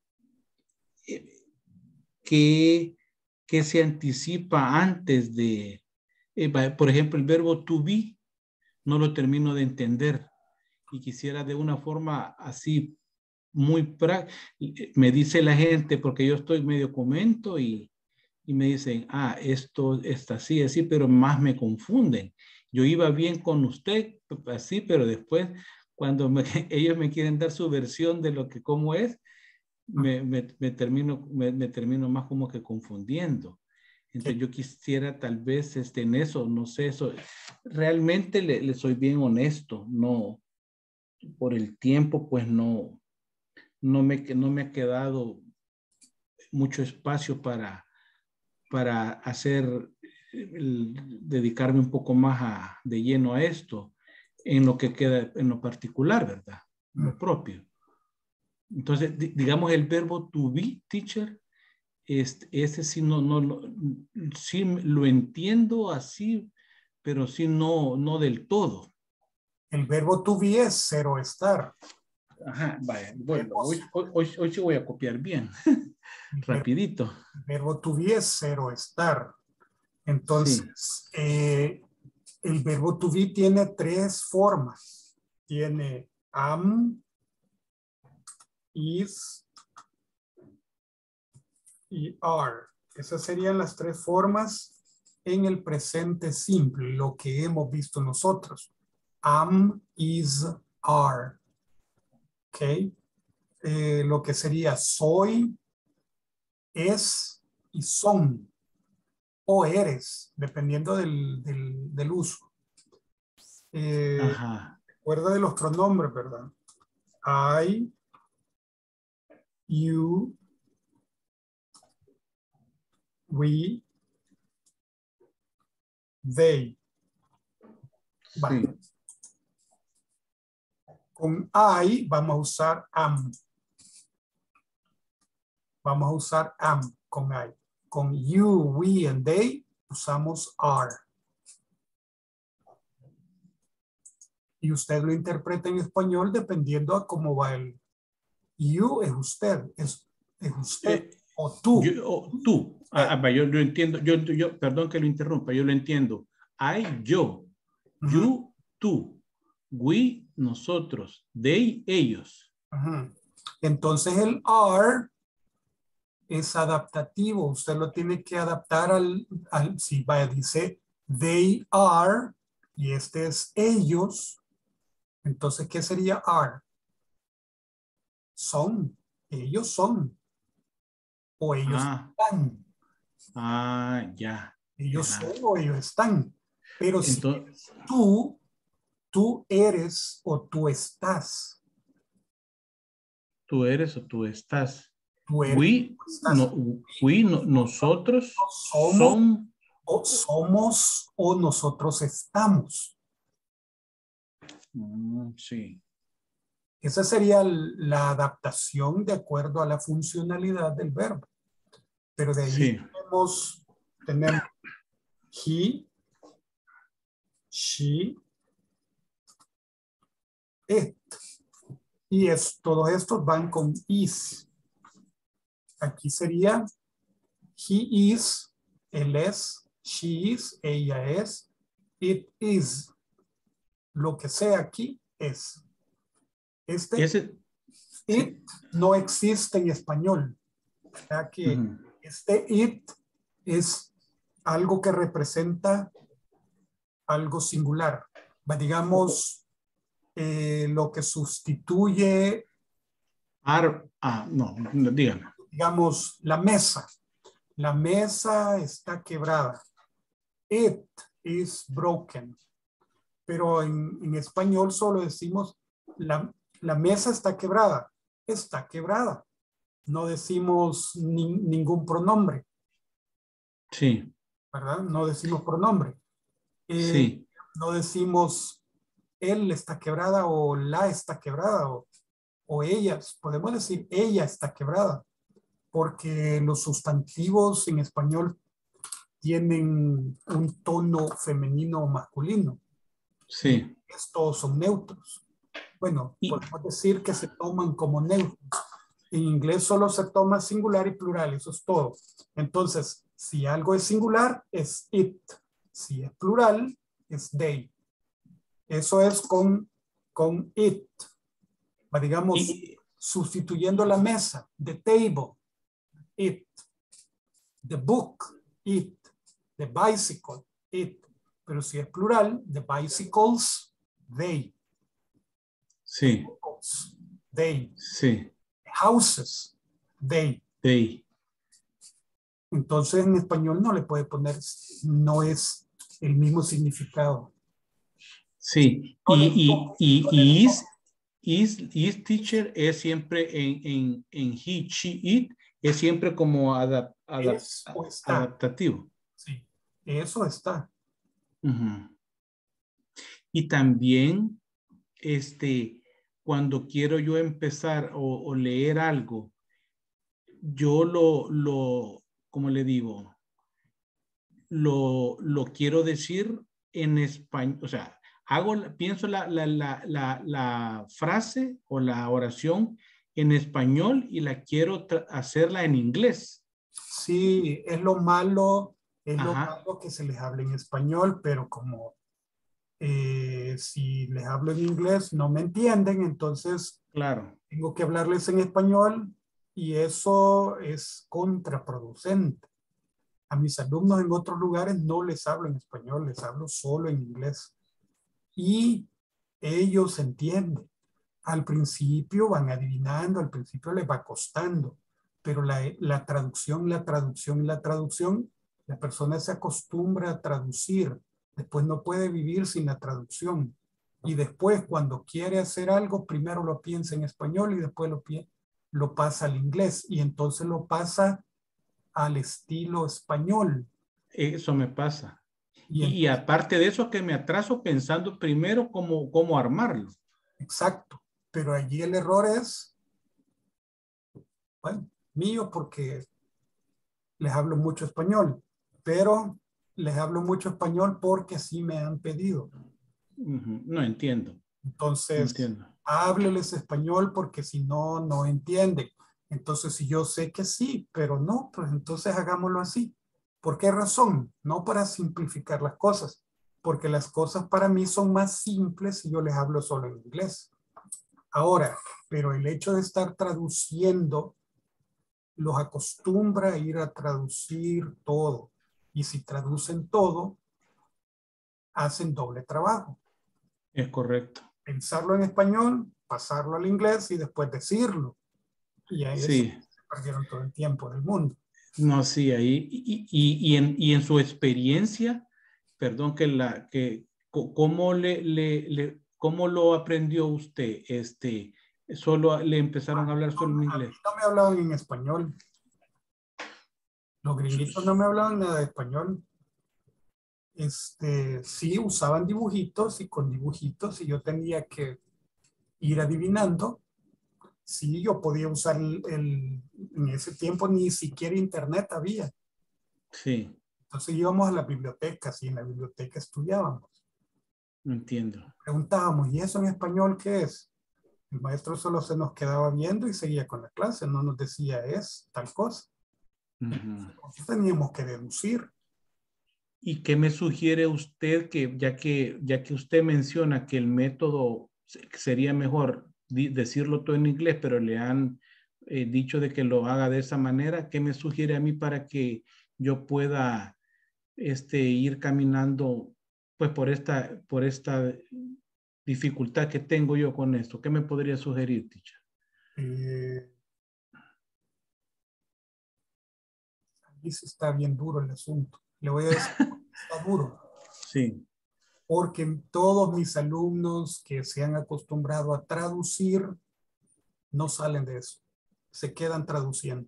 [SPEAKER 2] que se anticipa antes de, por ejemplo, el verbo to be, no lo termino de entender y quisiera de una forma así muy práctica. Me dice la gente, porque yo estoy medio comento y me dicen, esto está así, así, pero más me confunden. Yo iba bien con usted, así, pero después cuando ellos me quieren dar su versión de lo que cómo es, me termino más como que confundiendo. Entonces yo quisiera tal vez en eso, no sé, eso. Realmente le soy bien honesto, no, por el tiempo pues no me ha quedado mucho espacio para dedicarme un poco más de lleno a esto, en lo que queda, en lo particular, ¿verdad? Lo propio. Entonces, digamos el verbo to be, teacher, ese sí sí lo entiendo así, pero sí no del todo.
[SPEAKER 1] El verbo to be es ser o estar.
[SPEAKER 2] Ajá, vaya, bueno, hoy sí voy a copiar bien, rapidito.
[SPEAKER 1] El verbo to be es ser o estar. Entonces, sí. El verbo to be tiene 3 formas. Tiene am, is y are. Esas serían las 3 formas en el presente simple, lo que hemos visto nosotros. Am, is, are. ¿Ok? Lo que sería soy, es y son. O eres, dependiendo del uso. Recuerda de los pronombres, ¿verdad? I, you, we, they. Vale. Sí. Con I vamos a usar am. Vamos a usar am con I. Con you, we, and they usamos are. Y usted lo interpreta en español dependiendo a cómo va el you es usted. Es usted o tú.
[SPEAKER 2] Tú. Yo lo entiendo. Yo, perdón que lo interrumpa, yo lo entiendo. I, yo. You, tú. We, nosotros. They, ellos.
[SPEAKER 1] Entonces el are es adaptativo. Usted lo tiene que adaptar si dice they are y este es ellos. Entonces, ¿qué sería are? Son. Ellos son. O ellos están.
[SPEAKER 2] Ya.
[SPEAKER 1] Ellos son o ellos están. Pero entonces, si tú eres o tú estás.
[SPEAKER 2] Tú eres o tú estás.
[SPEAKER 1] Tú eres,
[SPEAKER 2] nosotros
[SPEAKER 1] somos o nosotros estamos.
[SPEAKER 2] Sí.
[SPEAKER 1] Esa sería la adaptación de acuerdo a la funcionalidad del verbo. Pero de ahí tenemos he, she, it. Y todos estos van con is. Aquí sería he is, él es, she is, ella es, it is. Lo que sea aquí es. It no existe en español. O sea que it es algo que representa algo singular. Digamos, lo que sustituye.
[SPEAKER 2] No, dígame.
[SPEAKER 1] Digamos, la mesa. La mesa está quebrada. It is broken. Pero en español solo decimos la mesa está quebrada. Está quebrada. No decimos ningún pronombre.
[SPEAKER 2] Sí.
[SPEAKER 1] ¿Verdad? No decimos pronombre.
[SPEAKER 2] Sí.
[SPEAKER 1] No decimos él está quebrada o la está quebrada o ellas. Podemos decir ella está quebrada porque los sustantivos en español tienen un tono femenino o masculino.
[SPEAKER 2] Sí.
[SPEAKER 1] Estos son neutros. Bueno, podemos decir que se toman como neutros. En inglés solo se toma singular y plural, eso es todo. Entonces, si algo es singular, es it. Si es plural, es they. Eso es con it. Digamos, sustituyendo la mesa, the table, it. The book, it. The bicycle, it. Pero si es plural, the bicycles, they.
[SPEAKER 2] Sí.
[SPEAKER 1] They.
[SPEAKER 2] Sí.
[SPEAKER 1] Houses, they.
[SPEAKER 2] They.
[SPEAKER 1] Entonces en español no le puede poner, no es el mismo significado.
[SPEAKER 2] Sí, is teacher es siempre en he, she, it, es siempre como adaptativo.
[SPEAKER 1] Sí, eso está.
[SPEAKER 2] Ujú. Y también, cuando quiero yo empezar o leer algo, yo ¿cómo le digo? Lo quiero decir en español, o sea, pienso la frase o la oración en español y la quiero hacerla en inglés.
[SPEAKER 1] Sí, es lo malo que se les hable en español, pero como si les hablo en inglés no me entienden, entonces
[SPEAKER 2] claro,
[SPEAKER 1] tengo que hablarles en español y eso es contraproducente. A mis alumnos en otros lugares no les hablo en español, les hablo solo en inglés. Y ellos entienden. Al principio van adivinando, al principio les va costando, pero la traducción, la persona se acostumbra a traducir. Después no puede vivir sin la traducción. Y después cuando quiere hacer algo, primero lo piensa en español y después lo pasa al inglés. Y entonces lo pasa al estilo español.
[SPEAKER 2] Eso me pasa. Y aparte de eso, que me atraso pensando primero cómo armarlo.
[SPEAKER 1] Exacto. Pero allí el error es, bueno, mío porque les hablo mucho español. Pero les hablo mucho español porque así me han pedido.
[SPEAKER 2] No entiendo.
[SPEAKER 1] Entonces, hábleles español porque si no, no entienden. Entonces, si yo sé que sí, pero no, pues entonces hagámoslo así. ¿Por qué razón? No para simplificar las cosas, porque las cosas para mí son más simples si yo les hablo solo en inglés. Ahora, pero el hecho de estar traduciendo los acostumbra a ir a traducir todo. Y si traducen todo, hacen doble trabajo.
[SPEAKER 2] Es correcto.
[SPEAKER 1] Pensarlo en español, pasarlo al inglés y después decirlo. Y ahí se perdieron todo el tiempo del mundo.
[SPEAKER 2] No, sí, ahí. Y en su experiencia, perdón, ¿cómo cómo lo aprendió usted? ¿Solo le empezaron a hablar solo en inglés?
[SPEAKER 1] No me hablaban en español. Los gringuitos no me hablaban nada de español. Sí, usaban dibujitos y con dibujitos y yo tenía que ir adivinando. Sí, yo podía usar en ese tiempo ni siquiera internet había.
[SPEAKER 2] Sí.
[SPEAKER 1] Entonces íbamos a la biblioteca, sí, en la biblioteca estudiábamos.
[SPEAKER 2] Entiendo.
[SPEAKER 1] Preguntábamos, ¿y eso en español qué es? El maestro solo se nos quedaba viendo y seguía con la clase, no nos decía es tal cosa. Entonces teníamos que deducir.
[SPEAKER 2] ¿Y qué me sugiere usted ya que usted menciona que el método sería mejor decirlo todo en inglés, pero le han dicho de que lo haga de esa manera? ¿Qué me sugiere a mí para que yo pueda ir caminando pues por esta dificultad que tengo yo con esto? ¿Qué me podría sugerir, teacher?
[SPEAKER 1] Aquí sí está bien duro el asunto. Le voy a decir, está duro.
[SPEAKER 2] Sí.
[SPEAKER 1] Porque todos mis alumnos que se han acostumbrado a traducir no salen de eso. Se quedan traduciendo.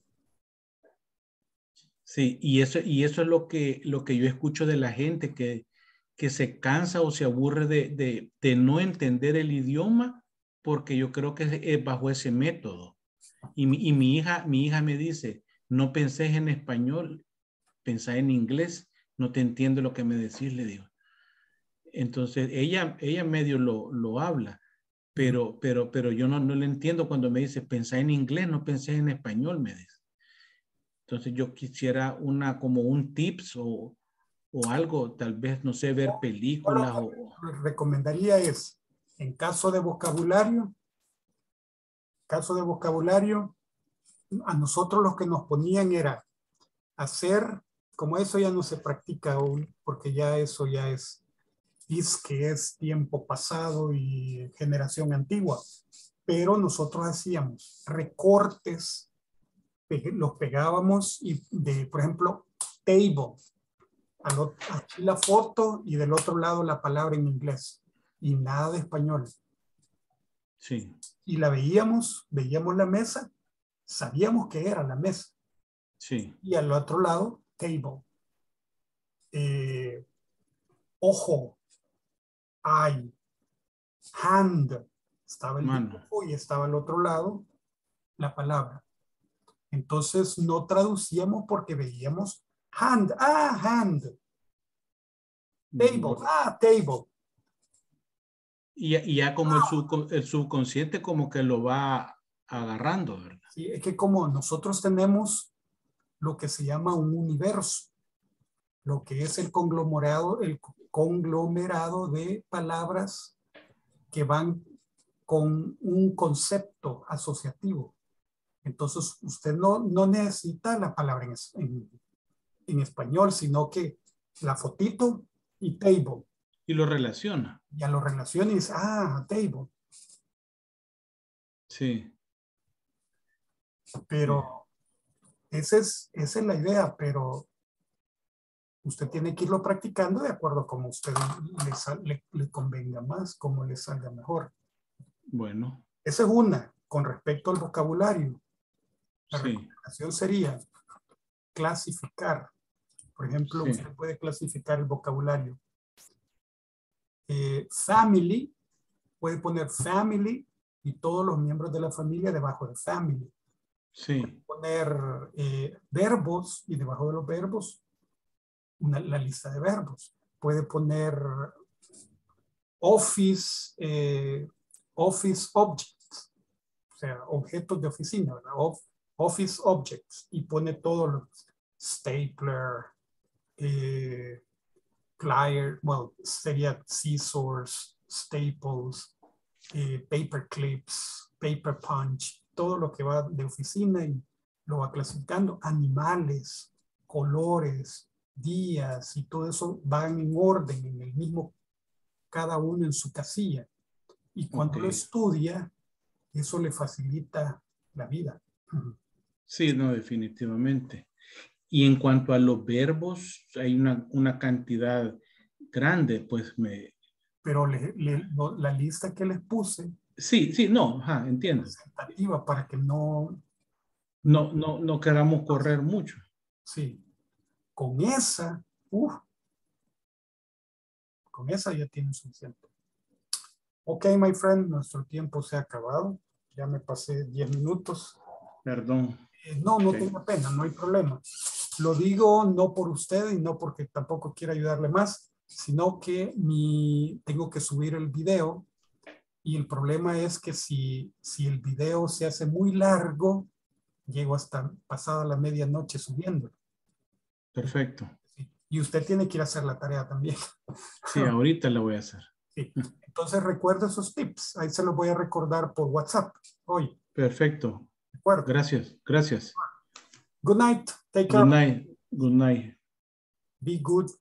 [SPEAKER 2] Sí, y eso es lo que yo escucho de la gente que se cansa o se aburre de no entender el idioma, porque yo creo que es bajo ese método. Y mi hija me dice, no pensés en español, pensá en inglés, no te entiendo lo que me decís, le digo. Entonces ella medio lo habla, pero yo no le entiendo cuando me dice, pensá en inglés, no pensé en español, me dice. Entonces yo quisiera como un tips o algo, tal vez, no sé, ver películas
[SPEAKER 1] Lo que recomendaría es, en caso de vocabulario, a nosotros los que nos ponían era hacer, como eso ya no se practica aún, porque ya eso ya es que es tiempo pasado y generación antigua, pero nosotros hacíamos recortes los pegábamos y por ejemplo, table. Aquí la foto y del otro lado la palabra en inglés. Y nada de español.
[SPEAKER 2] Sí.
[SPEAKER 1] Y la veíamos la mesa, sabíamos que era la mesa.
[SPEAKER 2] Sí.
[SPEAKER 1] Y al otro lado, table. Ojo, eye, hand. Estaba el dibujo y estaba al otro lado la palabra. Entonces no traducíamos porque veíamos hand, hand. Table, table.
[SPEAKER 2] Y ya como el subconsciente como que lo va agarrando, ¿verdad?
[SPEAKER 1] Sí, es que como nosotros tenemos lo que se llama un universo, lo que es el conglomerado de palabras que van con un concepto asociativo. Entonces usted no necesita la palabra en español, sino que la fotito y table.
[SPEAKER 2] Y lo relaciona.
[SPEAKER 1] Ya lo relaciona y dice, table.
[SPEAKER 2] Sí.
[SPEAKER 1] Pero esa es la idea, pero usted tiene que irlo practicando de acuerdo a como usted le convenga más, como le salga mejor.
[SPEAKER 2] Bueno.
[SPEAKER 1] Esa es una, con respecto al vocabulario. La recomendación sería clasificar. Por ejemplo, usted puede clasificar el vocabulario. Family, puede poner family y todos los miembros de la familia debajo de family.
[SPEAKER 2] Sí.
[SPEAKER 1] Puede poner verbos y debajo de los verbos la lista de verbos. Puede poner office objects, o sea, objetos de oficina, ¿verdad? Office objects, y pone todos los stapler, plier, sería scissors, staples, paper clips, paper punch, todo lo que va de oficina y lo va clasificando. Animales, colores, días y todo eso van en orden, en el mismo, cada uno en su casilla. Y cuando lo estudia, eso le facilita la vida.
[SPEAKER 2] Sí, no, definitivamente. Y en cuanto a los verbos, hay una cantidad grande, pues
[SPEAKER 1] Pero la lista que les puse.
[SPEAKER 2] Sí, no, entiendo.
[SPEAKER 1] Presentativa para que no
[SPEAKER 2] queramos correr mucho.
[SPEAKER 1] Sí. Con esa ya tienen suficiente. Ok, my friend, nuestro tiempo se ha acabado. Ya me pasé 10 minutos.
[SPEAKER 2] Perdón.
[SPEAKER 1] No tenga pena, no hay problema. Lo digo no por usted y no porque tampoco quiera ayudarle más, sino que tengo que subir el video y el problema es que si el video se hace muy largo, llego hasta pasada la medianoche subiendo.
[SPEAKER 2] Perfecto.
[SPEAKER 1] Y usted tiene que ir a hacer la tarea también.
[SPEAKER 2] Sí, ahorita la voy a hacer.
[SPEAKER 1] Sí. Entonces recuerda esos tips. Ahí se los voy a recordar por WhatsApp hoy.
[SPEAKER 2] Perfecto.
[SPEAKER 1] De acuerdo.
[SPEAKER 2] Gracias.
[SPEAKER 1] Good night. Take care.
[SPEAKER 2] Good night.
[SPEAKER 1] Be good.